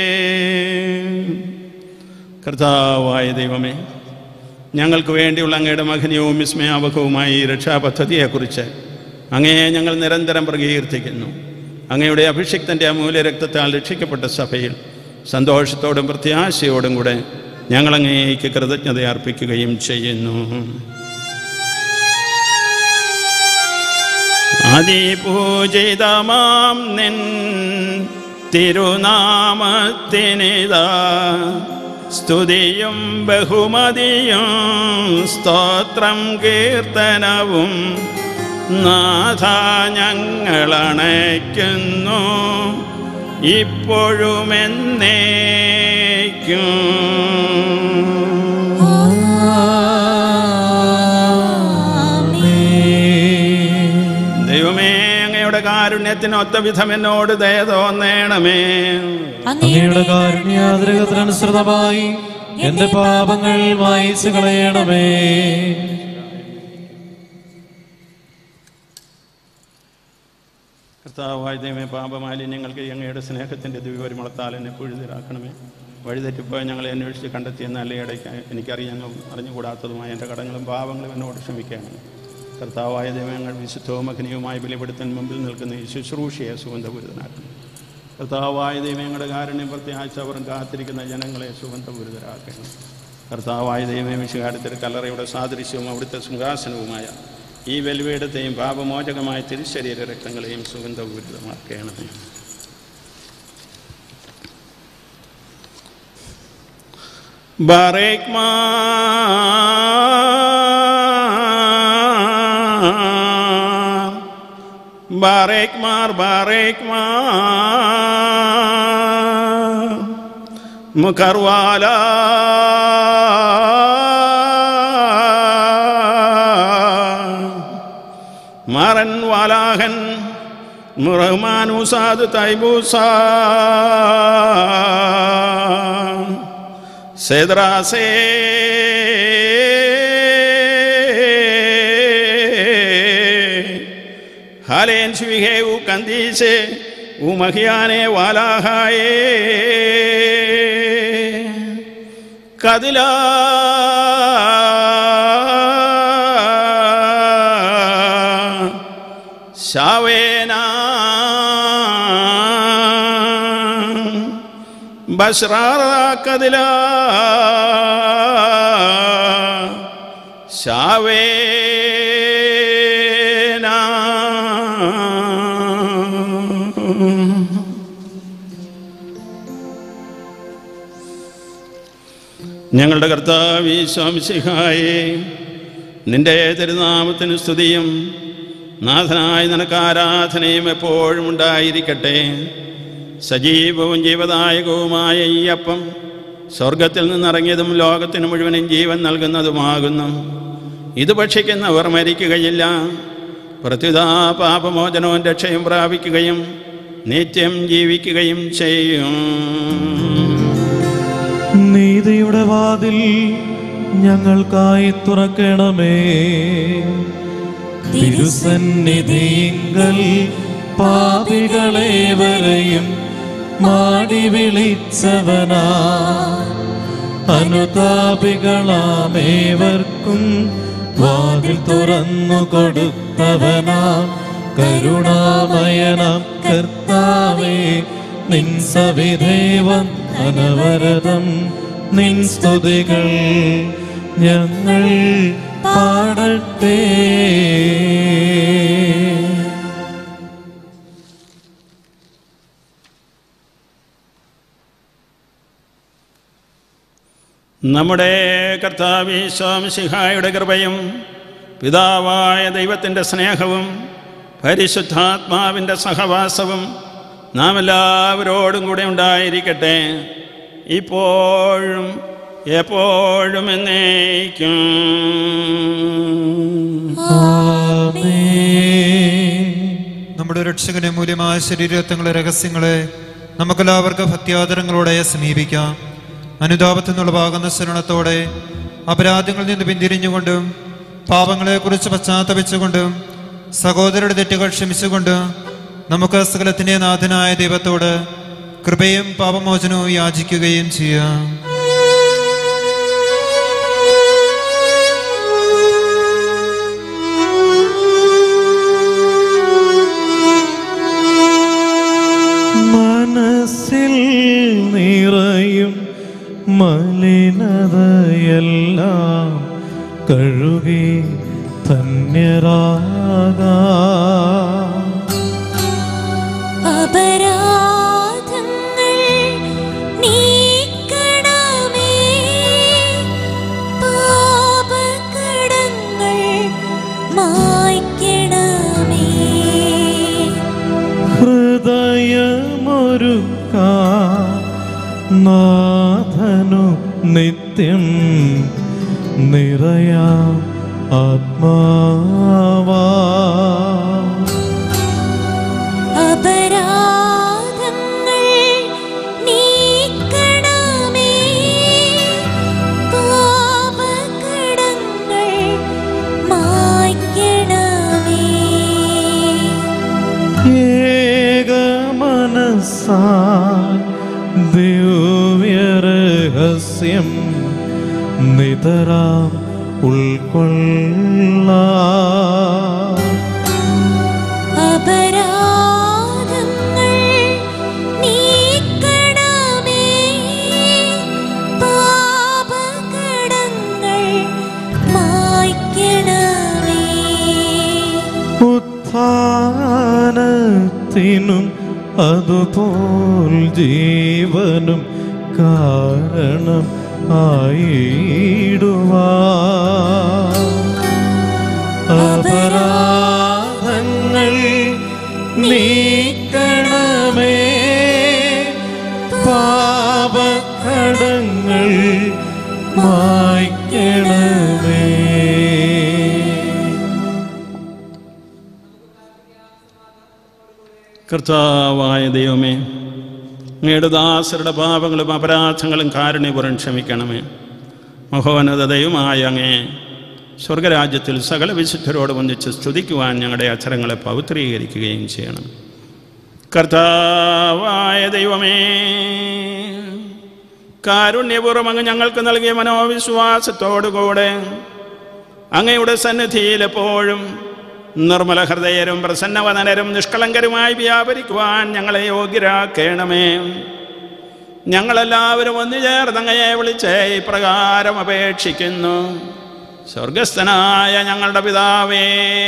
കർത്താവായ ദൈവമേ, ഞങ്ങൾക്ക് വേണ്ടിയുള്ള അങ്ങയുടെ മഹനീയവും വിസ്മയാവഹവുമായ ഈ രക്ഷാപദ്ധതിയെക്കുറിച്ച് അങ്ങയെ ഞങ്ങൾ നിരന്തരം പ്രകീർത്തിക്കുന്നു. അങ്ങയുടെ അഭിഷിക്തൻ്റെ അമൂല്യ രക്തത്താൽ രക്ഷിക്കപ്പെട്ട സഭയിൽ സന്തോഷത്തോടും പ്രത്യാശയോടും കൂടെ ഞങ്ങളങ്ങേക്ക് കൃതജ്ഞത അർപ്പിക്കുകയും ചെയ്യുന്നു. അതിപൂജിതമാം നിൻ തിരുനാമത്തിനിതാ സ്തുതിയും ബഹുമതിയും സ്തോത്രം കീർത്തനവും നാഥ ഞങ്ങളണയ്ക്കുന്നു ഇപ്പോഴും എന്നേക്കും. ദൈവമേ, അങ്ങയുടെ കാരുണ്യത്തിനൊത്ത വിധം എന്നോട് ദയ തോന്നണമേ. അങ്ങയുടെ കാരുണ്യാതിരകത്തിനനുസൃതമായി എന്റെ പാപങ്ങൾ മായിച്ചു കളയണമേ. കർത്താവായ ദൈവമേ, പാപമാലിന്യങ്ങൾക്ക് അങ്ങയുടെ സ്നേഹത്തിൻ്റെ ദിവ്യപരിമളത്താൽ എന്നെ പുഴുതിരാക്കണമേ. വഴിതെറ്റിപ്പോയി ഞങ്ങളെ അന്വേഷിച്ച് കണ്ടെത്തിയെന്ന അല്ലയിടയ്ക്ക് എനിക്കറിയാനും അറിഞ്ഞുകൂടാത്തതുമായ എൻ്റെ കടങ്ങളും പാപങ്ങളും എന്നോട് ക്ഷമിക്കണം. കർത്താവായ ദൈവം, ഞങ്ങൾ വിശുദ്ധവും മഹനീയവുമായി ബലിപ്പെടുത്താൻ മുമ്പിൽ നിൽക്കുന്ന ഈ ശുശ്രൂഷയെ സുഗന്ധപൂരിതനാക്കണം. കർത്താവായ ദൈവം, ഞങ്ങളുടെ കാരുണ്യം പ്രത്യാശ അവരും കാത്തിരിക്കുന്ന ജനങ്ങളെ സുഗന്ധപൂരിതരാക്കണം. കർത്താവായ ദൈവമേ, മിശിഹായുടെ കല്ലറയുടെ സാദൃശ്യവും അവിടുത്തെ സിംഹാസനവുമായ ഈ വെൽവീടത്തെയും പാപമോചകമായ തിരുശരീര രക്തങ്ങളെയും സുഗന്ധപൂരിതമാക്കണമേ. ബാറേക് മാർ മുഖർവാല മാറൻ വാലാഹൻ മുറഹ്മാനുസാദ് തൈബൂസ സെദ്രാസേ ഹാലേൻ ശുവിഹേ ഉ കന്ദീസേ ഉ മഹിയാനെ വാലാഹായേ കദില ശാവേന ബശ്റാറ കദില ശാവേന. ഞങ്ങളുടെ കർത്താവ് ഈശോ മിശിഹായേ, നിന്റെ തിരുനാമത്തിന് സ്തുതിയും നാഥനായ നിനക്ക് ആരാധനയും എപ്പോഴും ഉണ്ടായിരിക്കട്ടെ. സജീവവും ജീവദായകവുമായ ഈ അപ്പം സ്വർഗത്തിൽ നിന്നിറങ്ങിയതും ലോകത്തിന് മുഴുവനും ജീവൻ നൽകുന്നതുമാകുന്നു. ഇത് ഭക്ഷിക്കുന്നവർ മരിക്കുകയില്ല, പ്രത്യുത പാപമോചനവും രക്ഷയും പ്രാപിക്കുകയും നിത്യം ജീവിക്കുകയും ചെയ്യും. നീതിയുടെ വാതിൽ ഞങ്ങൾക്കായി തുറക്കണമേ. തിരുസന്നിധിയിങ്കൽ പാപികളേവരെയും മാടി വിളിച്ചവനാ, അനുതാപികളാമേവർക്കും വാതിൽ തുറന്നു കൊടുത്തവനാ, കരുണാമയനാം കർത്താവേ, നിൻ സവിധേവം അനവരതം നിൻ സ്തുതികൾ ഞങ്ങൾ പാടട്ടെ. നമ്മുടെ കർത്താവ് ഈശോ മിശിഹായുടെ കൃപയും പിതാവായ ദൈവത്തിൻ്റെ സ്നേഹവും പരിശുദ്ധാത്മാവിൻ്റെ സഹവാസവും നാം എല്ലാവരോടും കൂടെ ഉണ്ടായിരിക്കട്ടെ, ഇപ്പോഴും എപ്പോഴും എന്നേക്കും. നമ്മുടെ രക്ഷകന്റെ മൂല്യമായ ശരീരത്വങ്ങളെ രഹസ്യങ്ങളെ നമുക്കെല്ലാവർക്കും ഭക്ത്യാദരങ്ങളോടെ സമീപിക്കാം. അനുതാപത്തിൽ നിന്നുളവാകുന്ന ശരണത്തോടെ അപരാധങ്ങളിൽ നിന്ന് പിന്തിരിഞ്ഞുകൊണ്ടും പാപങ്ങളെക്കുറിച്ച് പശ്ചാത്തപിച്ചുകൊണ്ടും സഹോദരരുടെ തെറ്റുകൾ ക്ഷമിച്ചുകൊണ്ടും നമുക്ക് സകലത്തിൻ്റെ നാഥനായ ദൈവത്തോട് കൃപയും പാപമോചനവും യാചിക്കുകയും ചെയ്യാം. മനസ്സിൽ നിറയും മലിനതയെല്ലാം കഴുകി ധന്യരാകാം. അപരാധങ്ങൾ നീക്കണമേ, പാപകടങ്ങൾ മായ്ക്കണമേ. ഹൃദയമൊരുക്കാം നാഥനു നിത്യം നിറയാം ആത്മാവാ. അപരാധങ്ങൾ നീക്കണമേ, പാപകടങ്ങൾ മായ്ക്കണമേ. ഏകമനസ്സായി ദിവ്യരഹസ്യം നിതരാം ഉൾക്കൊള്ളാം. അപരാധങ്ങൾ നീക്കണമേ, പാപകടങ്ങൾ മായ്ക്കണമേ. ഉത്ഥാനത്തിനും അതുപോൽ ജീവനും കാരണം ആയിടുവാൻ. അപരാധങ്ങൾ നീക്കണമേ, പാപകടങ്ങൾ മായ്ക്കണമേ. കർത്താവായ ദൈവമേ, അങ്ങയുടെ ദാസരുടെ പാപങ്ങളും അപരാധങ്ങളും കാരുണ്യപൂർവ്വം ക്ഷമിക്കണമേ. മഹോന്നതയുമായ അങ്ങേ സ്വർഗരാജ്യത്തിൽ സകല വിശുദ്ധരോട് ഒന്നിച്ച് സ്തുതിക്കുവാൻ ഞങ്ങളുടെ അക്ഷരങ്ങളെ പവിത്രീകരിക്കുകയും ചെയ്യണം. കർത്താവായ ദൈവമേ, കാരുണ്യപൂർവ്വം അങ്ങ് ഞങ്ങൾക്ക് നൽകിയ മനോവിശ്വാസത്തോടുകൂടെ അങ്ങയുടെ സന്നിധിയിൽ എപ്പോഴും നിർമ്മല ഹൃദയരും പ്രസന്നവദനരും നിഷ്കളങ്കരുമായി വ്യാപരിക്കുവാൻ ഞങ്ങളെ യോഗ്യരാക്കണമേ. ഞങ്ങളെല്ലാവരും ഒന്നു ചേർന്ന് അങ്ങയെ വിളിച്ച് ഇപ്രകാരം അപേക്ഷിക്കുന്നു. സ്വർഗസ്ഥനായ ഞങ്ങളുടെ പിതാവേ,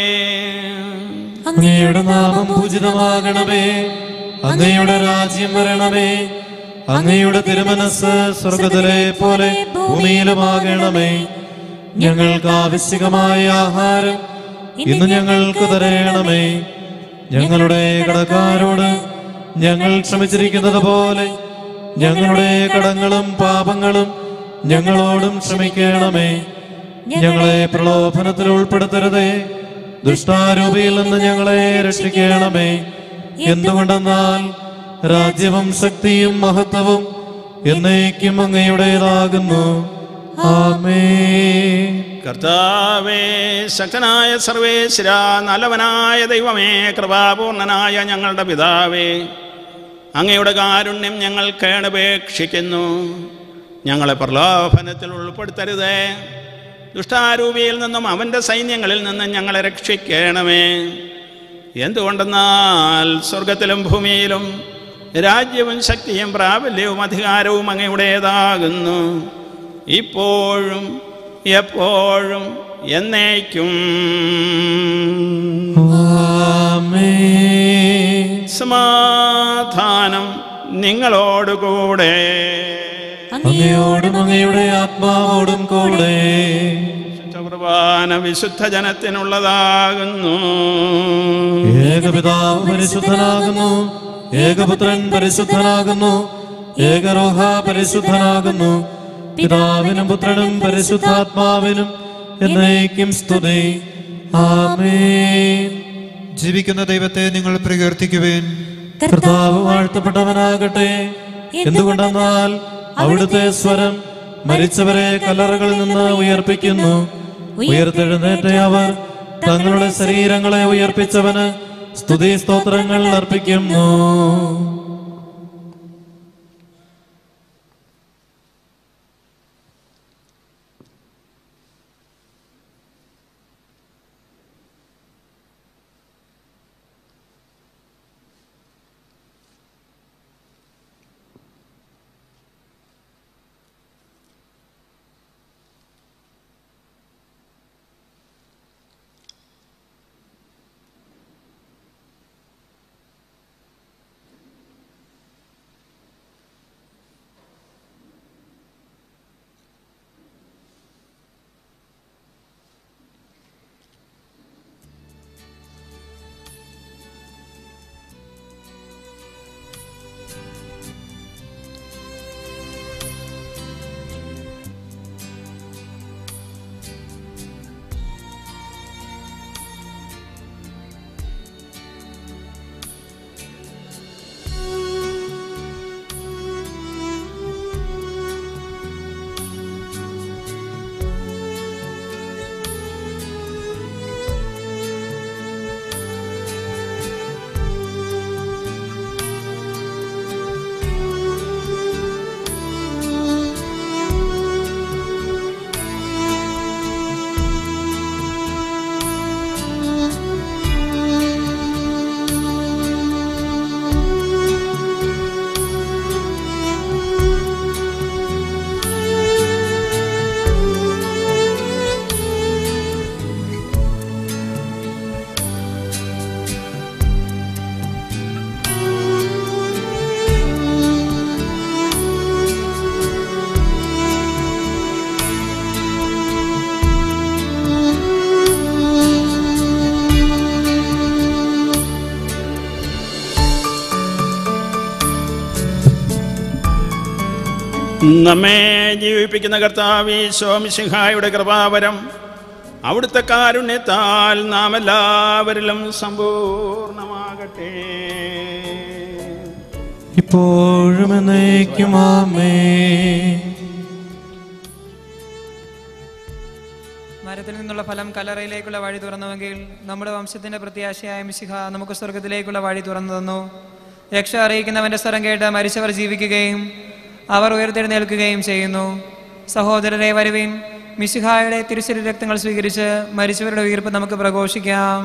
അങ്ങയുടെ നാമം പൂജിതമാകണമേ, അങ്ങയുടെ രാജ്യം വരണമേ, അങ്ങയുടെ തിരുമനസ് സ്വർഗ്ഗത്തിലെ പോലെ ഭൂമിയിലുമാകണമേ. ഞങ്ങൾക്ക് ആവശ്യമായ ആഹാരം ഇന്ന് ഞങ്ങൾക്ക് തരയണമേ. ഞങ്ങളുടെ കടക്കാരോട് ഞങ്ങൾ ക്ഷമിച്ചിരിക്കുന്നത് പോലെ ഞങ്ങളുടെ കടങ്ങളും പാപങ്ങളും ഞങ്ങളോടും ക്ഷമിക്കണമേ. ഞങ്ങളെ പ്രലോഭനത്തിൽ ഉൾപ്പെടുത്തരുതേ, ദുഷ്ടാരൂപിയിൽ നിന്ന് ഞങ്ങളെ രക്ഷിക്കണമേ. എന്തുകൊണ്ടെന്നാൽ രാജ്യവും ശക്തിയും മഹത്വവും എന്നേക്കും അങ്ങയുടേതാകുന്നു. ആമേൻ. കർത്താവേ, ശക്തനായ സർവേശ്വര, നല്ലവനായ ദൈവമേ, കൃപാപൂർണനായ ഞങ്ങളുടെ പിതാവേ, അങ്ങയുടെ കാരുണ്യം ഞങ്ങൾ കേണപേക്ഷിക്കുന്നു. ഞങ്ങളെ പ്രലോഭനത്തിൽ ഉൾപ്പെടുത്തരുതേ, ദുഷ്ടാരൂപിയിൽ നിന്നും അവൻ്റെ സൈന്യങ്ങളിൽ നിന്നും ഞങ്ങളെ രക്ഷിക്കണമേ. എന്തുകൊണ്ടെന്നാൽ സ്വർഗത്തിലും ഭൂമിയിലും രാജ്യവും ശക്തിയും പ്രാബല്യവും അധികാരവും അങ്ങയുടേതാകുന്നു, ഇപ്പോഴും എപ്പോഴും എന്നേക്കും. സമാധാനം നിങ്ങളോടുകൂടെ. അങ്ങയോടും അങ്ങയുടെ ആത്മാവോടും കൂടെ. കുർബാന വിശുദ്ധ ജനത്തിനുള്ളതാകുന്നു. ഏകപിതാവ് പരിശുദ്ധനാകുന്നു, ഏകപുത്രൻ പരിശുദ്ധനാകുന്നു, ഏകരോഹ പരിശുദ്ധനാകുന്നു. പിതാവിനും പുത്രനും പരിശുദ്ധാത്മാവിനും എന്നേക്കും സ്തുതി. ആമേൻ. ജീവിക്കുന്ന ദൈവത്തെ നിങ്ങൾ പ്രകീർത്തിക്കുവേൻ. കർത്താവ് വാഴ്ത്തപ്പെട്ടവനാകട്ടെ. എന്തുകൊണ്ടെന്നാൽ അവിടുത്തെ സ്വരം മരിച്ചവരെ കല്ലറകളിൽ നിന്ന് ഉയർപ്പിക്കുന്നു. ഉയർത്തെഴുന്നേറ്റ അവർ തങ്ങളുടെ ശരീരങ്ങളെ ഉയർപ്പിച്ചവന് സ്തുതി സ്തോത്രങ്ങൾ അർപ്പിക്കുന്നു. നമ്മെ ജീവിപ്പിക്കുന്ന കർത്താവ് ഈശോ മിശിഹായുടെ കൃപാവരം അവിടുത്തെ കാരുണ്യത്താൽ നാം എല്ലാവരിലും സമ്പൂർണമാകട്ടെ. ഇപ്പോഴും എന്നേക്കും ആമേൻ. മരത്തിൽ നിന്നുള്ള ഫലം കല്ലറയിലേക്കുള്ള വഴി തുറന്നുവെങ്കിൽ നമ്മുടെ വംശത്തിന്റെ പ്രത്യാശയായ മിശിഹ നമുക്ക് സ്വർഗത്തിലേക്കുള്ള വഴി തുറന്നു തന്നു. രക്ഷ അറിയിക്കുന്നവന്റെ സ്വരം കേട്ട് മരിച്ചവർ ജീവിക്കുകയും അവർ ഉയർത്തെഴുന്നേൽക്കുകയും ചെയ്യുന്നു. സഹോദരരെ വരുവിൻ, മിശിഹായുടെ തിരുശരീര രക്തങ്ങൾ സ്വീകരിച്ച് മരിച്ചവരുടെ ഉയിർപ്പ് നമുക്ക് പ്രഘോഷിക്കാം.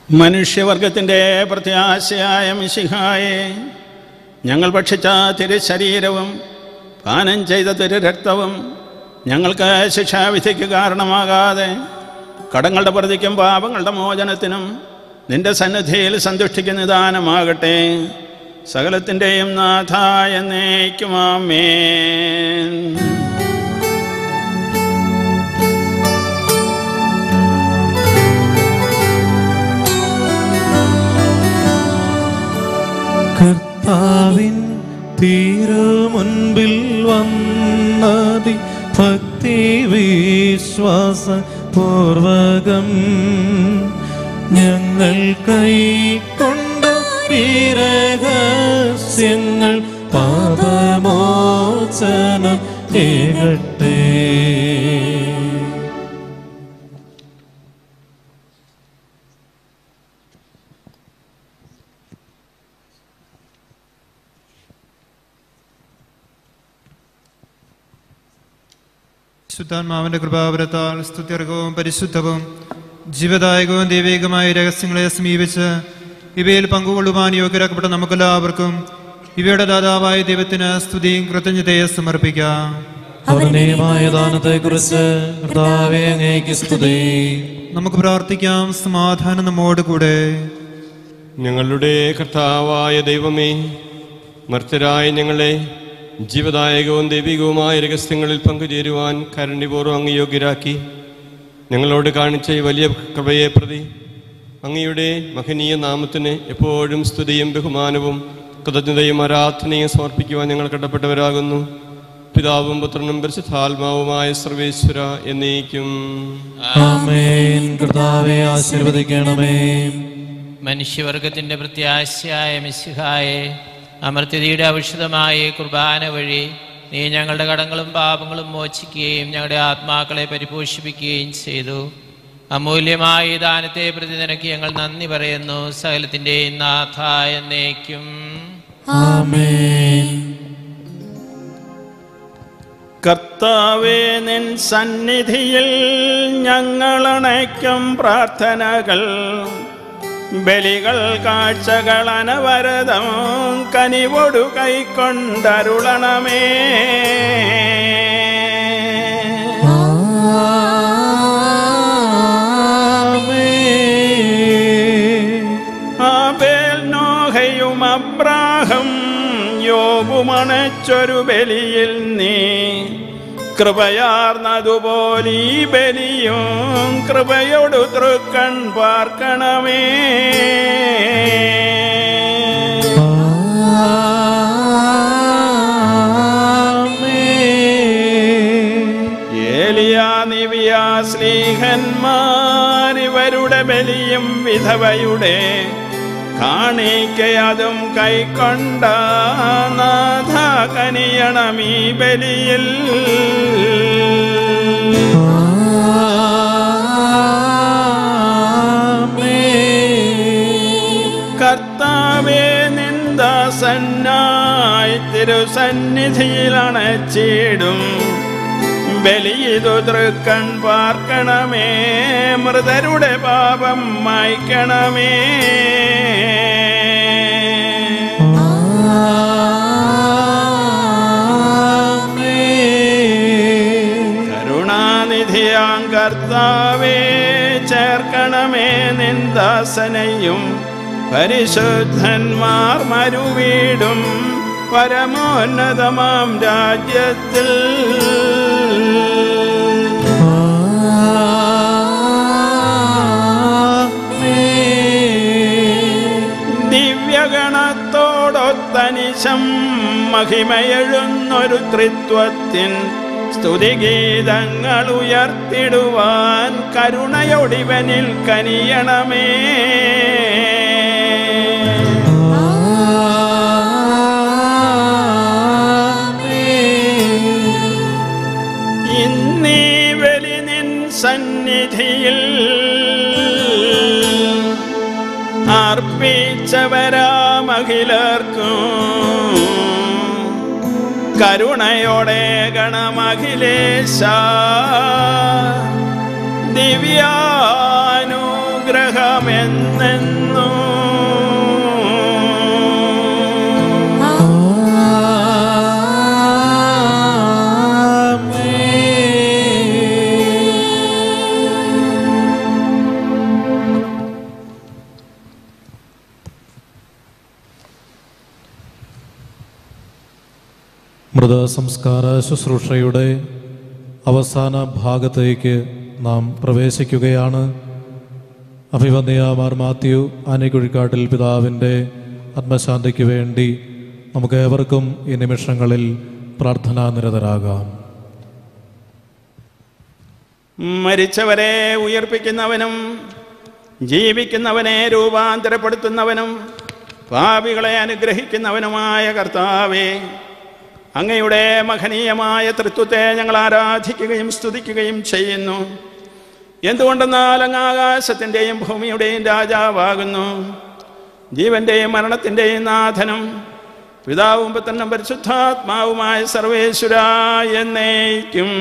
മനുഷ്യവർഗത്തിൻ്റെ പ്രത്യാശയായ മിശിഹായെ, ഞങ്ങൾ ഭക്ഷിച്ച തിരുശരീരവും പാനം ചെയ്ത തിരുരക്തവും ഞങ്ങൾക്ക് ശിക്ഷാവിധിക്ക് കാരണമാകാതെ കടങ്ങളുടെ പ്രതിക്കും പാപങ്ങളുടെ മോചനത്തിനും നിന്റെ സന്നിധിയിൽ സന്തുഷ്ടിക്ക് നിദാനമാകട്ടെ. സകലത്തിൻ്റെയും നാഥായ എന്നേക്കും ആമേൻ. കർത്താവിൻ തിരുമുൻപിൽ വന്നതി ഭക്തി വിശ്വാസ പൂർവകം ഞങ്ങൾ കൈക്കൊണ്ട ഈ രഹസ്യങ്ങൾ പാപമോചനം ഏകട്ടെ. ശുദ്ധാത്മാവിന്റെ കൃപാവരത്താൽ സ്തുത്യർഹവും പരിശുദ്ധവും ജീവദായകവും ദൈവികമായ രഹസ്യങ്ങളെ സമീപിച്ച് ഇവയിൽ പങ്കുകൊള്ളുവാൻ യോഗ്യരാക്കപ്പെട്ട നമുക്കെല്ലാവർക്കും ഇവയുടെ ദാതാവായ ദൈവത്തിന് സ്തുതിയും കൃതജ്ഞതയെ സമർപ്പിക്കാം. അവർണീയമായ ദാനത്തെക്കുറിച്ച് കർത്താവേ അങ്ങേക്ക് സ്തുതി. നമുക്ക് പ്രാർത്ഥിക്കാം. സമാധാനം നമ്മോട് കൂടെ. ഞങ്ങളുടെ കർത്താവായ ദൈവമേ, മർത്യരായ ഞങ്ങളെ ജീവദായകവും ദൈവികവുമായ രഹസ്യങ്ങളിൽ പങ്കുചേരുവാൻ കാരുണ്യപൂർവ്വം അങ്ങ് യോഗ്യരാക്കി. ഞങ്ങളോട് കാണിച്ച ഈ വലിയ കൃപയെ പ്രതി അങ്ങയുടെ മഹനീയ നാമത്തിന് എപ്പോഴും സ്തുതിയും ബഹുമാനവും കൃതജ്ഞതയും ആരാധനയും സമർപ്പിക്കുവാൻ ഞങ്ങൾ കടപ്പെട്ടവരാകുന്നു. പിതാവും പുത്രനും പരിശുദ്ധാത്മാവുമായ സർവേശ്വര എന്നേക്കും ആമേൻ. കർത്താവേ ആശീർവദിക്കണമേ. മനുഷ്യവർഗത്തിന്റെ പ്രത്യാശയായ മിശിഹായെ, അമർത്യതയുടെ ഔഷധമായ കുർബാന വഴി നീ ഞങ്ങളുടെ കടങ്ങളും പാപങ്ങളും മോചിക്കുകയും ഞങ്ങളുടെ ആത്മാക്കളെ പരിപോഷിപ്പിക്കുകയും ചെയ്തു. അമൂല്യമായ ഈ ദാനത്തെ പ്രതി നിനക്ക് ഞങ്ങൾ നന്ദി പറയുന്നു. സകലത്തിന്റെയും നാഥായ എന്നേക്കും ആമേൻ. കർത്താവേ, നിൻ സന്നിധിയിൽ ഞങ്ങളണയ്ക്കും പ്രാർത്ഥനകൾ, ബലികൾ, കാഴ്ചകൾ അനവരതം കനിവൊടു കൈക്കൊണ്ടരുളണമേ. ആബേൽ, നോഹയും അബ്രാഹം യോബുമണച്ചൊരു ബലിയിൽ നീ കൃപയാർന്നതുപോലെ ഈ ബലിയും കൃപയോടു തൃക്കൺ പാർക്കണമേ. ഏലിയാ, നിവിയാ, സ്ലീഹന്മാരിവരുടെ ബലിയും വിധവയുടെ കാണിക്കയതും കൈക്കൊണ്ട നാഥ കനിയണമീ ബലിയിൽ. കർത്താവേ, നിന്ദാസന്നായി തിരുസന്നിധിയിലണച്ചിടും ബലിയിതു തൃക്കൺ പാർക്കണമേ. മൃതരുടെ പാപം മായ്ക്കണമേ. കരുണാനിധിയാം കർത്താവേ, ചേർക്കണമേ നിന്ദാസനെയും പരിശുദ്ധന്മാർ മരുവീടും പരമോന്നതമാം രാജ്യത്തിൽ. ദിവ്യഗണത്തോടൊത്തനിശം മഹിമയെഴുന്നൊരു ത്രിത്വത്തിൻ സ്തുതിഗീതങ്ങൾ ഉയർത്തിടുവാൻ കരുണയൊടിവനിൽ കനിയണമേ. ഇന്നീ ബലി നിൻ സന്നിധിയിൽ അർപ്പിച്ചവരാമഖിലർക്കും കരുണയോടെ ഗണമഖിലേശ ദിവ്യാനുഗ്രഹങ്ങൾ അനുഗ്രഹമെന്നെന്നോ. മൃതസംസ്കാര ശുശ്രൂഷയുടെ അവസാന ഭാഗത്തേക്ക് നാം പ്രവേശിക്കുകയാണ്. അഭിവന്യ മാർ മാത്യു ആനക്കുഴിക്കാട്ടിൽ പിതാവിൻ്റെ ആത്മശാന്തിക്ക് വേണ്ടി നമുക്ക് ഏവർക്കും ഈ നിമിഷങ്ങളിൽ പ്രാർത്ഥനാനിരതരാകാം. മരിച്ചവരെ ഉയർപ്പിക്കുന്നവനും ജീവിക്കുന്നവനെ രൂപാന്തരപ്പെടുത്തുന്നവനും പാപികളെ അനുഗ്രഹിക്കുന്നവനുമായ കർത്താവേ, അങ്ങയുടെ മഹനീയമായ തൃത്വത്തെ ഞങ്ങൾ ആരാധിക്കുകയും സ്തുതിക്കുകയും ചെയ്യുന്നു. എന്തുകൊണ്ടെന്നാൽ അങ്ങ് ആകാശത്തിൻ്റെയും ഭൂമിയുടെയും രാജാവാകുന്നു. ജീവന്റെയും മരണത്തിൻ്റെയും നാഥനും പിതാവും പുത്രനും പരിശുദ്ധാത്മാവുമായ സർവേശ്വരാ എന്നേക്കും.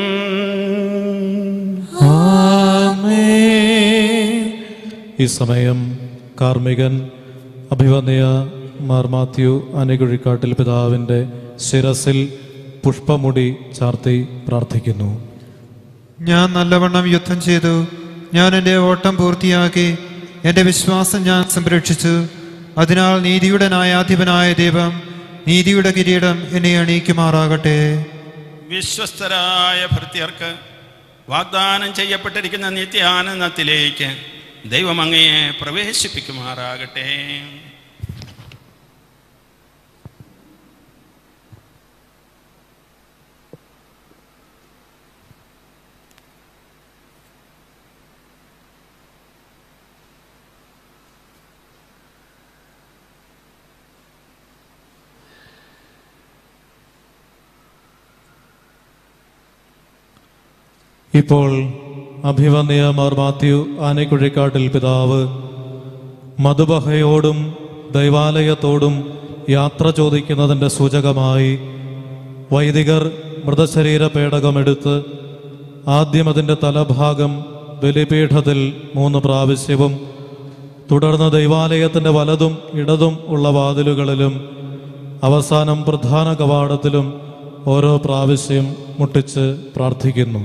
ഈ സമയം കാർമികൻ അഭിവന്യ മാർ മാത്യു ആനക്കുഴിക്കാട്ടിൽ പിതാവിൻ്റെ ശിരസിൽ പുഷ്പമുടി ചാർത്തി പ്രാർത്ഥിക്കുന്നു. ഞാൻ നല്ലവണ്ണം യുദ്ധം ചെയ്തു, ഞാൻ എൻ്റെ ഓട്ടം പൂർത്തിയാക്കി, എൻ്റെ വിശ്വാസം ഞാൻ സംരക്ഷിച്ചു. അതിനാൽ നീതിയുടെ ന്യായാധിപനായ ദൈവം നീതിയുടെ കിരീടം എന്നെ അണിയിക്കുമാറാകട്ടെ. വിശ്വസ്തരായ ഭൃത്യർക്ക് വാഗ്ദാനം ചെയ്യപ്പെട്ടിരിക്കുന്ന നിത്യാനന്ദത്തിലേക്ക് ദൈവം അങ്ങയെ പ്രവേശിപ്പിക്കുമാറാകട്ടെ. ഇപ്പോൾ അഭിവന്യ മാർ മാത്യു ആനക്കുഴിക്കാട്ടിൽ പിതാവ് മധുബഹയോടും ദൈവാലയത്തോടും യാത്ര ചോദിക്കുന്നതിൻ്റെ സൂചകമായി വൈദികർ മൃതശരീര പേടകമെടുത്ത് ആദ്യം അതിൻ്റെ തലഭാഗം ബലിപീഠത്തിൽ 3 പ്രാവശ്യവും തുടർന്ന് ദൈവാലയത്തിൻ്റെ വലതും ഇടതും ഉള്ള വാതിലുകളിലും അവസാനം പ്രധാന കവാടത്തിലും ഓരോ പ്രാവശ്യം മുട്ടിച്ച് പ്രാർത്ഥിക്കുന്നു.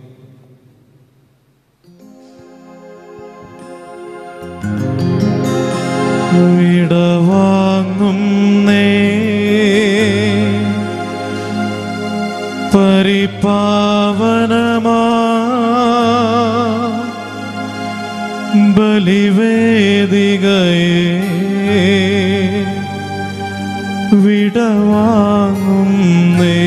വിടവാങ്ങുന്നേ പരിപാവനമാ ബലിവേദികയെ വിടവാങ്ങുന്നേ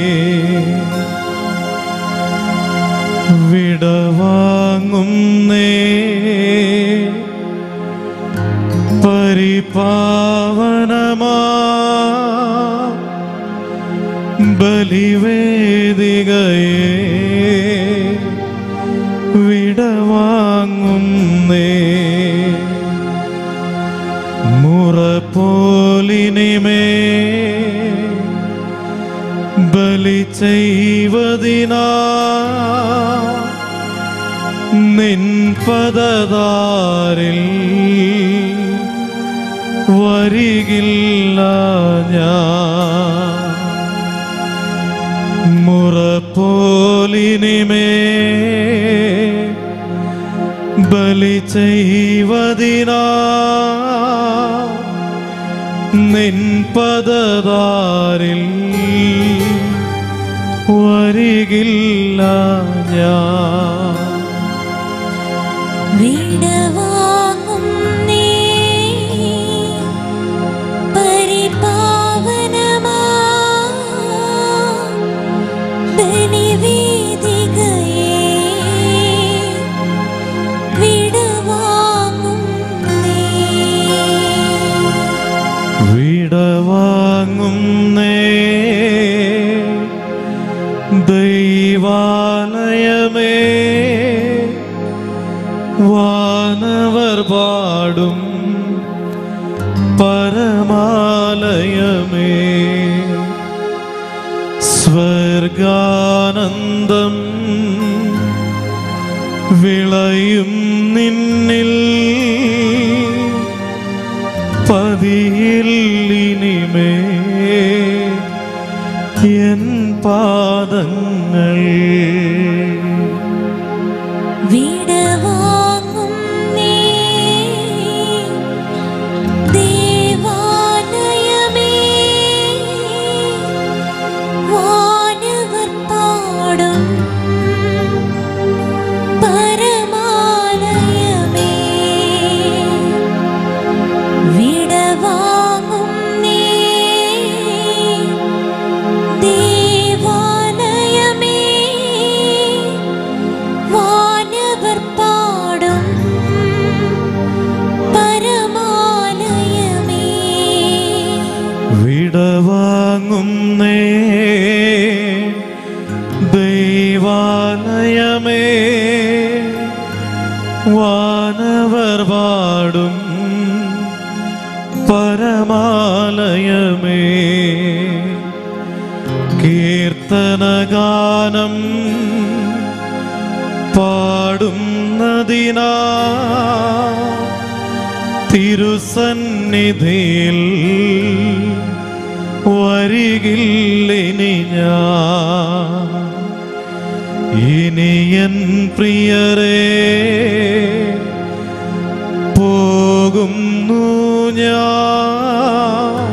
വിടവാങ്ങുന്നേ പരിപാവനമാ ബലിവേദികയെ വിടവാങ്ങുന്നേ മുറപ്പോലിനിമേ ബലി ചെയ്വതിനാ നിൻ പദതാരിൽ വരികില്ല ഞാൻ മുറപ്പോലിനിമേ ബലി ചെയ്വതിനാ നിൻ പദതാരിൽ വരികില്ല ഞാൻ വിടവാങ്ങുന്നേ പരിപാവനമാ ബലിവേദികയെ വിടവാങ്ങുന്നേ വിടവാങ്ങുന്നേ ദൈവാലയമേ വാനവർ പാടും പരമാലയമേ സ്വർഗാനന്ദം വിളയും നിന്നിൽ പതിയില്ലിനിമേ എൻ പാദങ്ങൾ വിടവാങ്ങും നീ ദേവാലയമേ, വാനവർ പാടും പരമാലയമേ. വിടവാങ്ങും നീ ദേവാലയമേ, വാനവർ പാടും പരമാലയമേ. വിടവാങ്ങുന്നേ ദൈവാലയമേ, വാനവർ പാടും പരമാലയമേ. കീർത്തനഗാനം പാടുന്നതിനാ തിരുസന്നിധിയിൽ വരികില്ലിനി ഞാൻ. ഇനിയൻ പ്രിയരേ പോകുന്നു ഞാൻ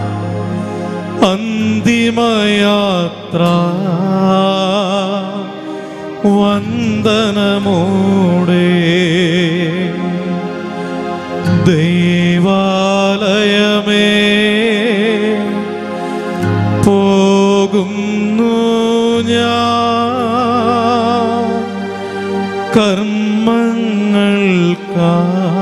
അന്തിമയാത്ര വന്ദനമോടെ. ദൈവാലയമേ പോകുന്നു ഞാൻ കർമ്മങ്ങൾക്കാ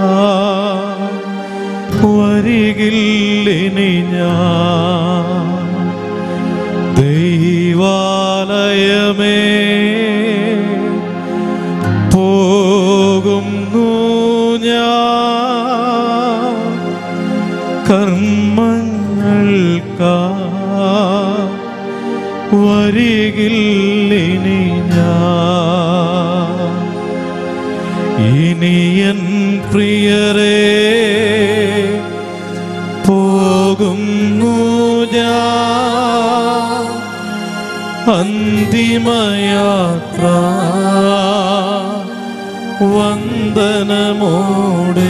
വരികില്ലിനി ഞാൻ. ദൈവാലയമേ പോകുന്നു ഞാൻ കർമ്മങ്ങൾക്കാ വരികില്ലിനി ഞാൻ. ഇനിയൻ പ്രിയരേ പോകുന്നു ഞാൻ അന്തിമയാത്ര വന്ദനമോടെ.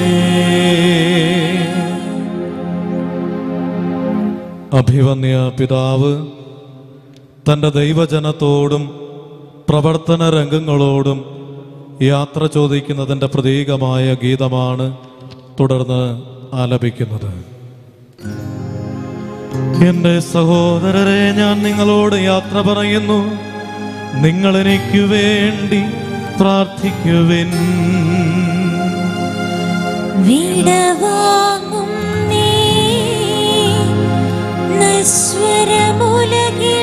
അഭിവന്യ പിതാവ് തൻ്റെ ദൈവജനത്തോടും പ്രവർത്തന രംഗങ്ങളോടും യാത്ര ചോദിക്കുന്നതിൻ്റെ പ്രതീകമായ ഗീതമാണ് തുടർന്ന് ആലപിക്കുന്നത്. എൻ്റെ സഹോദരരെ, ഞാൻ നിങ്ങളോട് യാത്ര പറയുന്നു, നിങ്ങൾ എനിക്ക് വേണ്ടി പ്രാർത്ഥിക്കുവിൻ. വിടവാങ്ങും നീ നശ്വരമുലകിൽ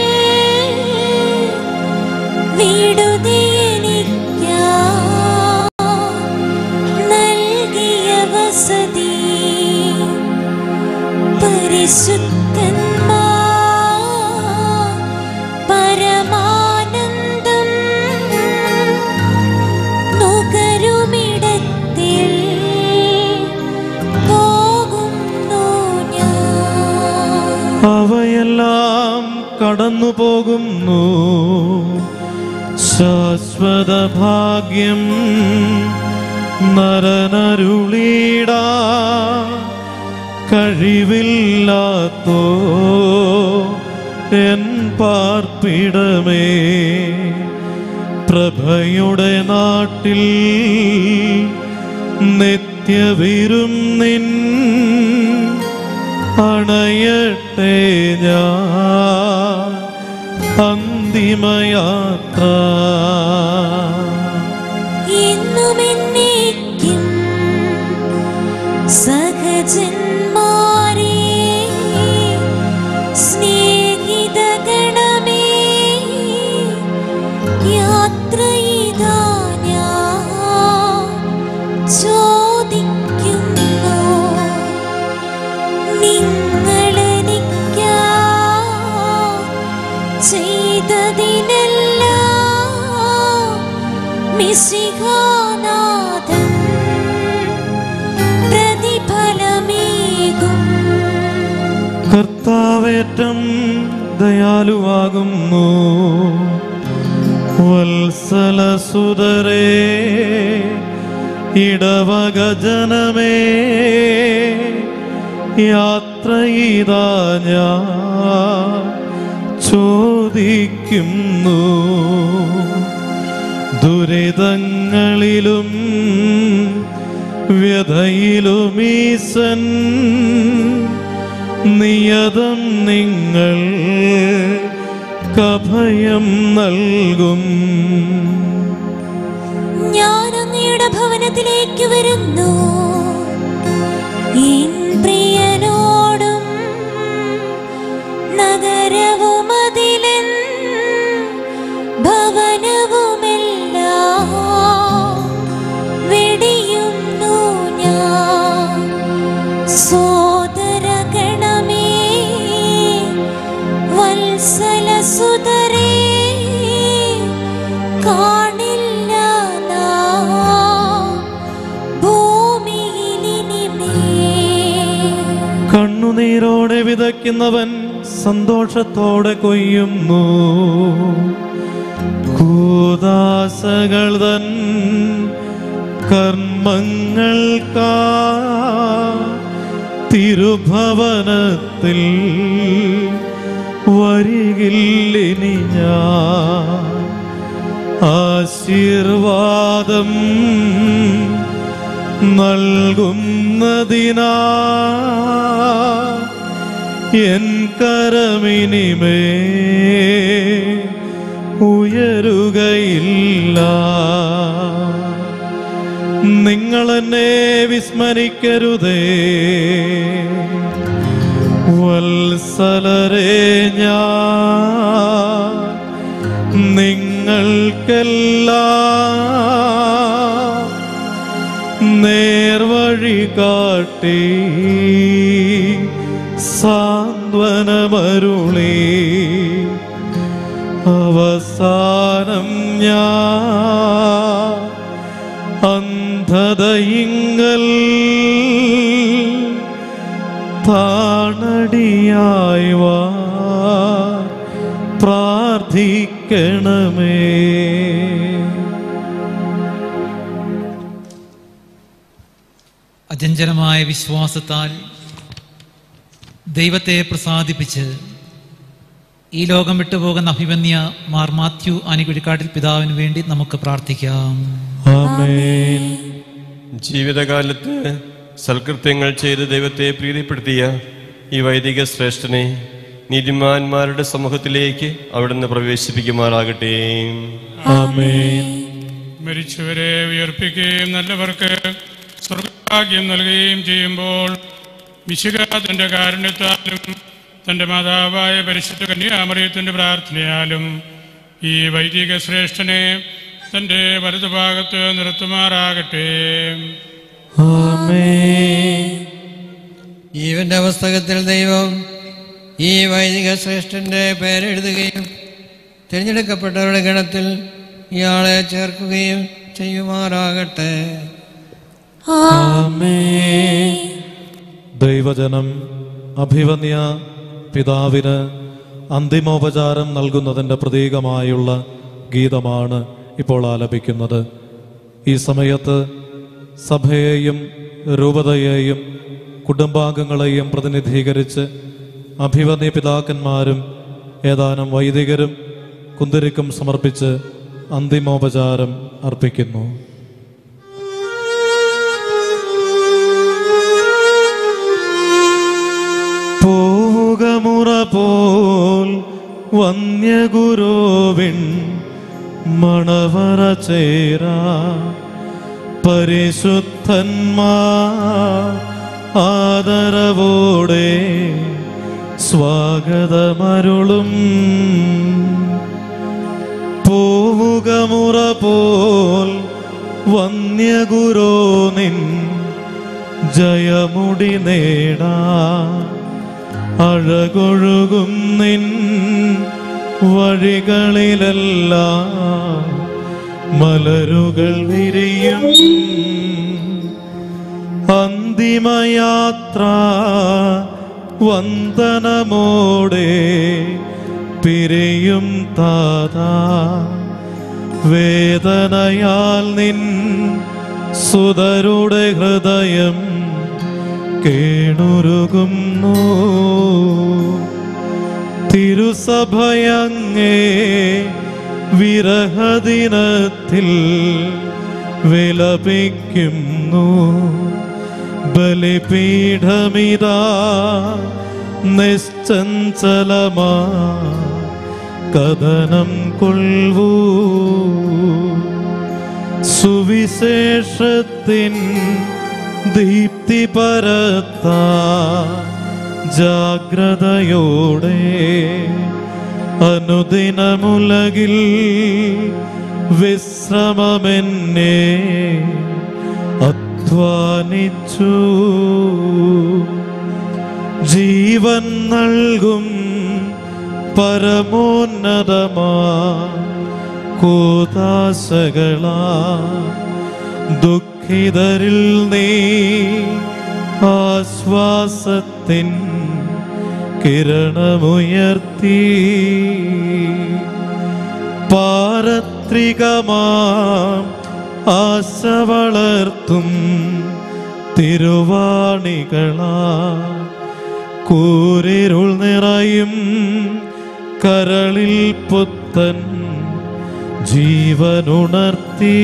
വിടുതിയെനിക്കായി നൽകിയ വസതി. പരിശുദ്ധന്മാർ പരമാനന്ദം നുകരുമിടത്തിൽ പോകുന്നു ഞാൻ. അവയെല്ലാം കടന്നു പോകുന്നു, ശാശ്വത ഭാഗ്യം നരനരുളീടാ കഴിവില്ലാത്തോ എൻ പാർപ്പിടമേ. പ്രഭയുടെ നാട്ടിൽ നിത്യവിരുന്നിൻ അണയട്ടെ ഞാൻ അന്തിമയാത്ര. എന്നും എന്നേക്കും സഹജന്മാരേ സ്നേഹിതഗണമേ, യാത്രയിതാ ഞാൻ ചോദിക്കുന്നു. നിങ്ങളെനിക്കായി ചെയ്തതിനെല്ലാം മിശിഹാനാഥൻ പ്രതിഫലമേകും. കർത്താവേറ്റം ദയാലുവാകുന്നു. വത്സലസുതരേ ഇടവക ജനമേ, യാത്രയിതാ ഞാൻ ചോദിക്കുന്നു. ദുരിതങ്ങളിലും വ്യഥയിലുമീസൻ നിയതം നിങ്ങൾ കഭയം നൽകും. ഞാൻ അങ്ങയുടെ ഭവനത്തിലേക്ക് വരുന്നു, എൻ പ്രിയനോടും നഗരവും അതിലെൻ ഭവനവുമെല്ലാം വെടിയുന്നു ഞാൻ. സോദരഗണമേ, വത്സലസുതരേ, കാണില്ല കണ്ണുനീരോടെ വിതയ്ക്കുന്നവൻ സന്തോഷത്തോടെ കൊയ്യുന്നു. കൂദാസകൾ തൻ കർമ്മങ്ങൾക്കാ തിരുഭവനത്തിൽ വരികില്ലിനി ഞാൻ. ആശീർവാദം നൽകുന്നതിനാ എൻ കരമിനിമേ ഉയരുകയില്ല. നിങ്ങളെന്നെ വിസ്മരിക്കരുതേ, വത്സലരേ, ഞാൻ നിങ്ങൾക്കെല്ലാം നേർവഴി കാട്ടി സാന്ത്വനമരുളി. അവസാനം ഞാൻ അന്ധതയിങ്കൽ താണടിയായി വാ പ്രാർത്ഥിക്കണമേ. അചഞ്ചലമായ വിശ്വാസത്താൽ ദൈവത്തെ പ്രസാദിപ്പിച്ച് ഈ ലോകം വിട്ടുപോകുന്ന അഭിമന്യ മാർ മാത്യു ആനിക്കുഴിക്കാട്ടിൽ പിതാവിന് വേണ്ടി നമുക്ക് പ്രാർത്ഥിക്കാം. ആമേൻ. ജീവിതകാലത്ത് സൽകൃത്യങ്ങൾ ചെയ്ത് ദൈവത്തെ പ്രീതിപ്പെടുത്തിയ ഈ വൈദിക ശ്രേഷ്ഠനെ നീതിമാന്മാരുടെ സമൂഹത്തിലേക്ക് അവിടുന്ന് പ്രവേശിപ്പിക്കുമാറാകട്ടെ. ആമേൻ. മരിച്ചവരെ ഉയർപ്പിക്കുകയും നല്ലവർക്ക് സ്വർഗ്ഗഭാഗ്യം നൽകുകയും ചെയ്യുമ്പോൾ മിശിഹ തൻ്റെ കാരുണ്യത്താലും തൻ്റെ മാതാവായ പരിശുദ്ധ കന്യാമറിയത്തിൻ്റെ പ്രാർത്ഥനയാലും ഈ വൈദിക ശ്രേഷ്ഠനെ തൻ്റെ വലതുഭാഗത്ത് നിർത്തുമാറാകട്ടെ. ജീവന്റെ പുസ്തകത്തിൽ ദൈവം ഈ വൈദിക ശ്രേഷ്ഠന്റെ പേരെഴുതുകയും തിരഞ്ഞെടുക്കപ്പെട്ടവരുടെ ഗണത്തിൽ ഇയാളെ ചേർക്കുകയും ചെയ്യുമാറാകട്ടെ. ദൈവജനം അഭിവന്യ പിതാവിന് അന്തിമോപചാരം നൽകുന്നതിൻ്റെ പ്രതീകമായുള്ള ഗീതമാണ് ഇപ്പോൾ ആലപിക്കുന്നത്. ഈ സമയത്ത് സഭയെയും രൂപതയെയും കുടുംബാംഗങ്ങളെയും പ്രതിനിധീകരിച്ച് അഭിവന്യ പിതാക്കന്മാരും ഏതാനും വൈദികരും കുന്തിരിക്കം സമർപ്പിച്ച് അന്തിമോപചാരം അർപ്പിക്കുന്നു. പോകമുറ പോൽ വന്യഗുരുവിൻ മണവറ ചേരാ പരിശുദ്ധന്മാർ ആദരവോടെ സ്വാഗതമരുളും. പോവുകമുറ പോൽ വന്യഗുരോ നിൻ ജയമുടി നേടാ അഴകൊഴുകും നിൻ വഴികളിലെല്ലാം മലരുകൾ വിരിയും. അന്തിമയാത്ര വന്ദനമോടെ പിരിയും താതാ. വേദനയാൽ നിൻ സുതരുടെ ഹൃദയം കേണുരുകുന്നു. തിരുസഭയങ്ങേ വിരഹദിനത്തിൽ വിലപിക്കുന്നു. ബലിപീഠമിതാ നിശ്ചഞ്ചലമാ കഥനം കൊള്ളൂ. സുവിശേഷത്തിൻ ദീപ്തി പരത്താ ജാഗ്രതയോടെ അനുദിനമുലകിൽ വിശ്രമമെന്നെ അധ്വാനിച്ചു. ജീവൻ നൽകും പരമോന്നതമാ കൂതാശകളാ ദുഃഖിതരിൽ നീ ആശ്വാസത്തിൻ കിരണമുയർത്തി. പാരത്രികമാം ആശ വളർത്തും തിരുവാണികളാ കൂരിരുൾ നിറയും കരളിൽ പുത്തൻ ജീവനുണർത്തി.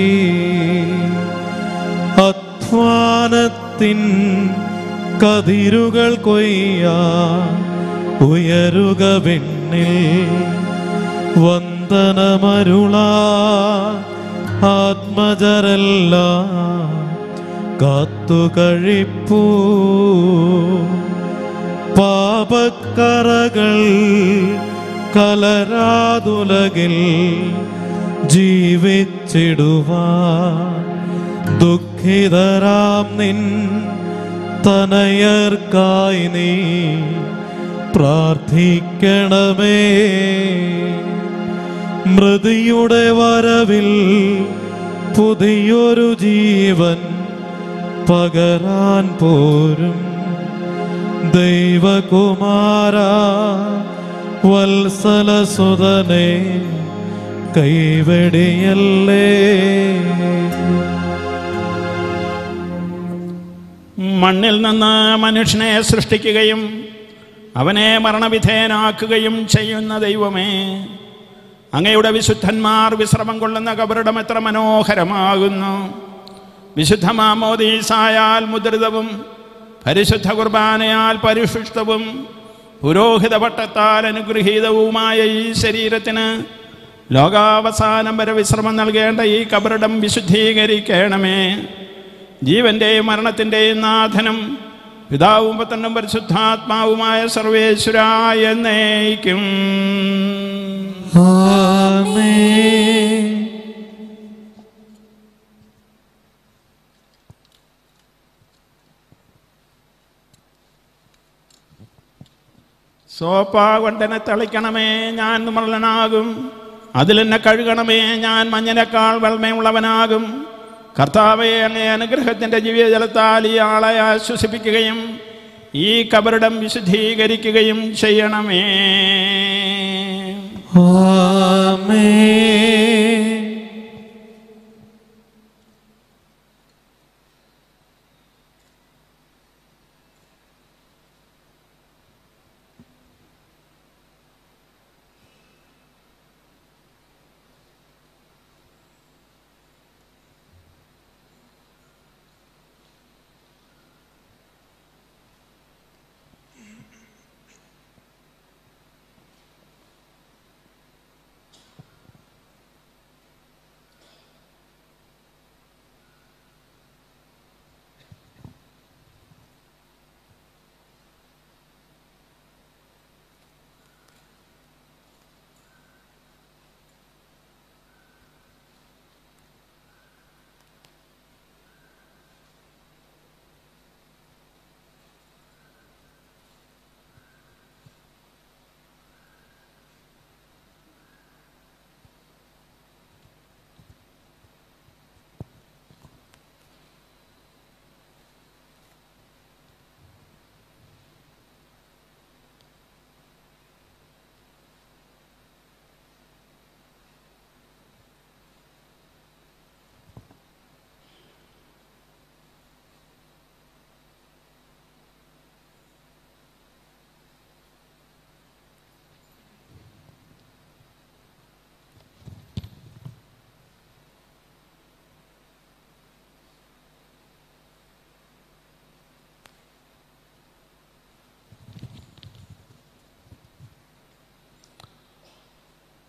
അധ്വാനത്തിൻ കതിരുകൾ കൊയ്യാ ഉയരുക വിണ്ണിൽ വന്ദനമരുളാ ആത്മജരെല്ലാം കാത്തുകഴിപ്പൂ. പാപക്കറകൾ കലരാതുലകിൽ ജീവിച്ചിടുവാൻ ദുഃഖിതരാം നിൻ തനയർക്കായി നീ പ്രാർത്ഥിക്കണമേ. മൃതിയുടെ വരവിൽ പുതിയൊരു ജീവൻ പകരാൻ പോരും ദൈവകുമാരാ വത്സലസുതനെ കൈവെടിയല്ലേ. മണ്ണിൽ നിന്ന് മനുഷ്യനെ സൃഷ്ടിക്കുകയും അവനെ മരണവിധേയനാക്കുകയും ചെയ്യുന്ന ദൈവമേ, അങ്ങയുടെ വിശുദ്ധന്മാർ വിശ്രമം കൊള്ളുന്ന കബറിടം എത്ര മനോഹരമാകുന്നു. വിശുദ്ധ മാമോദീസായാൽ മുദ്രിതവും പരിശുദ്ധ കുർബാനയാൽ പരിശുദ്ധവും പുരോഹിത പട്ടത്താൽ അനുഗ്രഹീതവുമായ ഈ ശരീരത്തിന് ലോകാവസാനം വരെ വിശ്രമം നൽകേണ്ട ഈ കബറിടം വിശുദ്ധീകരിക്കണമേ. ജീവന്റെയും മരണത്തിൻ്റെയും നാഥനും പിതാവും പുത്രനും പരിശുദ്ധാത്മാവുമായ സർവേശ്വരാ എന്നേക്കും ആമേൻ. സോപ്പാ കൊണ്ടെന്നെ തളിക്കണമേ, ഞാൻ മൃളനാകും. അതിലെന്നെ കഴുകണമേ, ഞാൻ മഞ്ഞനേക്കാൾ വെണ്മയുള്ളവനാകും. കർത്താവേ, അങ്ങേ അനുഗ്രഹത്തിൻ്റെ ജീവജലത്താൽ ഈ ആളെ ആശ്വസിപ്പിക്കുകയും ഈ കബറിടം വിശുദ്ധീകരിക്കുകയും ചെയ്യണമേ. ആമേൻ.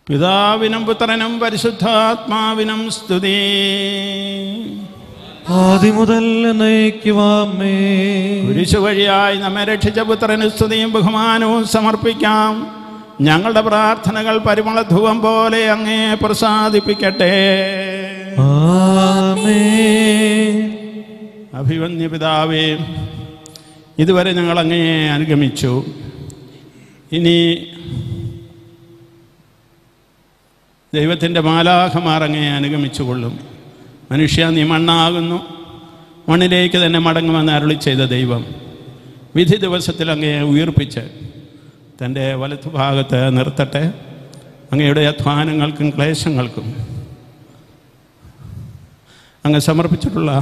പിതാവിനും പുത്രനും പരിശുദ്ധാത്മാവിനും സ്തുതി. ആദിമുതൽ എന്നേക്കുമാമേ. കുരിശു വഴിയായി നമ്മെ രക്ഷിച്ച പുത്രന് സ്തുതിയും ബഹുമാനവും സമർപ്പിക്കാം. ഞങ്ങളുടെ പ്രാർത്ഥനകൾ പരിമളധൂപം പോലെ അങ്ങേ പ്രസാദിപ്പിക്കട്ടെ. ആമേൻ. അഭിവന്യ പിതാവേ, ഇതുവരെ ഞങ്ങൾ അങ്ങയെ അനുഗമിച്ചു. ഇനി ദൈവത്തിൻ്റെ മാലാഖമാർ അങ്ങയെ അനുഗമിച്ചുകൊള്ളും. മനുഷ്യ, നീ മണ്ണാകുന്നു, മണ്ണിലേക്ക് തന്നെ മടങ്ങുമെന്ന് അരുളി ചെയ്ത ദൈവം വിധി ദിവസത്തിൽ അങ്ങയെ ഉയർപ്പിച്ച് തൻ്റെ വലത്തുഭാഗത്ത് നിർത്തട്ടെ. അങ്ങയുടെ അധ്വാനങ്ങൾക്കും ക്ലേശങ്ങൾക്കും അങ്ങ് സമർപ്പിച്ചിട്ടുള്ള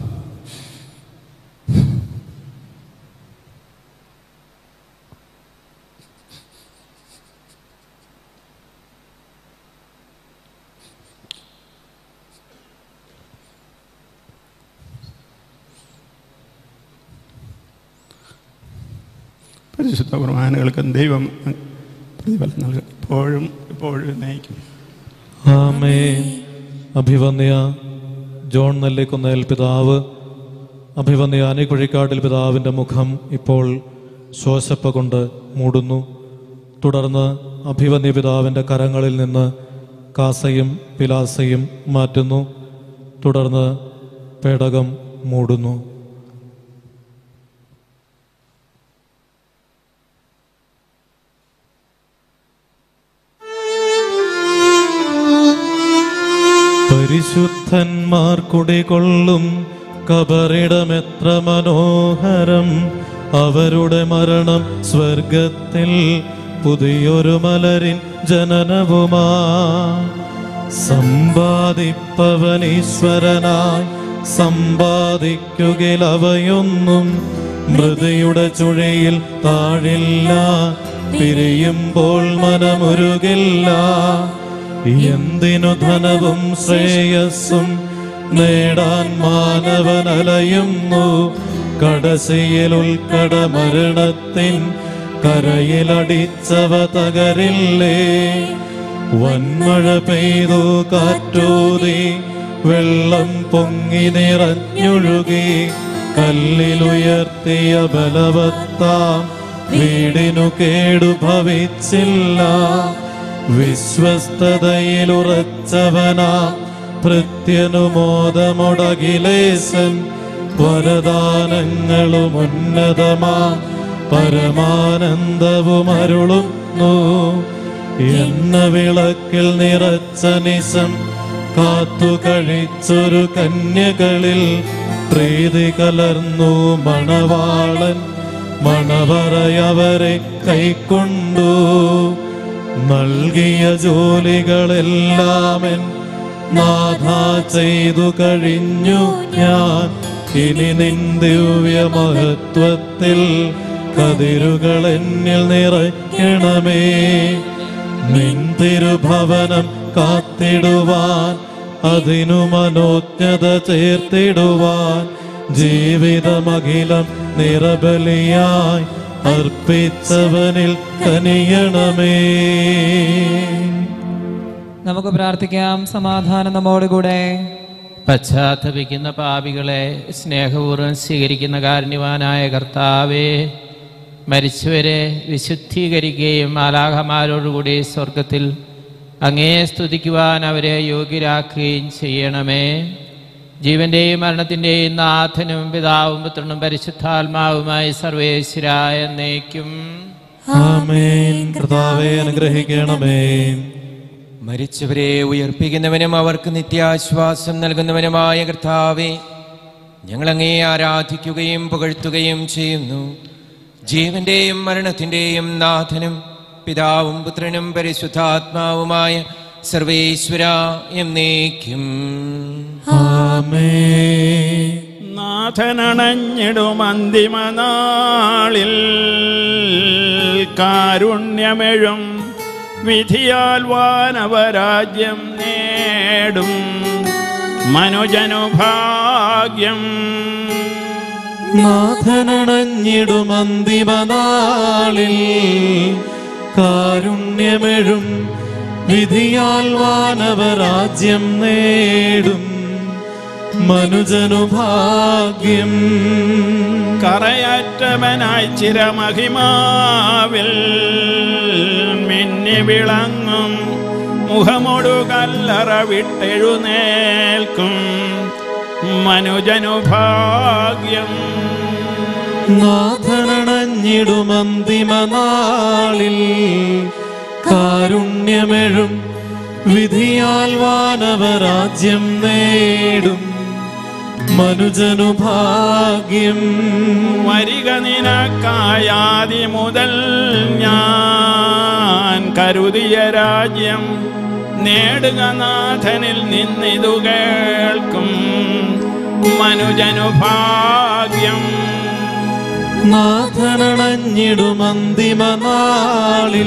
പരിശുദ്ധ കുർബാനകൾക്കും ദൈവം പ്രതിഫലം നൽകും, എപ്പോഴും നയിക്കും. ആമേൻ. അഭിവന്യ ജോൺ നെല്ലിക്കുന്നേൽ പിതാവ്, അഭിവന്യ ആനിക്കുഴിക്കാട്ടിൽ പിതാവിൻ്റെ മുഖം ഇപ്പോൾ ശ്വാസപ്പ കൊണ്ട് മൂടുന്നു. തുടർന്ന് അഭിവന്യ പിതാവിൻ്റെ കരങ്ങളിൽ നിന്ന് കാസയും പിലാസയും മാറ്റുന്നു. തുടർന്ന് പേടകം മൂടുന്നു. പരിശുദ്ധന്മാർ കുടികൊള്ളും കബറിടമെത്ര മനോഹരം. അവരുടെ മരണം സ്വർഗത്തിൽ പുതിയൊരു മലരിൻ ജനനവുമാ. സമ്പാദിപ്പവനീശ്വരനായി സമ്പാദിക്കുകയിലവയൊന്നും മൃതിയുടെ ചുഴിയിൽ താഴില്ല. പിരിയുമ്പോൾ മനമുരുകില്ല. എന്തിനു ധനവും ശ്രേയസ്സും നേടാൻ മാനവനലയുന്നു. കടശയിൽ ഉൾക്കട മരണത്തിൻ കരയിലടിച്ചവ തകരില്ലേ. വന്മഴ പെയ്തു കാറ്റൂതി വെള്ളം പൊങ്ങി നിറഞ്ഞൊഴുകി. കല്ലിലുയർത്തിയ ബലവത്താം വീടിനു കേടു ഭവിച്ചില്ല. വിശ്വസ്തതയിലുറച്ചവനാ ഭൃത്യനുമോദമൊടകിലേശൻ. വരദാനങ്ങളും ഉന്നതമാ പരമാനന്ദവും അരുളുന്നു. എന്ന വിളക്കിൽ നിറച്ച നിശം കാത്തു കഴിച്ചൊരു കന്യകളിൽ പ്രീതി കലർന്നു മണവാളൻ. മണവറയവരെ കൈക്കൊണ്ടു. നൽകിയ ജോലികളെല്ലാമെൻ നാഥ ചെയ്തു കഴിഞ്ഞു ഞാൻ. ഇനി നിൻ ദിവ്യമഹത്വത്തിൽ കതിരുകൾ എന്നിൽ നിറയ്ക്കണമേ. നിൻ തിരുഭവനം കാത്തിടുവാൻ അതിനു മനോജ്ഞത ചേർത്തിടുവാൻ ജീവിതമഖിലം നിറബലിയായി അർപ്പിച്ചവനിൽ കനിയണമേ. നമുക്ക് പ്രാർത്ഥിക്കാം. സമാധാനം നമ്മോടുകൂടെ. പശ്ചാത്തപിക്കുന്ന പാപികളെ സ്നേഹപൂർവ്വം സ്വീകരിക്കുന്ന കാരുണ്യവാനായ കർത്താവേ, മരിച്ചവരെ വിശുദ്ധീകരിക്കുകയും മാലാഖമാരോടുകൂടി സ്വർഗത്തിൽ അങ്ങയെ സ്തുതിക്കുവാൻ അവരെ യോഗ്യരാക്കുകയും ചെയ്യണമേ. ജീവന്റെയും മരണത്തിന്റെയും നാഥനും പിതാവും പുത്രനും പരിശുദ്ധാത്മാവുമായി സർവേശ്വരായ എന്നേക്കും ആമേൻ. കർത്താവേ അനുഗ്രഹിക്കണമേ. മരിച്ചവരെ ഉയർപ്പിക്കുന്നവനും അവർക്ക് നിത്യാശ്വാസം നൽകുന്നവനുമായ കർത്താവേ, ഞങ്ങളങ്ങയെ ആരാധിക്കുകയും പുകഴ്ത്തുകയും ചെയ്യുന്നു. ജീവന്റെയും മരണത്തിന്റെയും നാഥനും പിതാവും പുത്രനും പരിശുദ്ധാത്മാവുമായ സർവേശ്വര എന്നേക്കും ആമേൻ. നാഥനണഞ്ഞിടും അന്തിമ നാളിൽ കാരുണ്യമെഴും വിധിയാൽ വാനവരാജ്യം നേടും മനുജനുഭാഗ്യം. നാഥനണഞ്ഞിടും അന്തിമനാളിൽ കാരുണ്യമെഴും വിധിയാൽ വാനവരാജ്യം നേടും മനുജനു ഭാഗ്യം. കറയറ്റവനായി ചിരമഹിമാവിൽ മിന്നി വിളങ്ങും മുഖമൊടു കല്ലറ വിട്ടെഴുന്നേൽക്കും മനുജനു ഭാഗ്യം. നാഥനണഞ്ഞിടുമന്തിമനാളിൽ കാരുണ്യമെഴും വിധിയാൽ വാനവരാജ്യം നേടും മനുജനു ഭാഗ്യം. വരിക നിനക്കായാതി മുതൽ ഞാൻ കരുതിയ രാജ്യം നേടുക നാഥനിൽ നിന്നിതു കേൾക്കും മനുജനു ഭാഗ്യം. നാഥനണഞ്ഞിടുമന്തിമനാളിൽ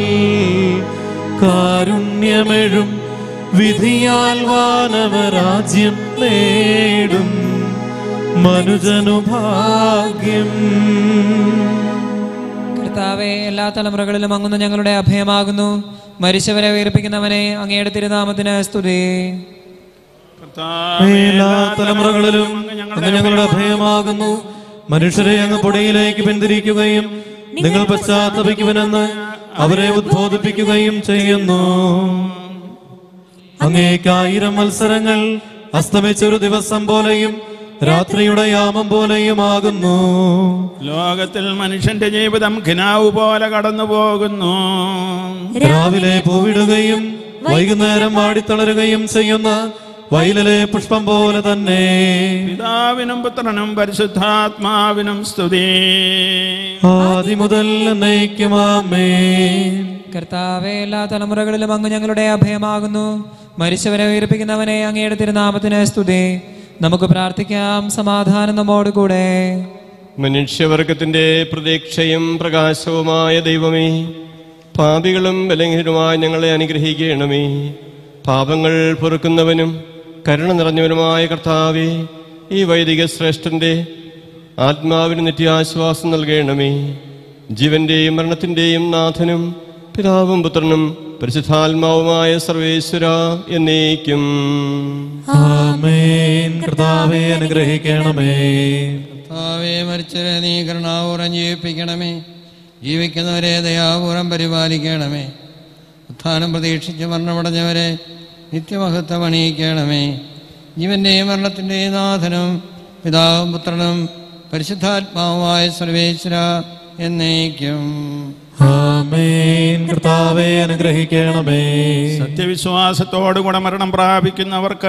കാരുണ്യമെഴും വിധിയാൽ വാനവരാജ്യം നേടും മനുജനു ഭാഗ്യം. കർത്താവേ, എല്ലാ തലമുറകളിലും അങ്ങുന്ന ഞങ്ങളുടെ അഭയമാകുന്നു. മരിച്ചവരെ ഉയർപ്പിക്കുന്നവനെ, അങ്ങയുടെ തിരുനാമത്തിന് സ്തുതി. എല്ലാ തലമുറകളിലും അങ്ങ് ഞങ്ങളുടെ അഭയമാകുന്നു. മനുഷ്യരെ അങ്ങ് പൊടിയിലേക്ക് പിന്തിരിക്കുകയും നിങ്ങൾ പശ്ചാത്തപിക്കുവനെന്ന് അവരെ ഉദ്ബോധിപ്പിക്കുകയും ചെയ്യുന്നു. അങ്ങേക്ക് 1000 മത്സരങ്ങൾ അസ്തമിച്ചൊരു ദിവസം പോലെയും രാത്രിയുടെ യാമം പോലെയുമാകുന്നു. ലോകത്തിൽ മനുഷ്യന്റെ ജീവിതം ഖിനാവ് പോലെ കടന്നു പോകുന്നു. രാവിലെ പൂവിടുകയും വൈകുന്നേരം വാടിത്തളരുകയും ചെയ്യുന്ന വയലിലെ പുഷ്പം പോലെ തന്നെ. പിതാവിനും പുത്രനും പരിശുദ്ധാത്മാവിനും സ്തുതി. ആദിമുതൽ എന്നേക്കും ആമേൻ. കർത്താവേ, എല്ലാ തലമുറകളിലും അങ്ങ് ഞങ്ങളുടെ അഭയമാകുന്നു. മരിച്ചവരെ ഉയർപ്പിക്കുന്നവനെ, അങ്ങയുടെ തിരുനാമത്തിന് സ്തുതി. നമുക്ക് പ്രാർത്ഥിക്കാം. സമാധാനം നമ്മോടുകൂടെ. മനുഷ്യവർഗത്തിന്റെ പ്രതീക്ഷയും പ്രകാശവുമായ ദൈവമേ, പാപികളും ബലഹീനരുമായ ഞങ്ങളെ അനുഗ്രഹിക്കണമേ. പാപങ്ങൾ പൊറുക്കുന്നവനും കരുണ നിറഞ്ഞവനുമായ കർത്താവേ, ഈ വൈദിക ശ്രേഷ്ഠന്റെ ആത്മാവിന് നിത്യാശ്വാസം നൽകണമേ. ജീവന്റെയും മരണത്തിന്റെയും നാഥനും പിതാവും പുത്രനും പരിശുദ്ധാത്മാവുമായ സർവേശ്വര എന്നേക്കും ആമേൻ. കർത്താവേ, അനുഗ്രഹിക്കണമേ. കർത്താവേ, മരിച്ചവരെ നീ കരുണാപൂർവ്വം ജീവിപ്പിക്കണമേ. ജീവിക്കുന്നവരെ ദയാപൂർവ്വം പരിപാലിക്കണമേ. ഉത്ഥാനം പ്രതീക്ഷിച്ച് മരണമടഞ്ഞവരെ നിത്യമഹത്വം അണിയിക്കണമേ. ജീവന്റെയും മരണത്തിന്റെയും നാഥനും പിതാവും പുത്രനും പരിശുദ്ധാത്മാവുമായ സർവേശ്വര എന്നേക്കും ആമേൻ. കർത്താവേ, അനുഗ്രഹിക്കണമേ. സത്യവിശ്വാസത്തോടുകൂടെ മരണം പ്രാപിക്കുന്നവർക്ക്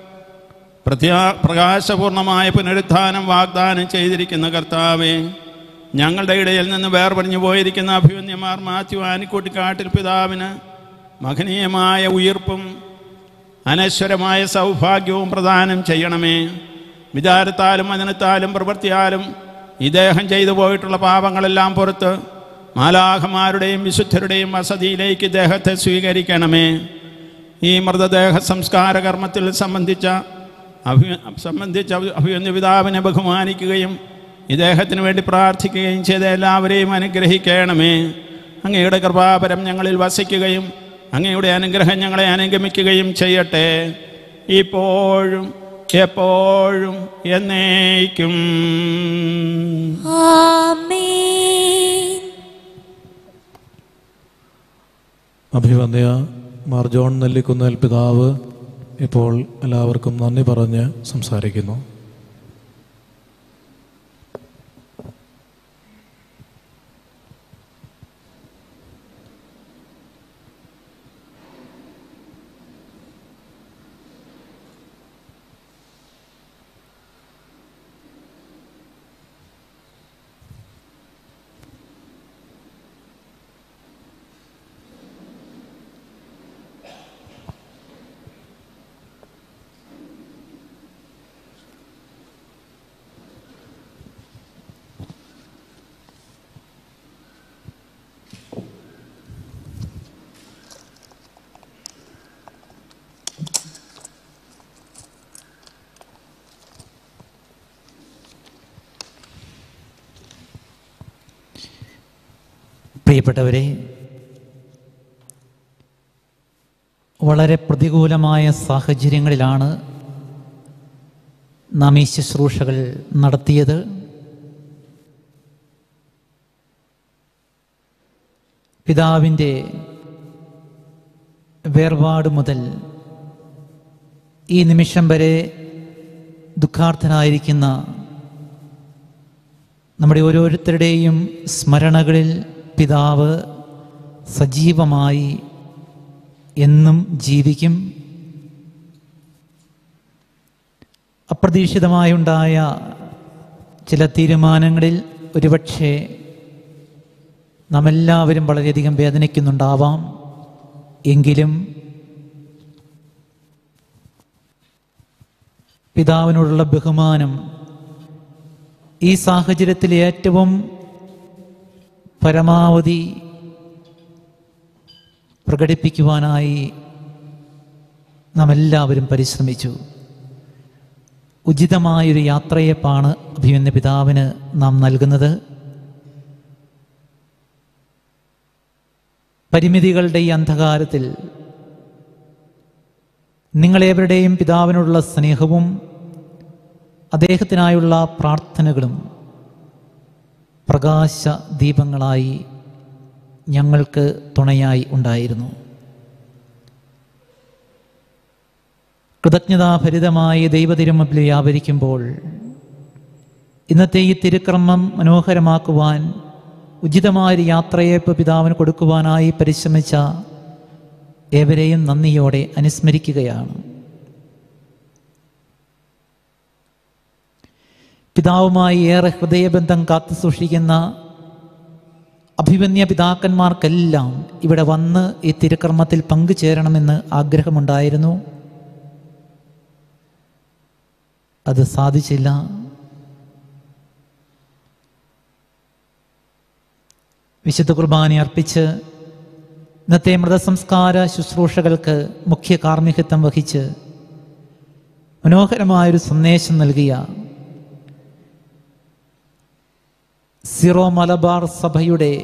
പ്രകാശപൂർണമായ പുനരുത്ഥാനം വാഗ്ദാനം ചെയ്തിരിക്കുന്ന കർത്താവേ, ഞങ്ങളുടെ ഇടയിൽ നിന്ന് വേർപറിഞ്ഞു പോയിരിക്കുന്ന അഭിമന്യമാർ മാത്യു ആനിക്കുട്ടിക്കാട്ടിൽ പിതാവിന് മഹനീയമായ ഉയിർപ്പും അനശ്വരമായ സൗഭാഗ്യവും പ്രദാനം ചെയ്യണമേ. വിചാരത്താലും വചനത്താലും പ്രവൃത്തിയാലും ഇദ്ദേഹം ചെയ്തു പോയിട്ടുള്ള പാപങ്ങളെല്ലാം പുറത്ത് മാലാഖമാരുടെയും വിശുദ്ധരുടെയും വസതിയിലേക്ക് ഇദ്ദേഹത്തെ സ്വീകരിക്കണമേ. ഈ മൃതദേഹ സംസ്കാര കർമ്മത്തിൽ സംബന്ധിച്ച അഭിമന്യ പിതാവിനെ ബഹുമാനിക്കുകയും ഇദ്ദേഹത്തിന് വേണ്ടി പ്രാർത്ഥിക്കുകയും ചെയ്ത എല്ലാവരെയും അനുഗ്രഹിക്കണമേ. അങ്ങയുടെ കൃപാപരം ഞങ്ങളിൽ വസിക്കുകയും അങ്ങയുടെ അനുഗ്രഹം ഞങ്ങളെ അനുഗമിക്കുകയും ചെയ്യട്ടെ, ഇപ്പോഴും എപ്പോഴും എന്നേക്കും. അഭിവന്യ മാർ ജോൺ നെല്ലിക്കുന്നേൽ പിതാവ് ഇപ്പോൾ എല്ലാവർക്കും നന്ദി പറഞ്ഞ് സംസാരിക്കുന്നു. പ്രിയപ്പെട്ടവരെ, വളരെ പ്രതികൂലമായ സാഹചര്യങ്ങളിലാണ് നാം ഈ ശുശ്രൂഷകൾ നടത്തിയത്. പിതാവിൻ്റെ വേർപാട് മുതൽ ഈ നിമിഷം വരെ ദുഃഖാർത്ഥനായിരിക്കുന്ന നമ്മുടെ ഓരോരുത്തരുടെയും സ്മരണകളിൽ പിതാവ് സജീവമായി എന്നും ജീവിക്കും. അപ്രതീക്ഷിതമായുണ്ടായ ചില തീരുമാനങ്ങളിൽ ഒരുപക്ഷെ നാം എല്ലാവരും വളരെയധികം വേദനിക്കുന്നുണ്ടാവാം. എങ്കിലും പിതാവിനോടുള്ള ബഹുമാനം ഈ സാഹചര്യത്തിൽ ഏറ്റവും പരമാവധി പ്രകടിപ്പിക്കുവാനായി നാം എല്ലാവരും പരിശ്രമിച്ചു. ഉചിതമായൊരു യാത്രയെപ്പാണ് അഭിമന്യ പിതാവിന് നാം നൽകുന്നത്. പരിമിതികളുടെ ഈ അന്ധകാരത്തിൽ നിങ്ങളേവരുടെയും പിതാവിനോടുള്ള സ്നേഹവും അദ്ദേഹത്തിനായുള്ള പ്രാർത്ഥനകളും പ്രകാശ ദീപങ്ങളായി ഞങ്ങൾക്ക് തുണയായി ഉണ്ടായിരുന്നു. കൃതജ്ഞതാഭരിതമായി ദൈവതിരുമുമ്പിൽ വ്യാപരിക്കുമ്പോൾ ഇന്നത്തെ ഈ തിരുക്രമം മനോഹരമാക്കുവാൻ ഉചിതമായൊരു യാത്രയെ പിതാവിന് കൊടുക്കുവാനായി പരിശ്രമിച്ച ഏവരെയും നന്ദിയോടെ അനുസ്മരിക്കുകയാണ്. പിതാവുമായി ഏറെ ഹൃദയബന്ധം കാത്തു സൂക്ഷിക്കുന്ന അഭിമന്യ പിതാക്കന്മാർക്കെല്ലാം ഇവിടെ വന്ന് ഈ തിരുക്രമത്തിൽ പങ്കുചേരണമെന്ന് ആഗ്രഹമുണ്ടായിരുന്നു. അത് സാധിച്ചില്ല. വിശുദ്ധ കുർബാന അർപ്പിച്ച് ഇന്നത്തെ മൃതസംസ്കാര ശുശ്രൂഷകൾക്ക് മുഖ്യ കാർമ്മികത്വം വഹിച്ച് മനോഹരമായൊരു സന്ദേശം നൽകിയ സിറോ മലബാർ സഭയുടെ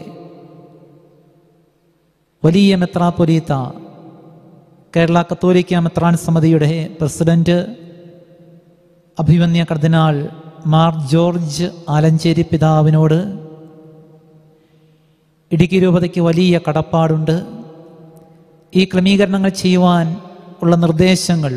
വലിയ മെത്രാപ്പൊലീത്ത, കേരള കത്തോലിക്ക മെത്രാൻ സമിതിയുടെ പ്രസിഡന്റ് അഭിമന്യ കർദിനാൾ മാർ ജോർജ് ആലഞ്ചേരി പിതാവിനോട് ഇടുക്കി രൂപതയ്ക്ക് വലിയ കടപ്പാടുണ്ട്. ഈ ക്രമീകരണങ്ങൾ ചെയ്യുവാൻ ഉള്ള നിർദ്ദേശങ്ങൾ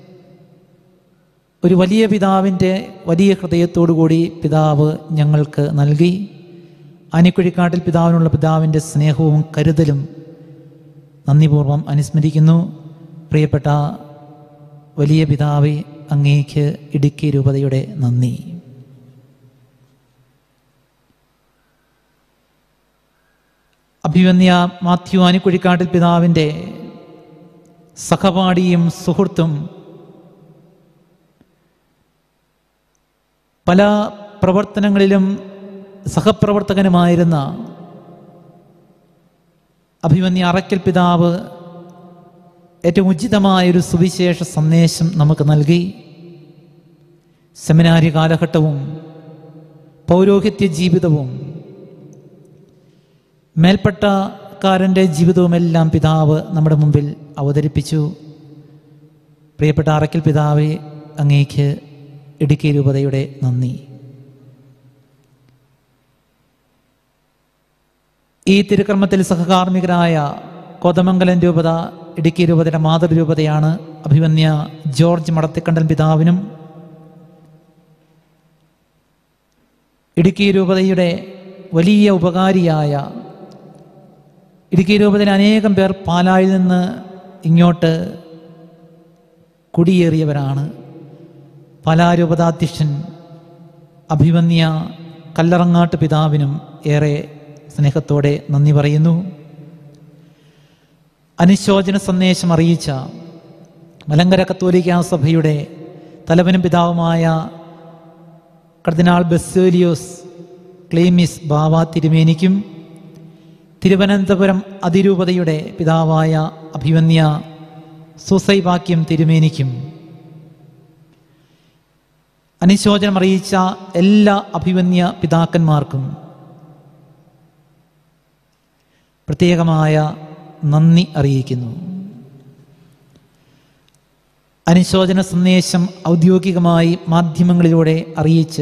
ഒരു വലിയ പിതാവിൻ്റെ വലിയ ഹൃദയത്തോടുകൂടി പിതാവ് ഞങ്ങൾക്ക് നൽകി. ആനിക്കുഴിക്കാട്ടിൽ പിതാവിനുള്ള പിതാവിൻ്റെ സ്നേഹവും കരുതലും നന്ദിപൂർവ്വം അനുസ്മരിക്കുന്നു. പ്രിയപ്പെട്ട വലിയ പിതാവേ, അങ്ങേക്ക് ഇടുക്കി രൂപതയുടെ നന്ദി. അഭിമന്യ മാത്യു ആനിക്കുഴിക്കാട്ടിൽ പിതാവിൻ്റെ സഹപാഠിയും സുഹൃത്തും പല പ്രവർത്തനങ്ങളിലും സഹപ്രവർത്തകനുമായിരുന്ന അഭിമന്യ അറക്കൽ പിതാവ് ഏറ്റവും ഉചിതമായൊരു സുവിശേഷ സന്ദേശം നമുക്ക് നൽകി. സെമിനാരി കാലഘട്ടവും പൗരോഹിത്യ ജീവിതവും മേൽപ്പെട്ടക്കാരൻ്റെ ജീവിതവുമെല്ലാം പിതാവ് നമ്മുടെ മുമ്പിൽ അവതരിപ്പിച്ചു. പ്രിയപ്പെട്ട അറക്കൽ പിതാവേ, അങ്ങേക്ക് ഇടുക്കി രൂപതയുടെ നന്ദി. ഈ തിരുക്രമത്തിൽ സഹകാർമ്മികരായ കോതമംഗലം രൂപത, ഇടുക്കി രൂപതയുടെ മാതൃരൂപതയാണ് അഭിമന്യ ജോർജ് മടത്തിക്കണ്ടൻ പിതാവിനും ഇടുക്കി രൂപതയുടെ വലിയ ഉപകാരിയായ, ഇടുക്കി രൂപതയിൽ അനേകം പേർ പാലായിൽ നിന്ന് ഇങ്ങോട്ട് കുടിയേറിയവരാണ്. പാലാരൂപതാധ്യക്ഷൻ അഭിമന്യ കല്ലറങ്ങാട്ട് പിതാവിനും ഏറെ സ്നേഹത്തോടെ നന്ദി പറയുന്നു. അനുശോചന സന്ദേശം അറിയിച്ച മലങ്കര കത്തോലിക്കാ സഭയുടെ തലവനും പിതാവുമായ കർദിനാൾ ബസേലിയോസ് ക്ലീമിസ് ബാവ തിരുമേനിക്കും തിരുവനന്തപുരം അതിരൂപതയുടെ പിതാവായ അഭിമന്യ സുസൈവാക്യം തിരുമേനിക്കും അനുശോചനം അറിയിച്ച എല്ലാ അഭിമന്യ പിതാക്കന്മാർക്കും പ്രത്യേകമായ നന്ദി അറിയിക്കുന്നു. അനുശോചന സന്ദേശം ഔദ്യോഗികമായി മാധ്യമങ്ങളിലൂടെ അറിയിച്ച്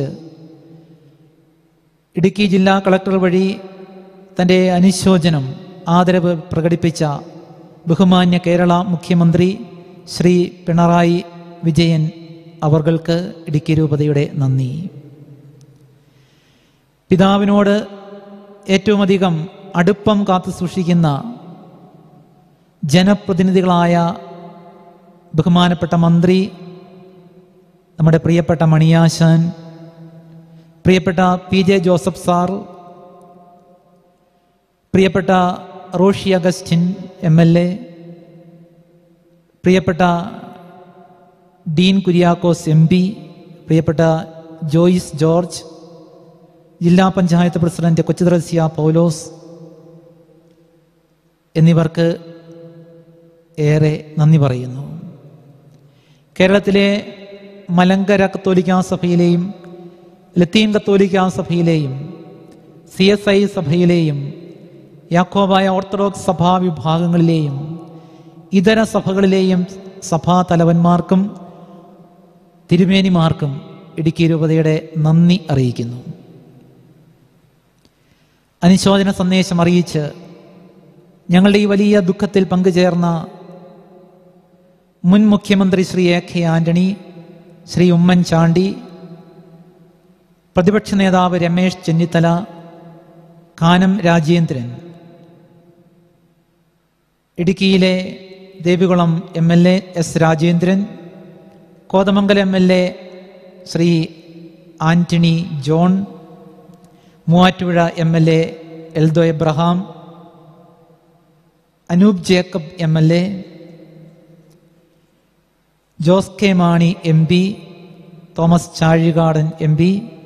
ഇടുക്കി ജില്ലാ കളക്ടർ വഴി തൻ്റെ അനുശോചനം ആദരവ് പ്രകടിപ്പിച്ച ബഹുമാന്യ കേരള മുഖ്യമന്ത്രി ശ്രീ പിണറായി വിജയൻ അവർക്ക് ഇടുക്കി രൂപതയുടെ നന്ദി. പിതാവിനോട് ഏറ്റവും അധികം അടുപ്പം കാത്തു സൂക്ഷിക്കുന്ന ജനപ്രതിനിധികളായ ബഹുമാനപ്പെട്ട മന്ത്രി, നമ്മുടെ പ്രിയപ്പെട്ട മണിയാശാൻ, പ്രിയപ്പെട്ട PJ ജോസഫ് സാർ, പ്രിയപ്പെട്ട റോഷി അഗസ്റ്റിൻ MLA, പ്രിയപ്പെട്ട ഡീൻ കുര്യാക്കോസ് MP, പ്രിയപ്പെട്ട ജോയിസ് ജോർജ്, ജില്ലാ പഞ്ചായത്ത് പ്രസിഡന്റ് കൊച്ചുദ്രസ്യ പൗലോസ് എന്നിവർക്ക് ഏറെ നന്ദി പറയുന്നു. കേരളത്തിലെ മലങ്കര കത്തോലിക്കാ സഭയിലെയും ലത്തീൻ കത്തോലിക്കാ സഭയിലെയും CSI സഭയിലെയും യാക്കോബായ ഓർത്തഡോക്സ് സഭാ വിഭാഗങ്ങളിലെയും ഇതര സഭകളിലെയും സഭാ തലവന്മാർക്കും തിരുമേനിമാർക്കും ഇടുക്കി രൂപതയുടെ നന്ദി അറിയിക്കുന്നു. അനുശോചന സന്ദേശം അറിയിച്ച് ഞങ്ങളുടെ ഈ വലിയ ദുഃഖത്തിൽ പങ്കുചേർന്ന മുൻ മുഖ്യമന്ത്രി ശ്രീ AK ആന്റണി, ശ്രീ ഉമ്മൻചാണ്ടി, പ്രതിപക്ഷ നേതാവ് രമേശ് ചെന്നിത്തല, കാനം രാജേന്ദ്രൻ, ഇടുക്കിയിലെ Devikulam MLA S Rajendran, Kothamangalam MLA Shri Antony John, Muvattupuzha MLA Eldho Abraham, Anoop Jacob MLA, Jose K Mani MP, Thomas Chazhikadan MP,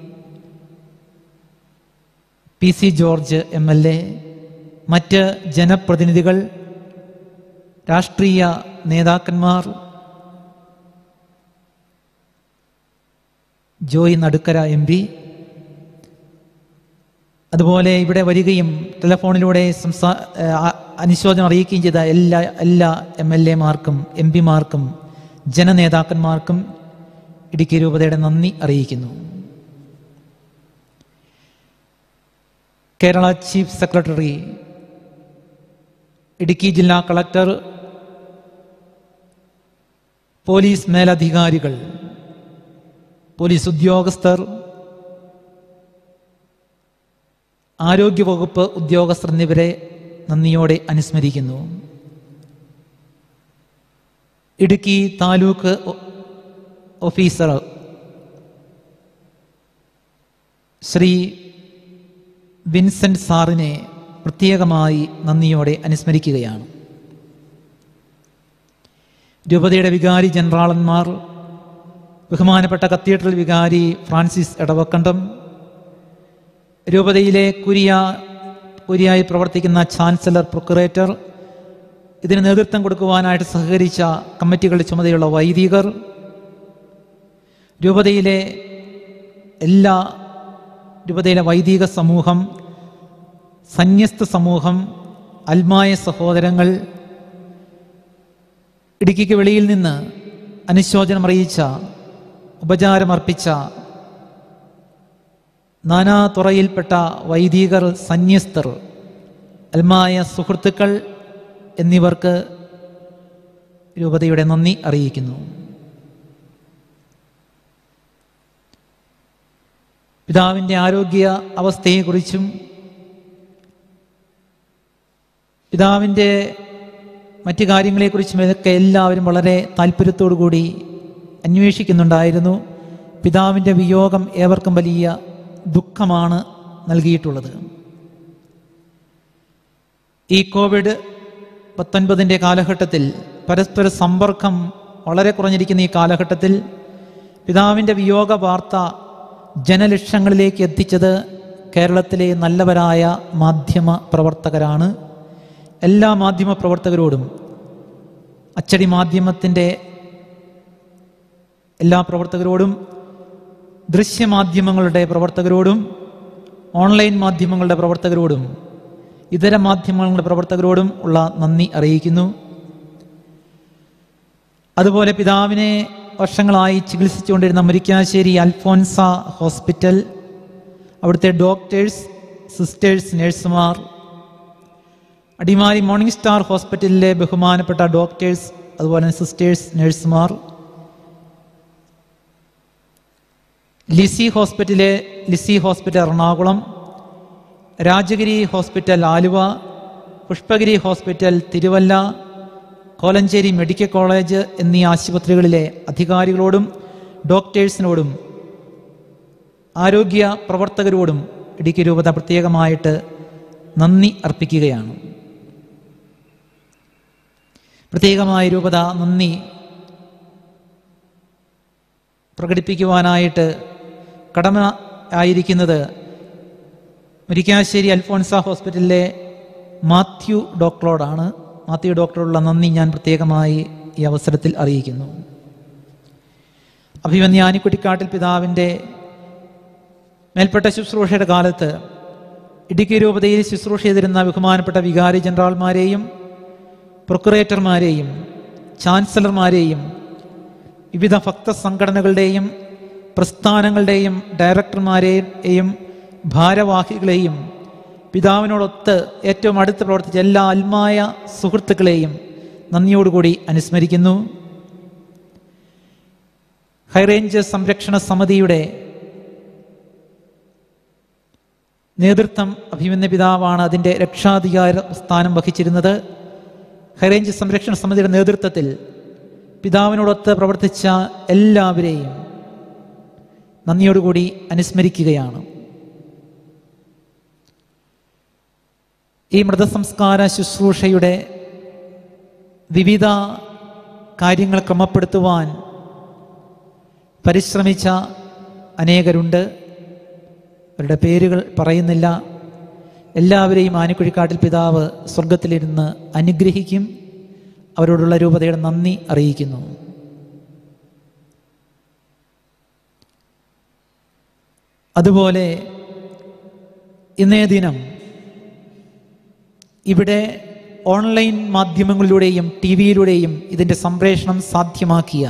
PC George MLA, മറ്റ് ജനപ്രതിനിധികൾ, രാഷ്ട്രീയ നേതാക്കന്മാർ, ജോയി നടുക്കര MP, അതുപോലെ ഇവിടെ വരികയും ടെലിഫോണിലൂടെ അനുശോചനം അറിയിക്കുകയും ചെയ്ത എല്ലാ MLA മാർക്കും MP മാർക്കും ജനനേതാക്കന്മാർക്കും ഇടുക്കി രൂപതയുടെ നന്ദി അറിയിക്കുന്നു. കേരള ചീഫ് സെക്രട്ടറി, ഇടുക്കി ജില്ലാ കളക്ടർ, പോലീസ് മേലധികാരികൾ, പോലീസ് ഉദ്യോഗസ്ഥർ, ആരോഗ്യവകുപ്പ് ഉദ്യോഗസ്ഥർ എന്നിവരെ നന്ദിയോടെ അനുസ്മരിക്കുന്നു. ഇടുക്കി താലൂക്ക് ഓഫീസർ ശ്രീ വിൻസെന്റ് സാറിനെ പ്രത്യേകമായി നന്ദിയോടെ അനുസ്മരിക്കുകയാണ്. രൂപതയുടെ വികാരി ജനറാളന്മാർ, ബഹുമാനപ്പെട്ട കത്തീഡ്രൽ വികാരി ഫ്രാൻസിസ് എടവക്കണ്ടം, രൂപതയിലെ കുരിയായി പ്രവർത്തിക്കുന്ന ചാൻസലർ പ്രൊക്കുറേറ്റർ, ഇതിന് നേതൃത്വം കൊടുക്കുവാനായിട്ട് സഹകരിച്ച കമ്മിറ്റികളുടെ ചുമതലയുള്ള വൈദികർ, രൂപതയിലെ വൈദിക സമൂഹം, സന്യസ്ത സമൂഹം, അൽമായ സഹോദരങ്ങൾ, ഇടുക്കിക്ക് വെളിയിൽ നിന്ന് അനുശോചനം അറിയിച്ച, ഉപചാരമർപ്പിച്ച നാനാ തുറയിൽപ്പെട്ട വൈദികർ, സന്യസ്തർ, അൽമായ സുഹൃത്തുക്കൾ എന്നിവർക്ക് രൂപതയുടെ നന്ദി അറിയിക്കുന്നു. പിതാവിൻ്റെ ആരോഗ്യ അവസ്ഥയെക്കുറിച്ചും പിതാവിൻ്റെ മറ്റു കാര്യങ്ങളെക്കുറിച്ചുമൊക്കെ എല്ലാവരും വളരെ താല്പര്യത്തോടു കൂടി അന്വേഷിക്കുന്നുണ്ടായിരുന്നു. പിതാവിൻ്റെ വിയോഗം ഏവർക്കും വലിയ ദുഃഖമാണ് നൽകിയിട്ടുള്ളത്. ഈ COVID-19 കാലഘട്ടത്തിൽ പരസ്പര സമ്പർക്കം വളരെ കുറഞ്ഞിരിക്കുന്ന ഈ കാലഘട്ടത്തിൽ പിതാവിൻ്റെ വിയോഗ വാർത്ത ജനലക്ഷങ്ങളിലേക്ക് എത്തിച്ചത് കേരളത്തിലെ നല്ലവരായ മാധ്യമ പ്രവർത്തകരാണ്. എല്ലാ മാധ്യമ പ്രവർത്തകരോടും, അച്ചടി മാധ്യമത്തിൻ്റെ എല്ലാ പ്രവർത്തകരോടും, ദൃശ്യമാധ്യമങ്ങളുടെ പ്രവർത്തകരോടും, ഓൺലൈൻ മാധ്യമങ്ങളുടെ പ്രവർത്തകരോടും, ഇതര മാധ്യമങ്ങളുടെ പ്രവർത്തകരോടും ഉള്ള നന്ദി അറിയിക്കുന്നു. അതുപോലെ പിതാവിനെ വർഷങ്ങളായി ചികിത്സിച്ചുകൊണ്ടിരുന്ന മുരിക്കാശ്ശേരി അൽഫോൻസ ഹോസ്പിറ്റൽ, അവിടുത്തെ ഡോക്ടേഴ്സ്, സിസ്റ്റേഴ്സ്, നഴ്സുമാർ, അടിമാലി മോർണിംഗ് സ്റ്റാർ ഹോസ്പിറ്റലിലെ ബഹുമാനപ്പെട്ട ഡോക്ടേഴ്സ്, അതുപോലെ സിസ്റ്റേഴ്സ്, നഴ്സുമാർ, Lisie hospital Ernakulam, Rajagiri hospital Aluva, Pushpagiri hospital Thiruvalla, Kolenchery medical college എന്നീ ആശുപത്രികളിലെ അധികാരികളോടും ഡോക്ടേഴ്സിനോടും ആരോഗ്യ പ്രവർത്തകരോടും ഇടുക്കി രൂപത പ്രത്യേകമായിട്ട് നന്ദി അർപ്പിക്കുകയാണ്. പ്രത്യേകമായ രൂപത നന്ദി പ്രകടിപ്പിക്കുവാനായിട്ട് കടമ ആയിരിക്കുന്നത് മുരിക്കാശ്ശേരി അൽഫോൻസ ഹോസ്പിറ്റലിലെ മാത്യു ഡോക്ടറോടാണ്. മാത്യു ഡോക്ടറോടുള്ള നന്ദി ഞാൻ പ്രത്യേകമായി ഈ അവസരത്തിൽ അറിയിക്കുന്നു. അഭിമന്യ ആനിക്കുട്ടിക്കാട്ടിൽ പിതാവിൻ്റെ മേൽപ്പെട്ട ശുശ്രൂഷയുടെ കാലത്ത് ഇടുക്കി രൂപതയിൽ ശുശ്രൂഷ ചെയ്തിരുന്ന ബഹുമാനപ്പെട്ട വികാരി ജനറൽമാരെയും പ്രൊക്കുറേറ്റർമാരെയും ചാൻസലർമാരെയും വിവിധ ഭക്ത സംഘടനകളുടെയും പ്രസ്ഥാനങ്ങളുടെയും ഡയറക്ടർമാരെയും ഭാരവാഹികളെയും പിതാവിനോടൊത്ത് ഏറ്റവും അടുത്ത് പ്രവർത്തിച്ച എല്ലാ ആത്മായ സുഹൃത്തുക്കളെയും നന്ദിയോടുകൂടി അനുസ്മരിക്കുന്നു. ഹൈറേഞ്ച് സംരക്ഷണ സമിതിയുടെ നേതൃത്വം അഭിമന്യ പിതാവാണ് അതിൻ്റെ രക്ഷാധികാര സ്ഥാനം വഹിച്ചിരുന്നത്. ഹൈറേഞ്ച് സംരക്ഷണ സമിതിയുടെ നേതൃത്വത്തിൽ പിതാവിനോടൊത്ത് പ്രവർത്തിച്ച എല്ലാവരെയും നന്ദിയോടുകൂടി അനുസ്മരിക്കുകയാണ്. ഈ മൃതസംസ്കാര ശുശ്രൂഷയുടെ വിവിധ കാര്യങ്ങൾ ക്രമപ്പെടുത്തുവാൻ പരിശ്രമിച്ച അനേകരുണ്ട്. അവരുടെ പേരുകൾ പറയുന്നില്ല. എല്ലാവരെയും ആനിക്കുഴിക്കാട്ടിൽ പിതാവ് സ്വർഗത്തിലിരുന്ന് അനുഗ്രഹിക്കും. അവരോടുള്ള രൂപതയുടെ നന്ദി അറിയിക്കുന്നു. അതുപോലെ ഇന്നേ ദിനം ഇവിടെ ഓൺലൈൻ മാധ്യമങ്ങളിലൂടെയും ടി വിയിലൂടെയും ഇതിൻ്റെ സംപ്രേഷണം സാധ്യമാക്കിയ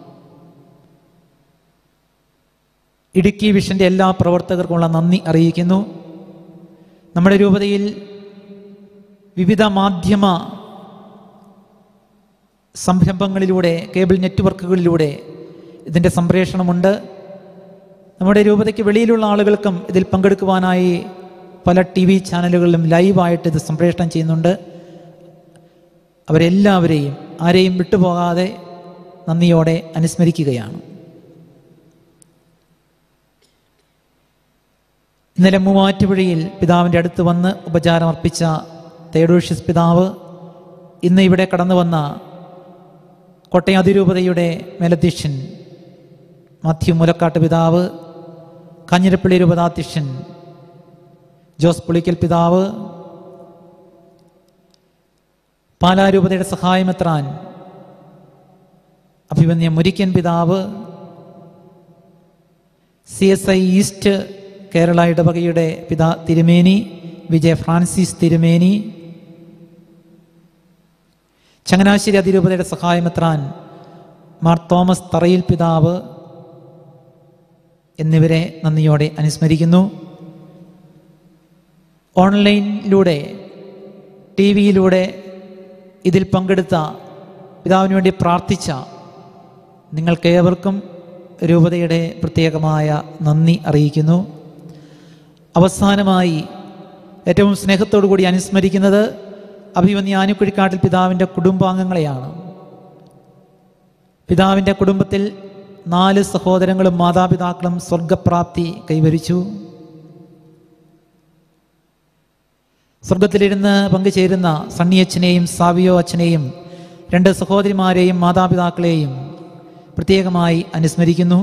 ഇടുക്കി വിഷൻ്റെ എല്ലാ പ്രവർത്തകർക്കുമുള്ള നന്ദി അറിയിക്കുന്നു. നമ്മുടെ രൂപതയിൽ വിവിധ മാധ്യമ സംരംഭങ്ങളിലൂടെ, കേബിൾ നെറ്റ്വർക്കുകളിലൂടെ ഇതിൻ്റെ സംപ്രേഷണമുണ്ട്. നമ്മുടെ രൂപതയ്ക്ക് വെളിയിലുള്ള ആളുകൾക്കും ഇതിൽ പങ്കെടുക്കുവാനായി പല ടി വി ചാനലുകളിലും ലൈവായിട്ട് ഇത് സംപ്രേഷണം ചെയ്യുന്നുണ്ട്. അവരെല്ലാവരെയും ആരെയും വിട്ടുപോകാതെ നന്ദിയോടെ അനുസ്മരിക്കുകയാണ്. ഇന്നലെ മൂവാറ്റുപുഴയിൽ പിതാവിൻ്റെ അടുത്ത് വന്ന് ഉപചാരം അർപ്പിച്ച തേഡോഷ്യസ് പിതാവ്, ഇന്ന് ഇവിടെ കടന്നു വന്ന കോട്ടയം അതിരൂപതയുടെ മേലധ്യക്ഷൻ മാത്യു മുലക്കാട്ട് പിതാവ്, കാഞ്ഞിരപ്പള്ളി രൂപതാധ്യക്ഷൻ ജോസ് പുളിക്കൽ പിതാവ്, പാലാരൂപതയുടെ സഹായമെത്രാൻ അഭിമന്യ മുരിക്കൻ പിതാവ്, CSI ഈസ്റ്റ് കേരള ഇടവകയുടെ തിരുമേനി വിജയ ഫ്രാൻസിസ് തിരുമേനി, ചങ്ങനാശ്ശേരി അതിരൂപതയുടെ സഹായമെത്രാൻ മാർ തോമസ് തറയിൽ പിതാവ് എന്നിവരെ നന്ദിയോടെ അനുസ്മരിക്കുന്നു. ഓൺലൈനിലൂടെ ടി വിയിലൂടെ ഇതിൽ പങ്കെടുത്ത, പിതാവിന് വേണ്ടി പ്രാർത്ഥിച്ച നിങ്ങൾക്കേവർക്കും രൂപതയുടെ പ്രത്യേകമായ നന്ദി അറിയിക്കുന്നു. അവസാനമായി ഏറ്റവും സ്നേഹത്തോടു കൂടി അനുസ്മരിക്കുന്നത് അഭിമന്യ ആനിക്കുഴിക്കാട്ടിൽ പിതാവിൻ്റെ കുടുംബാംഗങ്ങളെയാണ്. പിതാവിൻ്റെ കുടുംബത്തിൽ 4 സഹോദരങ്ങളും മാതാപിതാക്കളും സ്വർഗപ്രാപ്തി കൈവരിച്ചു. സ്വർഗത്തിലിരുന്ന് പങ്കുചേരുന്ന സണ്ണി അച്ഛനെയും സാവിയോ അച്ഛനെയും 2 സഹോദരിമാരെയും മാതാപിതാക്കളെയും പ്രത്യേകമായി അനുസ്മരിക്കുന്നു.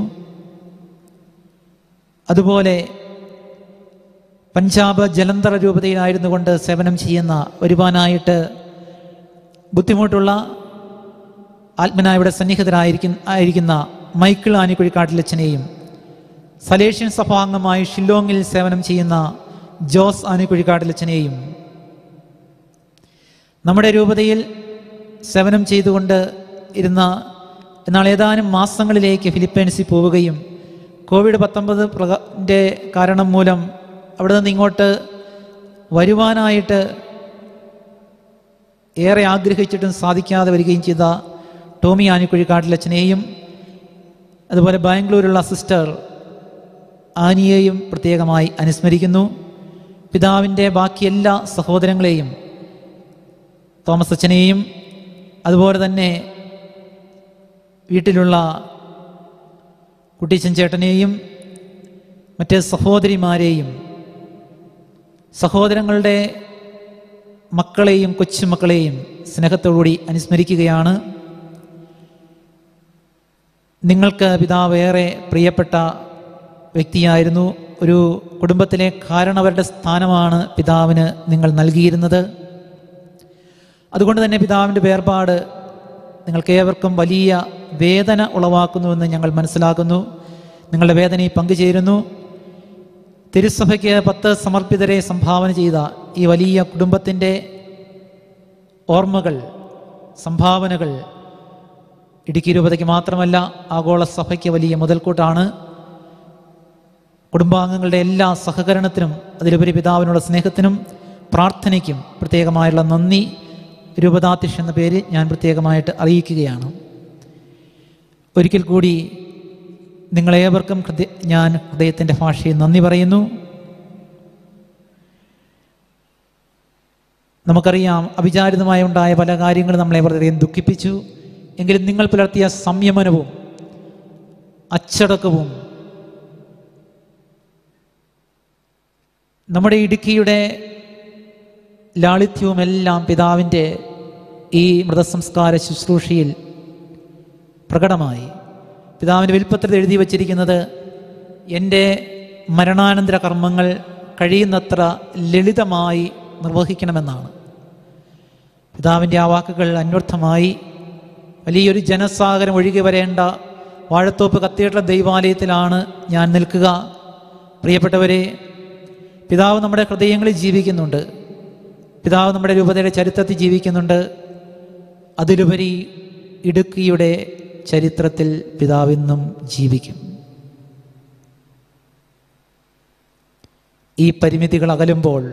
അതുപോലെ പഞ്ചാബ് ജലന്ധർ രൂപതയിലായിരുന്നു കൊണ്ട് സേവനം ചെയ്യുന്ന വരുവാനായിട്ട് ബുദ്ധിമുട്ടുള്ള ആത്മനായുടെ സന്നിഹിതരായിരിക്കുന്ന മൈക്കിൾ ആനിക്കുഴിക്കാട്ടിലച്ഛനെയും, സലേഷ്യൻ സഭാംഗമായി ഷില്ലോങ്ങിൽ സേവനം ചെയ്യുന്ന ജോസ് ആനിക്കുഴിക്കാട്ടിലച്ഛനെയും, നമ്മുടെ രൂപതയിൽ സേവനം ചെയ്തുകൊണ്ട് ഇരുന്ന എന്നാൽ ഏതാനും മാസങ്ങളിലേക്ക് ഫിലിപ്പൈൻസിൽ പോവുകയും COVID-19 കാരണം മൂലം അവിടെ നിന്ന് ഇങ്ങോട്ട് വരുവാനായിട്ട് ഏറെ ആഗ്രഹിച്ചിട്ടും സാധിക്കാതെ വരികയും ചെയ്ത ടോമി ആനിക്കുഴിക്കാട്ടിലച്ഛനെയും അതുപോലെ ബാംഗ്ലൂരുള്ള സിസ്റ്റർ ആനിയെയും പ്രത്യേകമായി അനുസ്മരിക്കുന്നു. പിതാവിൻ്റെ ബാക്കി എല്ലാ സഹോദരങ്ങളെയും, തോമസ് അച്ഛനെയും അതുപോലെ തന്നെ വീട്ടിലുള്ള കുട്ടിച്ചൻ ചേട്ടനെയും മറ്റ് സഹോദരിമാരെയും സഹോദരങ്ങളുടെ മക്കളെയും കൊച്ചുമക്കളെയും സ്നേഹത്തോടുകൂടി അനുസ്മരിക്കുകയാണ്. നിങ്ങൾക്ക് പിതാവ് ഏറെ പ്രിയപ്പെട്ട വ്യക്തിയായിരുന്നു. ഒരു കുടുംബത്തിലെ കാരണവരുടെ സ്ഥാനമാണ് പിതാവിന് നിങ്ങൾ നൽകിയിരുന്നത്. അതുകൊണ്ട് തന്നെ പിതാവിൻ്റെ വേർപാട് നിങ്ങൾക്കേവർക്കും വലിയ വേദന ഉളവാക്കുന്നുവെന്ന് ഞങ്ങൾ മനസ്സിലാക്കുന്നു. നിങ്ങളുടെ വേദനയിൽ പങ്കുചേരുന്നു. തിരുസഭയ്ക്ക് 10 സമർപ്പിതരെ സംഭാവന ചെയ്ത ഈ വലിയ കുടുംബത്തിൻ്റെ ഓർമ്മകൾ, സംഭാവനകൾ ഇടുക്കി രൂപതയ്ക്ക് മാത്രമല്ല ആഗോള സഭയ്ക്ക് വലിയ മുതൽക്കൂട്ടാണ്. കുടുംബാംഗങ്ങളുടെ എല്ലാ സഹകരണത്തിനും അതിലുപരി പിതാവിനുള്ള സ്നേഹത്തിനും പ്രാർത്ഥനയ്ക്കും പ്രത്യേകമായുള്ള നന്ദി രൂപതാധ്യക്ഷൻ എന്ന പേര് ഞാൻ പ്രത്യേകമായിട്ട് അറിയിക്കുകയാണ്. ഒരിക്കൽ കൂടി നിങ്ങളേവർക്കും ഞാൻ ഹൃദയത്തിൻ്റെ ഭാഷയിൽ നന്ദി പറയുന്നു. നമുക്കറിയാം, അവിചാരിതമായി ഉണ്ടായ പല കാര്യങ്ങളും നമ്മളെ വളരെയധികം ദുഃഖിപ്പിച്ചു. എങ്കിലും നിങ്ങൾ പുലർത്തിയ സംയമനവും അച്ചടക്കവും നമ്മുടെ ഇടുക്കിയുടെ ലാളിത്യവുമെല്ലാം പിതാവിൻ്റെ ഈ മൃതസംസ്കാര ശുശ്രൂഷയിൽ പ്രകടമായി. പിതാവിൻ്റെ വിൽപ്പത്രത്തിൽ എഴുതി വച്ചിരിക്കുന്നത് എൻ്റെ മരണാനന്തര കർമ്മങ്ങൾ കഴിയുന്നത്ര ലളിതമായി നിർവഹിക്കണമെന്നാണ്. പിതാവിൻ്റെ ആ വാക്കുകൾ അന്വർത്ഥമായി വലിയൊരു ജനസാഗരം ഒഴുകി വരേണ്ട വാഴത്തോപ്പ് കത്തീഡ്രൽ ദൈവാലയത്തിലാണ് ഞാൻ നിൽക്കുക. പ്രിയപ്പെട്ടവരെ, പിതാവ് നമ്മുടെ ഹൃദയങ്ങളിൽ ജീവിക്കുന്നുണ്ട്. പിതാവ് നമ്മുടെ രൂപതയുടെ ചരിത്രത്തിൽ ജീവിക്കുന്നുണ്ട്. അതിലുപരി ഇടുക്കിയുടെ ചരിത്രത്തിൽ പിതാവിന്നും ജീവിക്കും. ഈ പരിമിതികൾ അകലുമ്പോൾ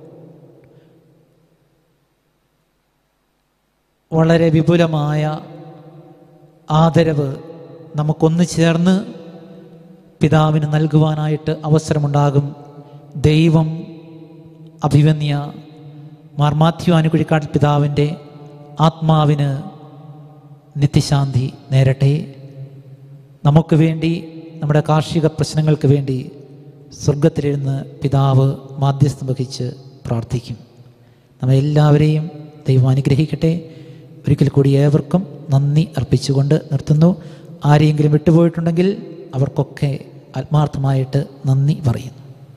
വളരെ വിപുലമായ ആദരവ് നമുക്കൊന്നു ചേർന്ന് പിതാവിന് നൽകുവാനായിട്ട് അവസരമുണ്ടാകും. ദൈവം അഭിവന്യ മാർ മാത്യു ആനിക്കുഴിക്കാട്ടിൽ പിതാവിൻ്റെ ആത്മാവിന് നിത്യശാന്തി നേരട്ടെ. നമുക്ക് വേണ്ടി, നമ്മുടെ കാർഷിക പ്രശ്നങ്ങൾക്ക് വേണ്ടി സ്വർഗത്തിലിരുന്ന് പിതാവ് മാധ്യസ്ഥം വഹിച്ച് പ്രാർത്ഥിക്കും. നമ്മെല്ലാവരെയും ദൈവം അനുഗ്രഹിക്കട്ടെ. ഒരിക്കൽ കൂടി ഏവർക്കും നന്ദി അർപ്പിച്ചുകൊണ്ട് നിർത്തുന്നു. ആരെയെങ്കിലും വിട്ടുപോയിട്ടുണ്ടെങ്കിൽ അവർക്കൊക്കെ ആത്മാർത്ഥമായിട്ട് നന്ദി പറയുന്നു.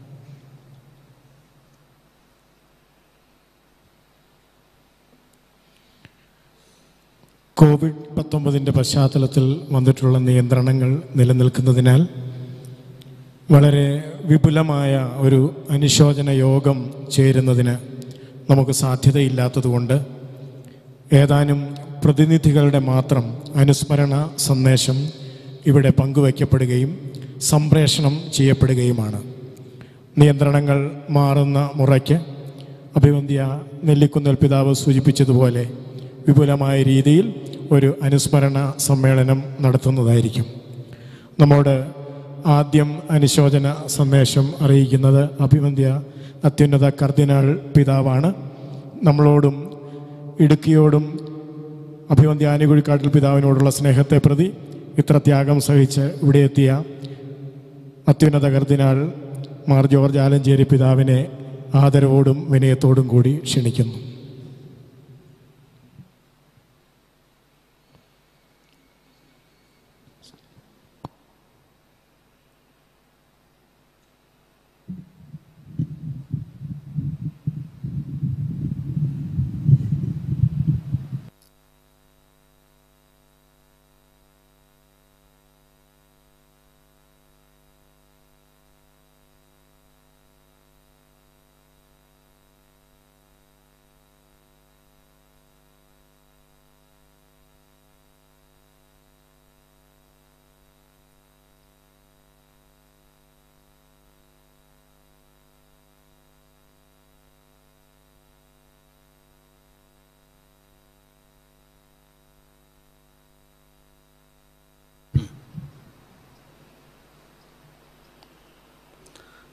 COVID-19 പശ്ചാത്തലത്തിൽ വന്നിട്ടുള്ള നിയന്ത്രണങ്ങൾ നിലനിൽക്കുന്നതിനാൽ വളരെ വിപുലമായ ഒരു അനുശോചന യോഗം ചേരുന്നതിന് നമുക്ക് സാധ്യതയില്ലാത്തതുകൊണ്ട് ഏതാനും പ്രതിനിധികളുടെ മാത്രം അനുസ്മരണ സന്ദേശം ഇവിടെ പങ്കുവയ്ക്കപ്പെടുകയും സംപ്രേഷണം ചെയ്യപ്പെടുകയുമാണ്. നിയന്ത്രണങ്ങൾ മാറുന്ന മുറയ്ക്ക് അഭിവന്ധ്യ നെല്ലിക്കുന്നേൽ പിതാവ് സൂചിപ്പിച്ചതുപോലെ വിപുലമായ രീതിയിൽ ഒരു അനുസ്മരണ സമ്മേളനം നടത്തുന്നതായിരിക്കും. നമ്മോട് ആദ്യം അനുശോചന സന്ദേശം അറിയിക്കുന്നത് അഭിവന്ധ്യ അത്യുന്നത കർദിനാൾ പിതാവാണ്. നമ്മളോടും ഇടുക്കിയോടും അഭിവന്ധ്യ ആനിക്കുഴിക്കാട്ടിൽ പിതാവിനോടുള്ള സ്നേഹത്തെ പ്രതി ഇത്ര ത്യാഗം സഹിച്ച് ഇവിടെ എത്തിയ അത്യുന്നത കർദിനാൾ മാർ ജോർജ് ആലഞ്ചേരി പിതാവിനെ ആദരവോടും വിനയത്തോടും കൂടി ക്ഷണിക്കുന്നു.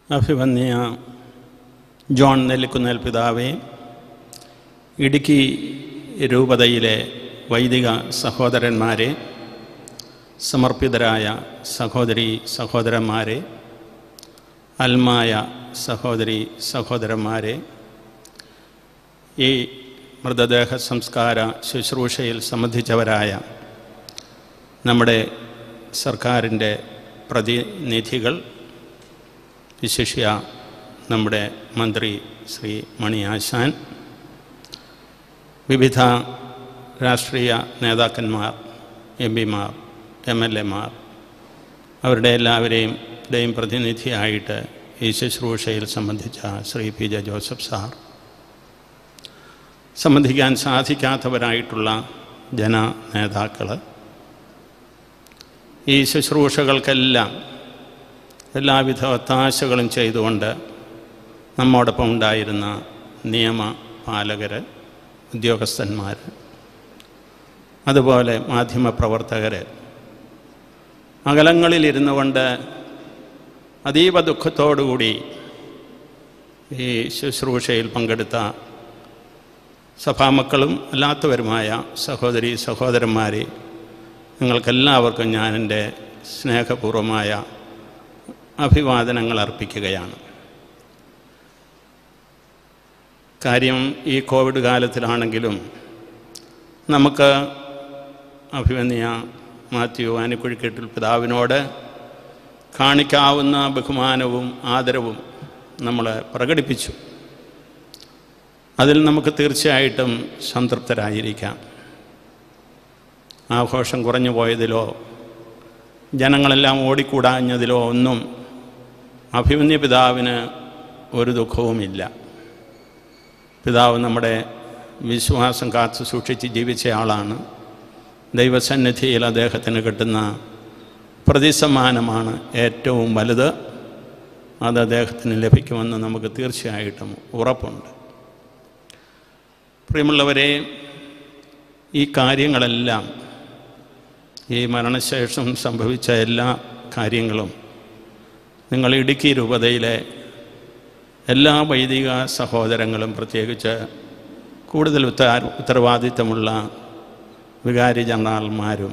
അഭിവന്യ ജോൺ നെല്ലിക്കുന്നേൽ പിതാവേ, ഇടുക്കി രൂപതയിലെ വൈദിക സഹോദരന്മാരെ, സമർപ്പിതരായ സഹോദരി സഹോദരന്മാരെ, അൽമായ സഹോദരി സഹോദരന്മാരെ, ഈ മൃതദേഹ സംസ്കാര ശുശ്രൂഷയിൽ സംബന്ധിച്ചവരായ നമ്മുടെ സർക്കാരിൻ്റെ പ്രതിനിധികൾ, വിശിഷ്യ നമ്മുടെ മന്ത്രി ശ്രീ മണി ആശാൻ, വിവിധ രാഷ്ട്രീയ നേതാക്കന്മാർ, എംപിമാർ, MLAമാർ, അവരുടെ എല്ലാവരെയും പ്രതിനിധിയായിട്ട് ഈ ശുശ്രൂഷയിൽ സംബന്ധിച്ച ശ്രീ PJ ജോസഫ് സാർ, സംബന്ധിക്കാൻ സാധിക്കാത്തവരായിട്ടുള്ള ജനനേതാക്കൾ, ഈ ശുശ്രൂഷകൾക്കെല്ലാം എല്ലാവിധ ഒത്താശകളും ചെയ്തുകൊണ്ട് നമ്മോടൊപ്പം ഉണ്ടായിരുന്ന നിയമപാലകർ, ഉദ്യോഗസ്ഥന്മാർ, അതുപോലെ മാധ്യമപ്രവർത്തകർ, അകലങ്ങളിലിരുന്നു കൊണ്ട് അതീവ ദുഃഖത്തോടുകൂടി ഈ ശുശ്രൂഷയിൽ പങ്കെടുത്ത സഭാമക്കളും അല്ലാത്തവരുമായ സഹോദരി സഹോദരന്മാരെ, നിങ്ങൾക്കെല്ലാവർക്കും ഞാൻ എൻ്റെ സ്നേഹപൂർവമായ അഭിവാദനങ്ങൾ അർപ്പിക്കുകയാണ്. കാര്യം ഈ കോവിഡ് കാലത്തിലാണെങ്കിലും നമുക്ക് അഭിവന്യ മാത്യു ആനിക്കുഴിക്കെട്ടിൽ പിതാവിനോട് കാണിക്കാവുന്ന ബഹുമാനവും ആദരവും നമ്മൾ പ്രകടിപ്പിച്ചു. അതിൽ നമുക്ക് തീർച്ചയായിട്ടും സംതൃപ്തരായിരിക്കാം. ആഘോഷം കുറഞ്ഞു പോയതിലോ ജനങ്ങളെല്ലാം ഓടിക്കൂടാഞ്ഞതിലോ ഒന്നും അഭിമന്യ പിതാവിന് ഒരു ദുഃഖവുമില്ല. പിതാവ് നമ്മുടെ വിശ്വാസം കാത്തു സൂക്ഷിച്ച് ജീവിച്ച ആളാണ്. ദൈവസന്നിധിയിൽ അദ്ദേഹത്തിന് കിട്ടുന്ന പ്രതിസമ്മാനമാണ് ഏറ്റവും വലുത്. അത് അദ്ദേഹത്തിന് ലഭിക്കുമെന്ന് നമുക്ക് തീർച്ചയായിട്ടും ഉറപ്പുണ്ട്. പ്രിയമുള്ളവരെ, ഈ കാര്യങ്ങളെല്ലാം, ഈ മരണശേഷം സംഭവിച്ച എല്ലാ കാര്യങ്ങളും നിങ്ങൾ ഇടുക്കി രൂപതയിലെ എല്ലാ വൈദിക സഹോദരങ്ങളും, പ്രത്യേകിച്ച് കൂടുതൽ ഉത്തരവാദിത്തമുള്ള വികാരി ജനറൽമാരും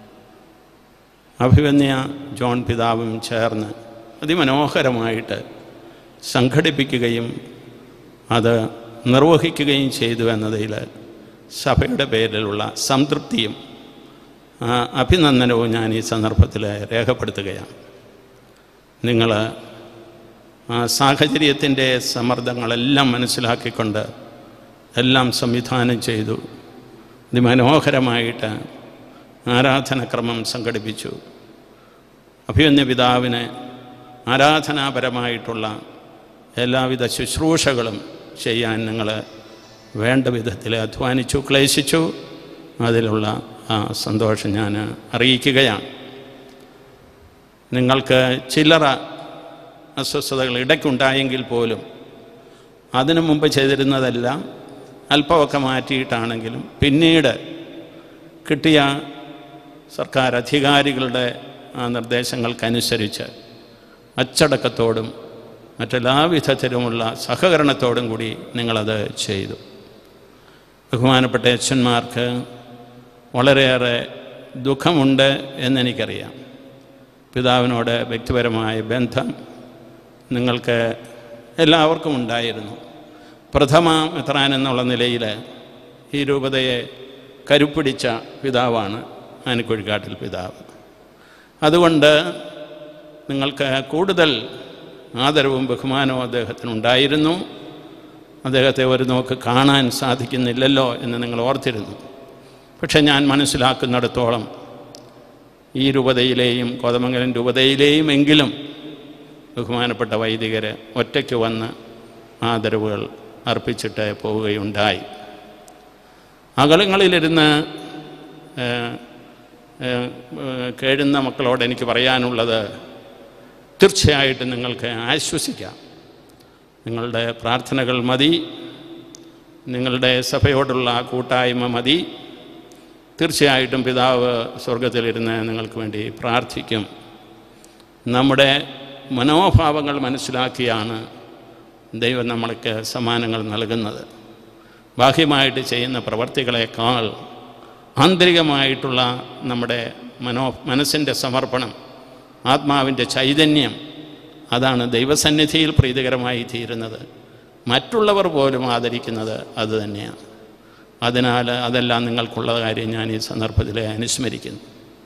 അഭിവന്യ ജോൺ പിതാവും ചേർന്ന് അതിമനോഹരമായിട്ട് സംഘടിപ്പിക്കുകയും അത് നിർവഹിക്കുകയും ചെയ്തു എന്നതിൽ സഭയുടെ പേരിലുള്ള സംതൃപ്തിയും അഭിനന്ദനവും ഞാൻ ഈ സന്ദർഭത്തിൽ രേഖപ്പെടുത്തുകയാണ്. നിങ്ങൾ സാഹചര്യത്തിൻ്റെ സമ്മർദ്ദങ്ങളെല്ലാം മനസ്സിലാക്കിക്കൊണ്ട് എല്ലാം സംവിധാനം ചെയ്തു. അതിമനോഹരമായിട്ട് ആരാധനക്രമം സംഘടിപ്പിച്ചു. അഭിമന്യ പിതാവിന് ആരാധനാപരമായിട്ടുള്ള എല്ലാവിധ ശുശ്രൂഷകളും ചെയ്യാൻ നിങ്ങൾ വേണ്ട വിധത്തിൽ അധ്വാനിച്ചു, ക്ലേശിച്ചു. അതിലുള്ള സന്തോഷം ഞാൻ അറിയിക്കുകയാണ്. നിങ്ങൾക്ക് ചില്ലറ അസ്വസ്ഥതകൾ ഇടയ്ക്കുണ്ടായെങ്കിൽ പോലും അതിനു മുമ്പ് ചെയ്തിരുന്നതെല്ലാം അല്പമൊക്കെ മാറ്റിയിട്ടാണെങ്കിലും പിന്നീട് കിട്ടിയ സർക്കാർ അധികാരികളുടെ ആ നിർദ്ദേശങ്ങൾക്കനുസരിച്ച് അച്ചടക്കത്തോടും മറ്റെല്ലാ വിധത്തിലുമുള്ള സഹകരണത്തോടും കൂടി നിങ്ങളത് ചെയ്തു. ബഹുമാനപ്പെട്ട അച്ഛന്മാർക്ക് വളരെയേറെ ദുഃഖമുണ്ട് എന്നെനിക്കറിയാം. പിതാവിനോട് വ്യക്തിപരമായ ബന്ധം നിങ്ങൾക്ക് എല്ലാവർക്കും ഉണ്ടായിരുന്നു. പ്രഥമ മെത്രാൻ എന്നുള്ള നിലയിൽ ഈ രൂപതയെ കരുപ്പിടിച്ച പിതാവാണ് ആനിക്കുഴിക്കാട്ടിൽ പിതാവ്. അതുകൊണ്ട് നിങ്ങൾക്ക് കൂടുതൽ ആദരവും ബഹുമാനവും അദ്ദേഹത്തിനുണ്ടായിരുന്നു. അദ്ദേഹത്തെ ഒരു നോക്ക് കാണാൻ സാധിക്കുന്നില്ലല്ലോ എന്ന് നിങ്ങൾ ഓർത്തിരുന്നു. പക്ഷെ ഞാൻ മനസ്സിലാക്കുന്നിടത്തോളം ഈ രൂപതയിലെയും കോതമംഗലം രൂപതയിലെയും എങ്കിലും ബഹുമാനപ്പെട്ട വൈദികർ ഒറ്റയ്ക്ക് വന്ന് ആദരവുകൾ അർപ്പിച്ചിട്ട് പോവുകയുണ്ടായി. അകലങ്ങളിലിരുന്ന് കേഴുന്ന മക്കളോട് എനിക്ക് പറയാനുള്ളത്, തീർച്ചയായിട്ടും നിങ്ങൾക്ക് ആശ്വസിക്കാം. നിങ്ങളുടെ പ്രാർത്ഥനകൾ മതി, നിങ്ങളുടെ സഭയോടുള്ള കൂട്ടായ്മ മതി. തീർച്ചയായിട്ടും പിതാവ് സ്വർഗത്തിലിരുന്ന് നിങ്ങൾക്ക് വേണ്ടി പ്രാർത്ഥിക്കും. നമ്മുടെ മനോഭാവങ്ങൾ മനസ്സിലാക്കിയാണ് ദൈവം നമ്മൾക്ക് സമ്മാനങ്ങൾ നൽകുന്നത്. ബാഹ്യമായിട്ട് ചെയ്യുന്ന പ്രവർത്തികളെക്കാൾ ആന്തരികമായിട്ടുള്ള നമ്മുടെ മനസ്സിൻ്റെ സമർപ്പണം, ആത്മാവിൻ്റെ ചൈതന്യം, അതാണ് ദൈവസന്നിധിയിൽ പ്രീതികരമായി തീരുന്നത്. മറ്റുള്ളവർ പോലും ആദരിക്കുന്നത് അത് തന്നെയാണ്. അതിനാൽ അതെല്ലാം നിങ്ങൾക്കുള്ള കാര്യം ഞാൻ ഈ സന്ദർഭത്തിൽ അനുസ്മരിക്കുന്നു.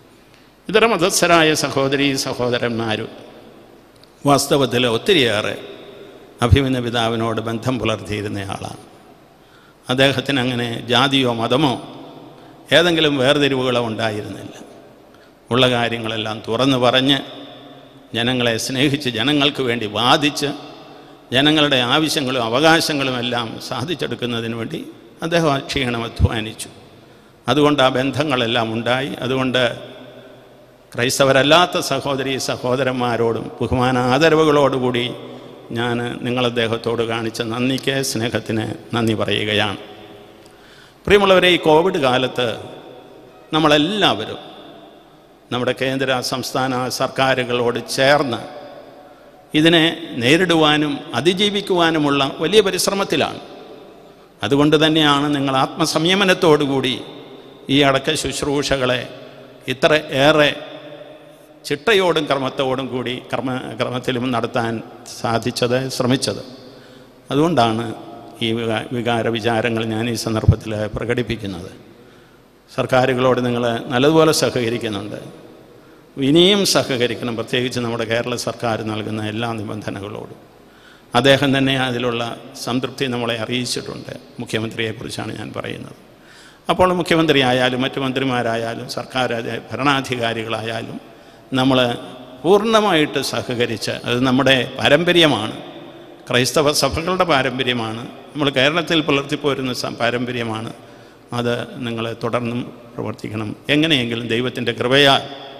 ഇതര മതസ്ഥരായ സഹോദരീ സഹോദരന്മാരും വാസ്തവത്തിൽ ഒത്തിരിയേറെ അഭിമന്യ പിതാവിനോട് ബന്ധം പുലർത്തിയിരുന്നയാളാണ്. അദ്ദേഹത്തിന് അങ്ങനെ ജാതിയോ മതമോ ഏതെങ്കിലും വേർതിരിവുകളോ ഉണ്ടായിരുന്നില്ല. ഉള്ള കാര്യങ്ങളെല്ലാം തുറന്നു പറഞ്ഞ് ജനങ്ങളെ സ്നേഹിച്ച് ജനങ്ങൾക്ക് വേണ്ടി വാദിച്ച് ജനങ്ങളുടെ ആവശ്യങ്ങളും അവകാശങ്ങളും എല്ലാം സാധിച്ചെടുക്കുന്നതിന് വേണ്ടി അദ്ദേഹം ക്ഷീണം അധ്വാനിച്ചു. അതുകൊണ്ട് ആ ബന്ധങ്ങളെല്ലാം ഉണ്ടായി. അതുകൊണ്ട് ക്രൈസ്തവരല്ലാത്ത സഹോദരീ സഹോദരന്മാരോടും ബഹുമാന ആദരവുകളോടുകൂടി ഞാൻ നിങ്ങളദ്ദേഹത്തോട് കാണിച്ച നന്ദിക്ക്, സ്നേഹത്തിന് നന്ദി പറയുകയാണ്. പ്രിയമുള്ളവരെ, ഈ കോവിഡ് കാലത്ത് നമ്മളെല്ലാവരും നമ്മുടെ കേന്ദ്ര സംസ്ഥാന സർക്കാരുകളോട് ചേർന്ന് ഇതിനെ നേരിടുവാനും അതിജീവിക്കുവാനുമുള്ള വലിയ പരിശ്രമത്തിലാണ്. അതുകൊണ്ട് തന്നെയാണ് നിങ്ങൾ ആത്മസംയമനത്തോടുകൂടി ഈ അടക്ക ശുശ്രൂഷകളെ ഇത്ര ഏറെ ചിട്ടയോടും ക്രമത്തോടും കൂടി ക്രമത്തിലും നടത്താൻ ശ്രമിച്ചത്. അതുകൊണ്ടാണ് ഈ വികാര വിചാരങ്ങൾ ഞാൻ ഈ സന്ദർഭത്തിൽ പ്രകടിപ്പിക്കുന്നത്. സർക്കാരുകളോട് നിങ്ങൾ നല്ലതുപോലെ സഹകരിക്കുന്നുണ്ട്, ഇനിയും സഹകരിക്കണം. പ്രത്യേകിച്ച് നമ്മുടെ കേരള സർക്കാർ നൽകുന്ന എല്ലാ നിബന്ധനകളോടും അദ്ദേഹം തന്നെ അതിലുള്ള സംതൃപ്തി നമ്മളെ അറിയിച്ചിട്ടുണ്ട്. മുഖ്യമന്ത്രിയെക്കുറിച്ചാണ് ഞാൻ പറയുന്നത്. അപ്പോൾ മുഖ്യമന്ത്രി ആയാലും മറ്റു മന്ത്രിമാരായാലും സർക്കാർ ഭരണാധികാരികളായാലും നമ്മൾ പൂർണ്ണമായിട്ട് സഹകരിച്ച്, അത് നമ്മുടെ പാരമ്പര്യമാണ്, ക്രൈസ്തവ സഭകളുടെ പാരമ്പര്യമാണ്, നമ്മൾ കേരളത്തിൽ പുലർത്തിപ്പോരുന്ന പാരമ്പര്യമാണ്. അത് നിങ്ങൾ തുടർന്നും പ്രവർത്തിക്കണം. എങ്ങനെയെങ്കിലും ദൈവത്തിൻ്റെ കൃപയാൽ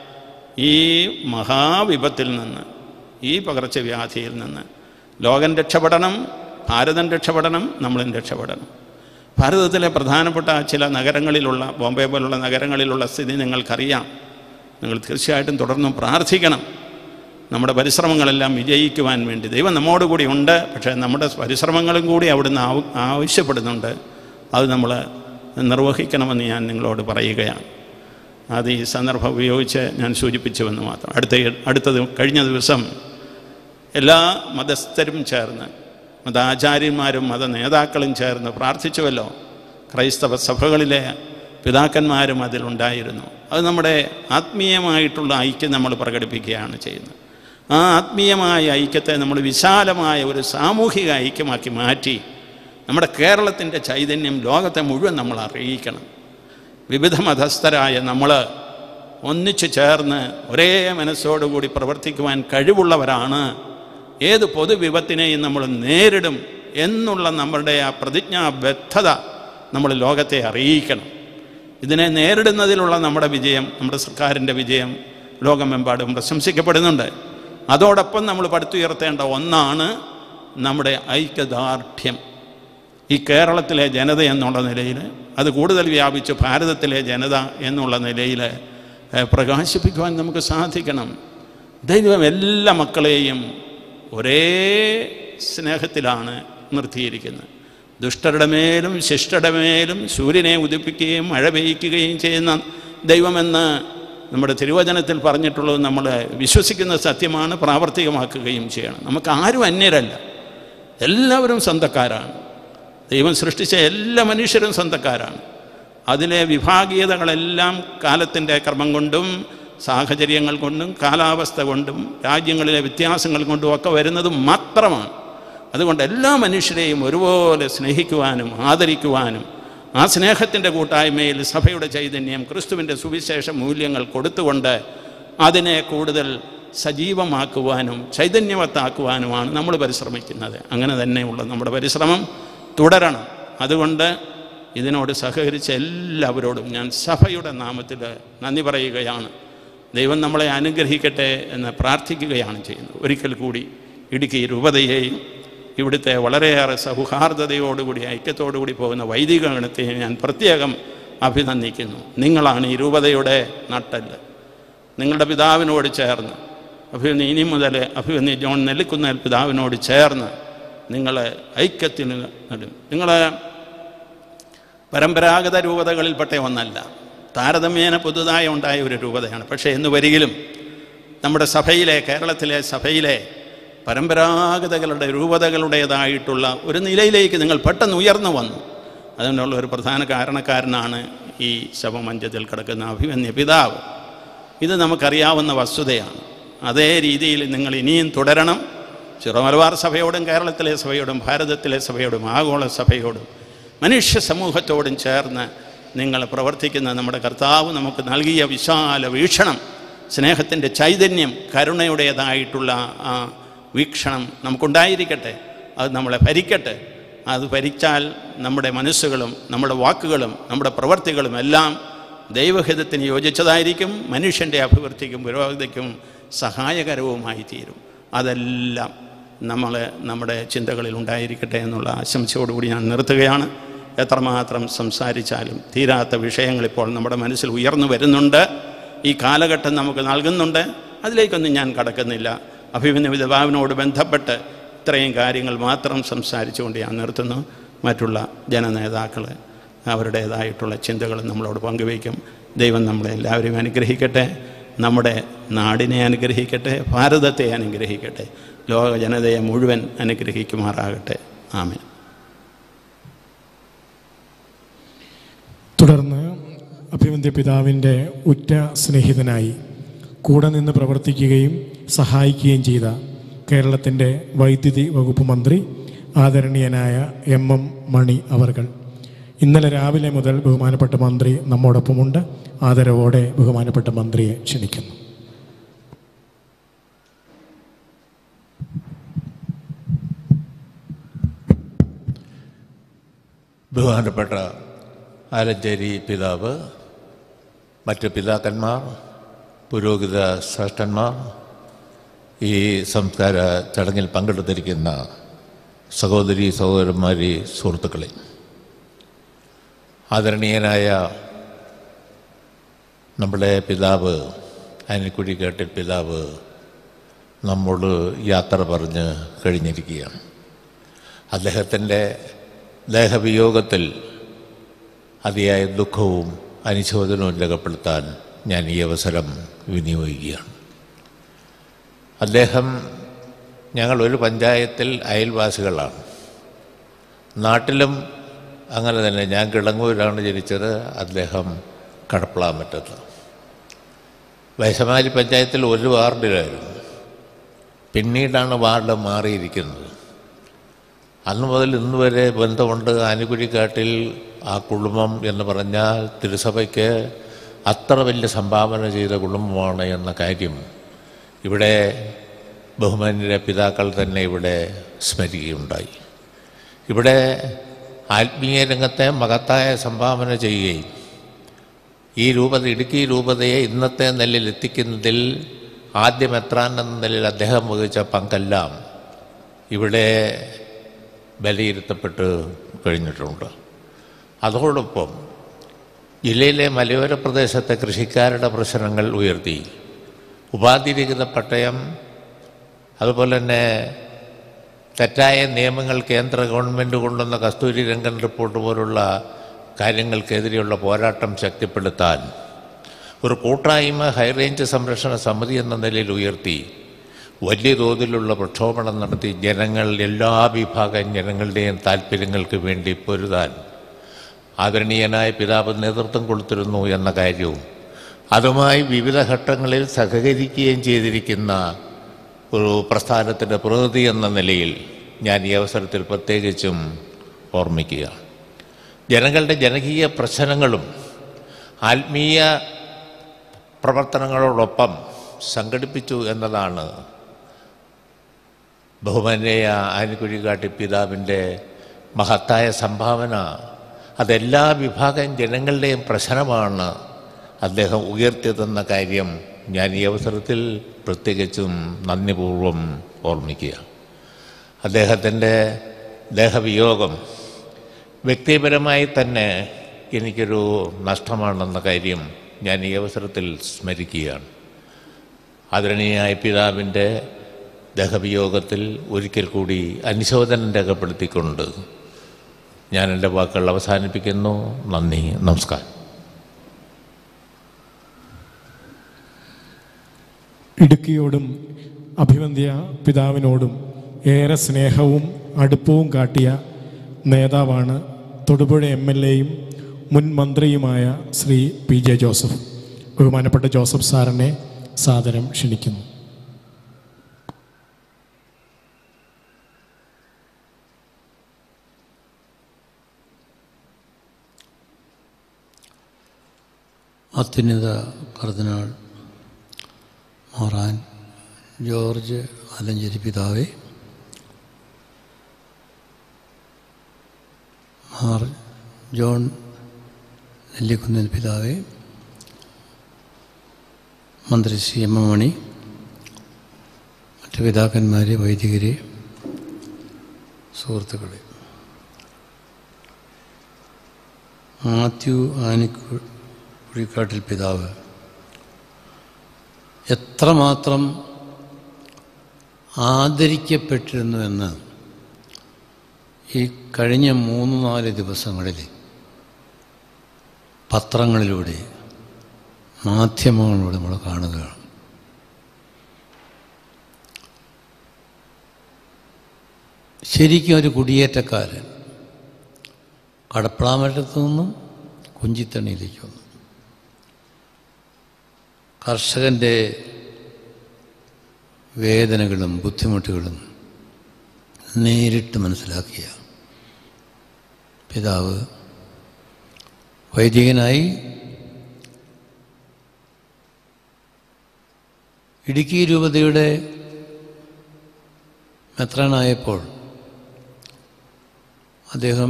ഈ മഹാവിപത്തിൽ നിന്ന്, ഈ പകർച്ചവ്യാധിയിൽ നിന്ന് ലോകം രക്ഷപ്പെടണം, ഭാരതം രക്ഷപ്പെടണം, നമ്മളും രക്ഷപ്പെടണം. ഭാരതത്തിലെ പ്രധാനപ്പെട്ട ചില നഗരങ്ങളിലുള്ള, ബോംബെ പോലുള്ള നഗരങ്ങളിലുള്ള സ്ഥിതി നിങ്ങൾക്കറിയാം. നിങ്ങൾ തീർച്ചയായിട്ടും തുടർന്നും പ്രാർത്ഥിക്കണം. നമ്മുടെ പരിശ്രമങ്ങളെല്ലാം വിജയിക്കുവാൻ വേണ്ടി ദൈവം നമ്മോടുകൂടി ഉണ്ട്. പക്ഷേ നമ്മുടെ പരിശ്രമങ്ങളും കൂടി അവിടുന്ന് ആവശ്യപ്പെടുന്നുണ്ട്. അത് നമ്മൾ നിർവഹിക്കണമെന്ന് ഞാൻ നിങ്ങളോട് പറയുകയാണ്. അത് ഈ സന്ദർഭം ഉപയോഗിച്ച് ഞാൻ സൂചിപ്പിച്ചുവെന്ന് മാത്രം. അടുത്തത് കഴിഞ്ഞ ദിവസം എല്ലാ മതസ്ഥരും ചേർന്ന്, മതാചാര്യന്മാരും മത നേതാക്കളും ചേർന്ന് പ്രാർത്ഥിച്ചുവല്ലോ. ക്രൈസ്തവ സഭകളിലെ പിതാക്കന്മാരും അതിലുണ്ടായിരുന്നു. അത് നമ്മുടെ ആത്മീയമായിട്ടുള്ള ഐക്യം നമ്മൾ പ്രകടിപ്പിക്കുകയാണ് ചെയ്യുന്നത്. ആ ആത്മീയമായ ഐക്യത്തെ നമ്മൾ വിശാലമായ ഒരു സാമൂഹിക ഐക്യമാക്കി മാറ്റി നമ്മുടെ കേരളത്തിൻ്റെ ചൈതന്യം ലോകത്തെ മുഴുവൻ നമ്മൾ അറിയിക്കണം. വിവിധ മതസ്ഥരായ നമ്മൾ ഒന്നിച്ചു ചേർന്ന് ഒരേ മനസ്സോടുകൂടി പ്രവർത്തിക്കുവാൻ കഴിവുള്ളവരാണ്. ഏത് പൊതുവിപത്തിനെയും നമ്മൾ നേരിടും എന്നുള്ള നമ്മളുടെ ആ പ്രതിജ്ഞാബദ്ധത നമ്മൾ ലോകത്തെ അറിയിക്കണം. ഇതിനെ നേരിടുന്നതിലുള്ള നമ്മുടെ വിജയം, നമ്മുടെ സർക്കാരിൻ്റെ വിജയം ലോകമെമ്പാടും പ്രശംസിക്കപ്പെടുന്നുണ്ട്. അതോടൊപ്പം നമ്മൾ പടുത്തുയർത്തേണ്ട ഒന്നാണ് നമ്മുടെ ഐക്യദാർഢ്യം. ഈ കേരളത്തിലെ ജനത എന്നുള്ള നിലയിൽ, അത് കൂടുതൽ വ്യാപിച്ച് ഭാരതത്തിലെ ജനത എന്നുള്ള നിലയിൽ പ്രകാശിപ്പിക്കുവാൻ നമുക്ക് സാധിക്കണം. ദൈവം എല്ലാ മക്കളെയും ഒരേ സ്നേഹത്തിലാണ് നിർത്തിയിരിക്കുന്നത്. ദുഷ്ടരുടെ മേലും ശിഷ്ടരുടെ മേലും സൂര്യനെ ഉദിപ്പിക്കുകയും മഴ പെയ്യ്ക്കുകയും ചെയ്യുന്ന ദൈവമെന്ന് നമ്മുടെ തിരുവചനത്തിൽ പറഞ്ഞിട്ടുള്ളത് നമ്മൾ വിശ്വസിക്കുന്ന സത്യമാണ്, പ്രാവർത്തികമാക്കുകയും ചെയ്യണം. നമുക്ക് ആരും അന്യരല്ല, എല്ലാവരും സ്വന്തക്കാരാണ്. ദൈവം സൃഷ്ടിച്ച എല്ലാ മനുഷ്യരും സ്വന്തക്കാരാണ്. അതിലെ വിഭാഗീയതകളെല്ലാം കാലത്തിൻ്റെ ക്രമം കൊണ്ടും സാഹചര്യങ്ങൾ കൊണ്ടും കാലാവസ്ഥ കൊണ്ടും രാജ്യങ്ങളിലെ വ്യത്യാസങ്ങൾ കൊണ്ടും ഒക്കെ വരുന്നത് മാത്രമാണ്. അതുകൊണ്ട് എല്ലാ മനുഷ്യരെയും ഒരുപോലെ സ്നേഹിക്കുവാനും ആദരിക്കുവാനും ആ സ്നേഹത്തിൻ്റെ കൂട്ടായ്മയിൽ സഭയുടെ ചൈതന്യം, ക്രിസ്തുവിൻ്റെ സുവിശേഷ മൂല്യങ്ങൾ കൊടുത്തുകൊണ്ട് അതിനെ കൂടുതൽ സജീവമാക്കുവാനും ചൈതന്യവത്താക്കുവാനുമാണ് നമ്മൾ പരിശ്രമിക്കുന്നത്. അങ്ങനെ തന്നെയുള്ള നമ്മുടെ പരിശ്രമം തുടരണം. അതുകൊണ്ട് ഇതിനോട് സഹകരിച്ച എല്ലാവരോടും ഞാൻ സഭയുടെ നാമത്തിൽ നന്ദി പറയുകയാണ്. ദൈവം നമ്മളെ അനുഗ്രഹിക്കട്ടെ എന്ന് പ്രാർത്ഥിക്കുകയാണ് ചെയ്യുന്നത്. ഒരിക്കൽ കൂടി ഇടുക്കി രൂപതയെയും ഇവിടുത്തെ വളരെയേറെ സൗഹാർദ്ദതയോടുകൂടി ഐക്യത്തോടുകൂടി പോകുന്ന വൈദിക ഗണത്തെയും ഞാൻ പ്രത്യേകം അഭിനന്ദിക്കുന്നു. നിങ്ങളാണ് ഈ രൂപതയുടെ നട്ടെല്ല്. നിങ്ങളുടെ പിതാവിനോട് ചേർന്ന് അഭിവന്യ ഇനി മുതൽ അഭിവന്യ ജോൺ നെല്ലിക്കുന്നേൽ പിതാവിനോട് ചേർന്ന് നിങ്ങൾ ഐക്യത്തിന് നടും. നിങ്ങൾ പരമ്പരാഗത രൂപതകളിൽപ്പെട്ട ഒന്നല്ല, താരതമ്യേന പുതുതായി ഉണ്ടായ ഒരു രൂപതയാണ്. പക്ഷേ എന്ന് വരികിലും നമ്മുടെ സഭയിലെ, കേരളത്തിലെ സഭയിലെ പരമ്പരാഗതകളുടെ രൂപതകളുടേതായിട്ടുള്ള ഒരു നിലയിലേക്ക് നിങ്ങൾ പെട്ടെന്ന് ഉയർന്നു വന്നു. അതിനുള്ള ഒരു പ്രധാന കാരണക്കാരനാണ് ഈ ശവമഞ്ചത്തിൽ കിടക്കുന്ന അഭിമന്യ പിതാവ്. ഇത് നമുക്കറിയാവുന്ന വസ്തുതയാണ്. അതേ രീതിയിൽ നിങ്ങൾ ഇനിയും തുടരണം. ചിറമലബാർ സഭയോടും കേരളത്തിലെ സഭയോടും ഭാരതത്തിലെ സഭയോടും ആഗോള സഭയോടും മനുഷ്യ സമൂഹത്തോടും ചേർന്ന് നിങ്ങൾ പ്രവർത്തിക്കുന്ന നമ്മുടെ കർത്താവ് നമുക്ക് നൽകിയ വിശാല വീക്ഷണം, സ്നേഹത്തിൻ്റെ ചൈതന്യം, കരുണയുടേതായിട്ടുള്ള ആ വീക്ഷണം നമുക്കുണ്ടായിരിക്കട്ടെ. അത് നമ്മളെ ഭരിക്കട്ടെ. അത് ഭരിച്ചാൽ നമ്മുടെ മനസ്സുകളും നമ്മുടെ വാക്കുകളും നമ്മുടെ പ്രവർത്തികളും എല്ലാം ദൈവഹിതത്തിന് യോജിച്ചതായിരിക്കും, മനുഷ്യൻ്റെ അഭിവൃദ്ധിക്കും പുരോഗതിക്കും സഹായകരവുമായി തീരും. അതെല്ലാം നമ്മുടെ ചിന്തകളിൽ ഉണ്ടായിരിക്കട്ടെ എന്നുള്ള ആശംസയോടുകൂടി ഞാൻ നിർത്തുകയാണ്. എത്രമാത്രം സംസാരിച്ചാലും തീരാത്ത വിഷയങ്ങളിപ്പോൾ നമ്മുടെ മനസ്സിൽ ഉയർന്നു വരുന്നുണ്ട്, ഈ കാലഘട്ടം നമുക്ക് നൽകുന്നുണ്ട്. അതിലേക്കൊന്നും ഞാൻ കടക്കുന്നില്ല. അഭിമന്യ പിതാവിനോട് ബന്ധപ്പെട്ട് ഇത്രയും കാര്യങ്ങൾ മാത്രം സംസാരിച്ചുകൊണ്ട് ഞാൻ നിർത്തുന്നു. മറ്റുള്ള ജനനേതാക്കൾ അവരുടേതായിട്ടുള്ള ചിന്തകൾ നമ്മളോട് പങ്കുവയ്ക്കും. ദൈവം നമ്മളെ എല്ലാവരെയും അനുഗ്രഹിക്കട്ടെ, നമ്മുടെ നാടിനെ അനുഗ്രഹിക്കട്ടെ, ഭാരതത്തെ അനുഗ്രഹിക്കട്ടെ, ലോക ജനതയെ മുഴുവൻ അനുഗ്രഹിക്കുമാറാകട്ടെ. ആമേൻ. തുടർന്ന് അഭിവന്ദ്യ പിതാവിൻ്റെ ഉറ്റ സ്നേഹിതനായി കൂടെ നിന്ന് പ്രവർത്തിക്കുകയും സഹായിക്കുകയും ചെയ്ത കേരളത്തിൻ്റെ വൈദ്യുതി വകുപ്പ് മന്ത്രി ആദരണീയനായ MM മണി അവർകൾ ഇന്നലെ രാവിലെ മുതൽ ബഹുമാനപ്പെട്ട മന്ത്രി നമ്മോടൊപ്പമുണ്ട്. ആദരവോടെ ബഹുമാനപ്പെട്ട മന്ത്രിയെ ക്ഷണിക്കുന്നു. ബഹുമാനപ്പെട്ട ആലഞ്ചേരി പിതാവ്, മറ്റ് പിതാക്കന്മാർ, പുരോഹിത ശ്രേഷ്ഠന്മാർ, ഈ സംസ്കാര ചടങ്ങിൽ പങ്കെടുത്തിരിക്കുന്ന സഹോദരി സഹോദരന്മാരെ, സുഹൃത്തുക്കളെ, ആദരണീയനായ നമ്മുടെ പിതാവ് ആനിക്കുഴിക്കാട്ടിൽ പിതാവ് നമ്മോട് യാത്ര പറഞ്ഞ് കഴിഞ്ഞിരിക്കുകയാണ്. അദ്ദേഹത്തിൻ്റെ ദേഹവിയോഗത്തിൽ അതിയായ ദുഃഖവും അനുശോചനവും രേഖപ്പെടുത്താൻ ഞാൻ ഈ അവസരം വിനിയോഗിക്കുകയാണ്. അദ്ദേഹം ഞങ്ങളൊരു പഞ്ചായത്തിൽ അയൽവാസികളാണ്. നാട്ടിലും അങ്ങനെ തന്നെ. ഞാൻ കിളങ്ങൂരാണ് ജനിച്ചത്, അദ്ദേഹം കടപ്പളാമറ്റത്ത്. വൈശമാരി പഞ്ചായത്തിൽ ഒരു വാർഡിലായിരുന്നു. പിന്നീടാണ് വാർഡ് മാറിയിരിക്കുന്നത്. അന്ന് മുതൽ ഇന്ന് വരെ ബന്ധമുണ്ട്. ആനിക്കുഴിക്കാട്ടിൽ ആ കുടുംബം എന്ന് പറഞ്ഞാൽ തിരുസഭയ്ക്ക് അത്ര വലിയ സംഭാവന ചെയ്ത കുടുംബമാണ് എന്ന കാര്യം ഇവിടെ ബഹുമാന്യരെ പിതാക്കൾ തന്നെ ഇവിടെ സ്മരിക്കുകയുണ്ടായി. ഇവിടെ ആത്മീയ രംഗത്തെ മഹത്തായ സംഭാവന ചെയ്യുകയും ഈ രൂപത, ഇടുക്കി രൂപതയെ ഇന്നത്തെ നിലയിൽ എത്തിക്കുന്നതിൽ ആദ്യം എത്രാൻ എന്ന നിലയിൽ അദ്ദേഹം വഹിച്ച പങ്കെല്ലാം ഇവിടെ വിലയിരുത്തപ്പെട്ട് കഴിഞ്ഞിട്ടുണ്ട്. അതോടൊപ്പം ജില്ലയിലെ മലയോര പ്രദേശത്തെ കൃഷിക്കാരുടെ പ്രശ്നങ്ങൾ ഉയർത്തി, ഉപാധിരഹിത പട്ടയം, അതുപോലെ തന്നെ തെറ്റായ നിയമങ്ങൾ കേന്ദ്ര ഗവൺമെൻറ് കൊണ്ടുവന്ന കസ്തൂരി രംഗൻ റിപ്പോർട്ട് പോലുള്ള കാര്യങ്ങൾക്കെതിരെയുള്ള പോരാട്ടം ശക്തിപ്പെടുത്താൻ ഒരു കൂട്ടായ്മ ഹൈറേഞ്ച് സംരക്ഷണ സമിതി എന്ന നിലയിൽ ഉയർത്തി വലിയ തോതിലുള്ള പ്രക്ഷോഭണം നടത്തി ജനങ്ങൾ, എല്ലാ വിഭാഗം ജനങ്ങളുടെയും താല്പര്യങ്ങൾക്ക് വേണ്ടി പൊരുതാൻ ആദരണീയനായ പിതാവ് നേതൃത്വം കൊടുത്തിരുന്നു എന്ന കാര്യവും അതുമായി വിവിധ ഘട്ടങ്ങളിൽ സഹകരിക്കുകയും ചെയ്തിരിക്കുന്ന ഒരു പ്രസ്ഥാനത്തിൻ്റെ പ്രതിനിധി എന്ന നിലയിൽ ഞാൻ ഈ അവസരത്തിൽ പ്രത്യേകിച്ചും ഓർമ്മിക്കുക. ജനങ്ങളുടെ ജനകീയ പ്രശ്നങ്ങളും ആത്മീയ പ്രവർത്തനങ്ങളോടൊപ്പം സംഘടിപ്പിച്ചു എന്നതാണ് ബഹുമാന്യനായ ആനിക്കുഴിക്കാട്ടി പിതാവിൻ്റെ മഹത്തായ സംഭാവന. അതെല്ലാ വിഭാഗം ജനങ്ങളുടെയും പ്രശ്നമാണ് അദ്ദേഹം ഉയർത്തിയതെന്ന കാര്യം ഞാൻ ഈ അവസരത്തിൽ പ്രത്യേകിച്ചും നന്ദിപൂർവ്വം ഓർമ്മിക്കുക. അദ്ദേഹത്തിൻ്റെ ദേഹവിയോഗം വ്യക്തിപരമായി തന്നെ എനിക്കൊരു നഷ്ടമാണെന്ന കാര്യം ഞാൻ ഈ അവസരത്തിൽ സ്മരിക്കുകയാണ്. ആദരണീയായ പിതാവിൻ്റെ ദേഹവിയോഗത്തിൽ ഒരിക്കൽ കൂടി അനുശോചനം രേഖപ്പെടുത്തിക്കൊണ്ട് ഞാൻ എൻ്റെ വാക്കുകൾ അവസാനിപ്പിക്കുന്നു. നന്ദി, നമസ്കാരം. ഇടുക്കിയോടും അഭിവന്ദ്യ പിതാവിനോടും ഏറെ സ്നേഹവും അടുപ്പവും കാട്ടിയ നേതാവാണ് തൊടുപുഴ MLAയും മുൻ മന്ത്രിയുമായ ശ്രീ PJ ജോസഫ്. ബഹുമാനപ്പെട്ട ജോസഫ് സാറിനെ സാദരം ക്ഷണിക്കുന്നു. അത്യുന്നത കർദിനാൾ മാറാൻ ജോർജ് ആലഞ്ചേരി പിതാവേ, മാർ ജോൺ നെല്ലിക്കുന്നിൽ പിതാവേ, മന്ത്രി CM മണി, മറ്റ് പിതാക്കന്മാരെ, വൈദികരെ, സുഹൃത്തുക്കളെ, മാത്യു ആനിക്കുഴിക്കാട്ടിൽ പിതാവ് എത്രമാത്രം ആദരിക്കപ്പെട്ടിരുന്നുവെന്ന് ഈ കഴിഞ്ഞ 3-4 ദിവസങ്ങളിൽ പത്രങ്ങളിലൂടെ, മാധ്യമങ്ങളിലൂടെ നമ്മൾ കാണുകയാണ്. ശരിക്കും ഒരു കുടിയേറ്റക്കാരൻ കടപ്പളാമറ്റത്തു നിന്നും കുഞ്ചിത്തണ്ണിയിലേക്ക് വന്നു. കർഷകൻ്റെ വേദനകളും ബുദ്ധിമുട്ടുകളും നേരിട്ട് മനസ്സിലാക്കിയ പിതാവ് വൈദികനായി ഇടുക്കി രൂപതയുടെ മെത്രാനായപ്പോൾ അദ്ദേഹം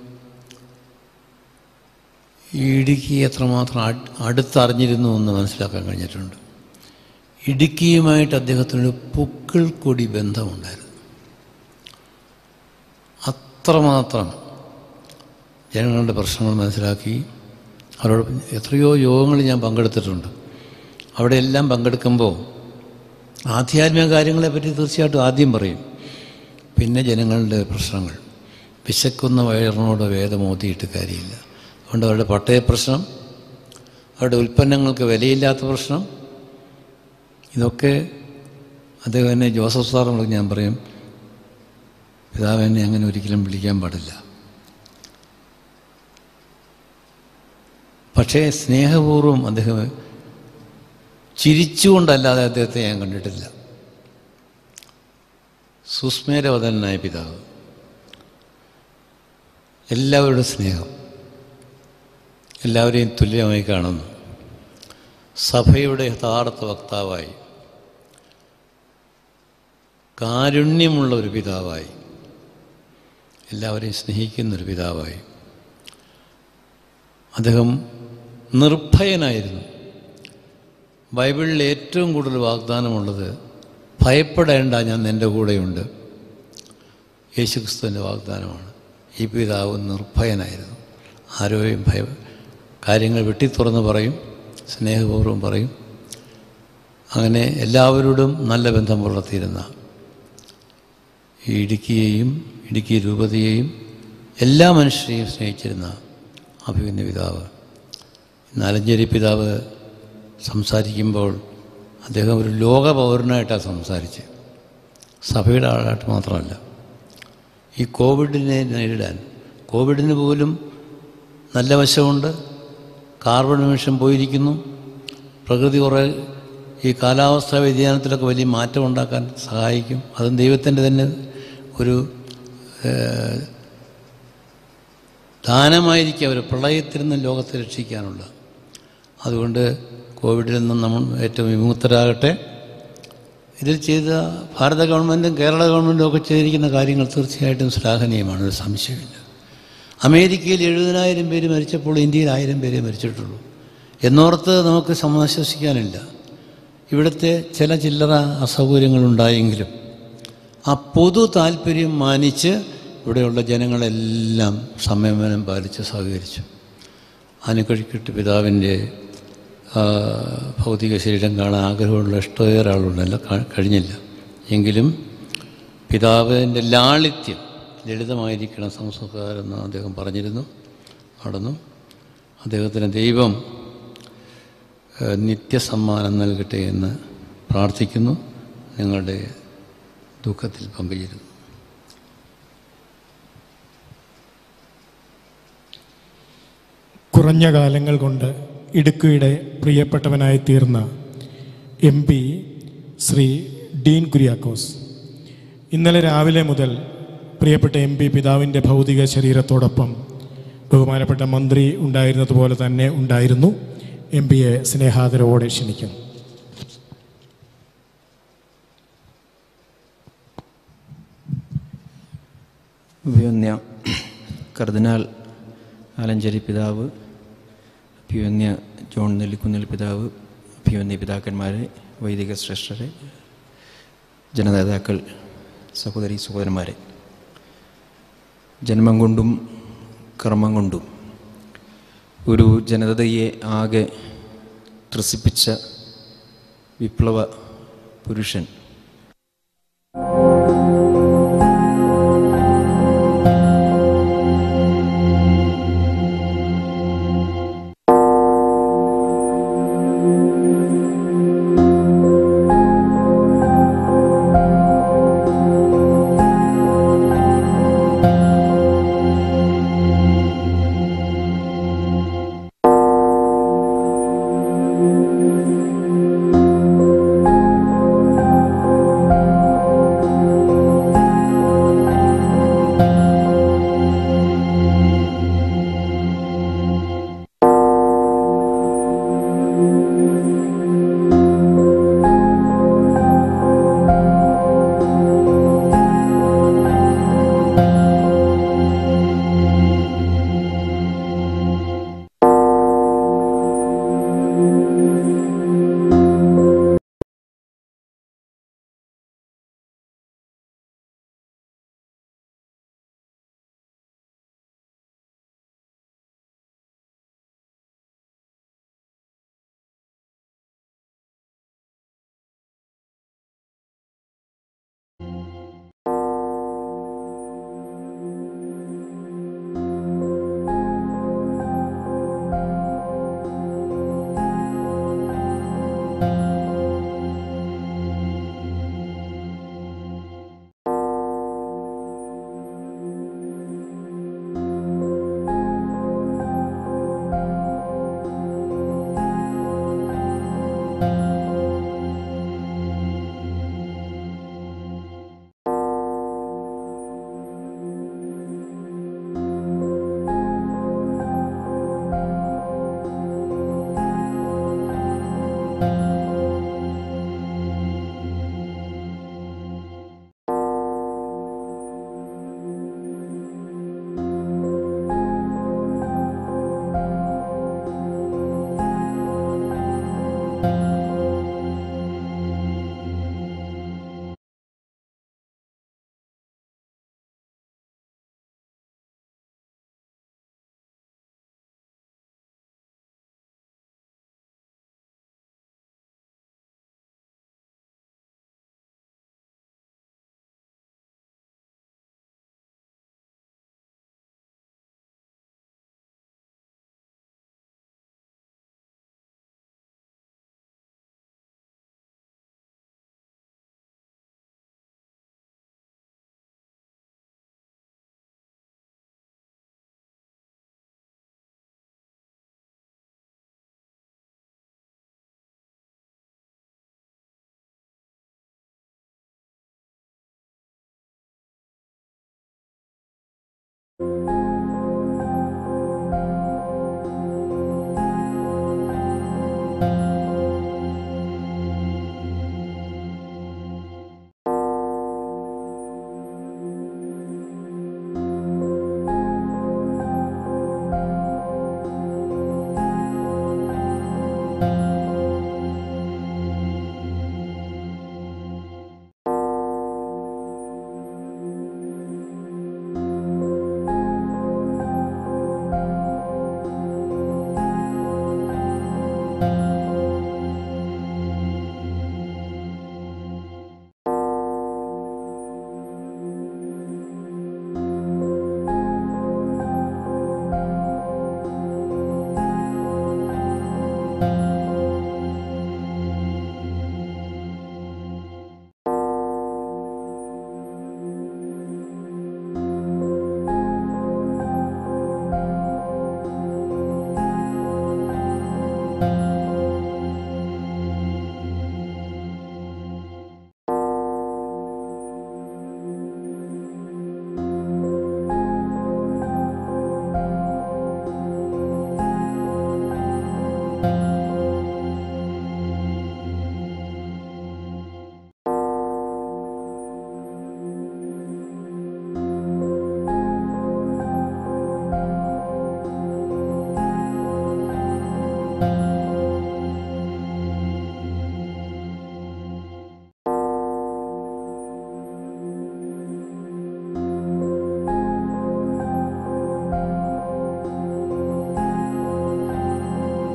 ഈ ഇടുക്കി എത്രമാത്രം അടുത്തറിഞ്ഞിരുന്നു എന്ന് മനസ്സിലാക്കാൻ കഴിഞ്ഞിട്ടുണ്ട്. ഇടുക്കിയുമായിട്ട് അദ്ദേഹത്തിനൊരു പൂക്കൾ കൊടി ബന്ധമുണ്ടായിരുന്നു. അത്രമാത്രം ജനങ്ങളുടെ പ്രശ്നങ്ങൾ മനസ്സിലാക്കി അവരോട് എത്രയോ യോഗങ്ങളിൽ ഞാൻ പങ്കെടുത്തിട്ടുണ്ട്. അവിടെയെല്ലാം പങ്കെടുക്കുമ്പോൾ ആധ്യാത്മിക കാര്യങ്ങളെപ്പറ്റി തീർച്ചയായിട്ടും ആദ്യം പറയും, പിന്നെ ജനങ്ങളുടെ പ്രശ്നങ്ങൾ. വിശക്കുന്ന വയറിനോട് വേദമോതിയിട്ട് കാര്യമില്ല. അതുകൊണ്ട് അവരുടെ പട്ടയ പ്രശ്നം, അവരുടെ ഉൽപ്പന്നങ്ങൾക്ക് വിലയില്ലാത്ത പ്രശ്നം, ഇതൊക്കെ അദ്ദേഹം എന്നെ ജോസഫ് സാറിനോട് ഞാൻ പറയും, പിതാവിനെ അങ്ങനെ ഒരിക്കലും വിളിക്കാൻ പാടില്ല. പക്ഷേ സ്നേഹപൂർവ്വം അദ്ദേഹം ചിരിച്ചുകൊണ്ടല്ലാതെ അദ്ദേഹത്തെ ഞാൻ കണ്ടിട്ടില്ല. സുസ്മേരവദനായ പിതാവ്, എല്ലാവരുടെ സ്നേഹം, എല്ലാവരെയും തുല്യമായി കാണുന്നു. സഭയുടെ യഥാർത്ഥ വക്താവായി, കാരുണ്യമുള്ള ഒരു പിതാവായി, എല്ലാവരെയും സ്നേഹിക്കുന്നൊരു പിതാവായി. അദ്ദേഹം നിർഭയനായിരുന്നു. ബൈബിളിൽ ഏറ്റവും കൂടുതൽ വാഗ്ദാനമുള്ളത് ഭയപ്പെടേണ്ട, ഞാൻ നിൻ്റെ കൂടെയുണ്ട്, യേശുക്രിസ്തുവിൻ്റെ വാഗ്ദാനമാണ്. ഈ പിതാവ് നിർഭയനായിരുന്നു. ആരോയും കാര്യങ്ങൾ വെട്ടിത്തുറന്ന് പറയും, സ്നേഹപൂർവ്വം പറയും. അങ്ങനെ എല്ലാവരോടും നല്ല ബന്ധം പുലർത്തിയിരുന്ന ഈ ഇടുക്കിയെയും ഇടുക്കി രൂപതയെയും എല്ലാ മനുഷ്യരെയും സ്നേഹിച്ചിരുന്ന അഭിമന്യ പിതാവ്. ആലഞ്ചേരി പിതാവ് സംസാരിക്കുമ്പോൾ അദ്ദേഹം ഒരു ലോക പൗരനായിട്ടാണ് സംസാരിച്ച്, സഭയുടെ ആളായിട്ട് മാത്രമല്ല. ഈ കോവിഡിനെ നേരിടാൻ, കോവിഡിന് പോലും നല്ല വശമുണ്ട്. കാർബൺ എമിഷൻ പോയിരിക്കുന്നു. പ്രകൃതി കുറേ ഈ കാലാവസ്ഥാ വ്യതിയാനത്തിലൊക്കെ വലിയ മാറ്റം ഉണ്ടാക്കാൻ സഹായിക്കും. അതും ദൈവത്തിൻ്റെ തന്നെ ഒരു ദാനമായിരിക്കും, ഒരു പ്രളയത്തിൽ നിന്നും ലോകത്തെ രക്ഷിക്കാനുള്ള. അതുകൊണ്ട് കോവിഡിൽ നിന്നും നമ്മൾ ഏറ്റവും വിമുക്തരാകട്ടെ. ഇതിൽ ചെയ്ത ഭാരത ഗവൺമെൻറ്റും കേരള ഗവൺമെൻറ്റും ഒക്കെ ചെയ്തിരിക്കുന്ന കാര്യങ്ങൾ തീർച്ചയായിട്ടും ശ്ലാഘനീയമാണ്, ഒരു സംശയമില്ല. അമേരിക്കയിൽ 70,000 പേര് മരിച്ചപ്പോൾ ഇന്ത്യയിൽ 1000 പേരെ മരിച്ചിട്ടുള്ളൂ എന്നോർത്ത് നമുക്ക് സമാശ്വസിക്കാനില്ല. ഇവിടുത്തെ ചില ചില്ലറ അസൗകര്യങ്ങളുണ്ടായെങ്കിലും ആ പൊതു താല്പര്യം മാനിച്ച് ഇവിടെയുള്ള ജനങ്ങളെല്ലാം സംയമനം പാലിച്ച് സഹകരിച്ചു. ആനിക്കുഴിക്കാട്ട് പിതാവിൻ്റെ ഭൗതിക ശരീരം കാണാൻ ആഗ്രഹമുള്ള ഇഷ്ടമേറെ ആളുണ്ടല്ലോ, കഴിഞ്ഞില്ല. എങ്കിലും പിതാവിൻ്റെ ലാളിത്യം ലളിതമായിരിക്കണം സംസ്കാരമെന്ന് അദ്ദേഹം പറഞ്ഞിരുന്നു. നടന്നു. അദ്ദേഹത്തിന് ദൈവം നിത്യസമ്മാനം നൽകട്ടെ എന്ന് പ്രാർത്ഥിക്കുന്നു. നിങ്ങളുടെ ദുഃഖത്തിൽ പങ്കുചേരുന്നു. കുറഞ്ഞ കാലങ്ങൾ കൊണ്ട് ഇടുക്കിയുടെ പ്രിയപ്പെട്ടവനായി തീർന്ന MP ശ്രീ ഡീൻ കുര്യാക്കോസ് ഇന്നലെ രാവിലെ മുതൽ പ്രിയപ്പെട്ട MP പിതാവിൻ്റെ ഭൗതിക ശരീരത്തോടൊപ്പം ബഹുമാനപ്പെട്ട മന്ത്രി ഉണ്ടായിരുന്നതുപോലെ തന്നെ ഉണ്ടായിരുന്നു. MPയെ സ്നേഹാദരവോടെ ക്ഷണിക്കുന്നു. അഭിവന്യ കർദിനാൾ ആലഞ്ചേരി പിതാവ്, അഭിവന്യ ജോൺ നെല്ലിക്കുന്നിൽ പിതാവ്, അഭിവന്യ പിതാക്കന്മാരെ, വൈദിക ശ്രേഷ്ഠരെ, ജനനേതാക്കൾ, സഹോദരി സഹോദരന്മാരെ, ജന്മം കൊണ്ടും കർമ്മം കൊണ്ടും ഒരു ജനതയെ ആകെ ത്രസിപ്പിച്ച വിപ്ലവ പുരുഷൻ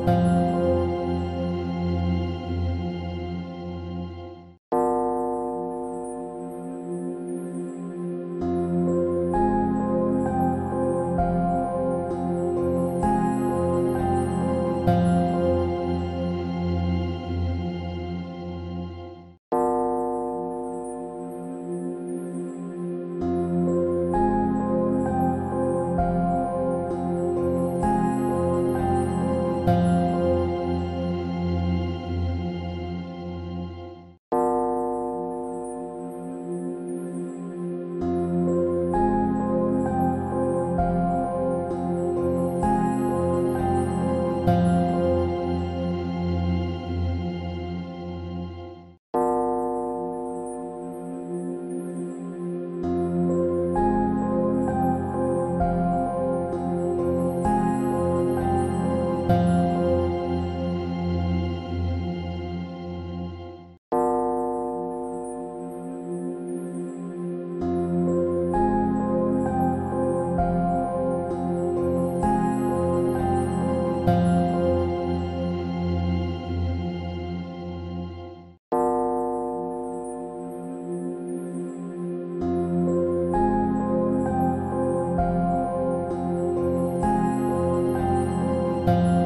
you.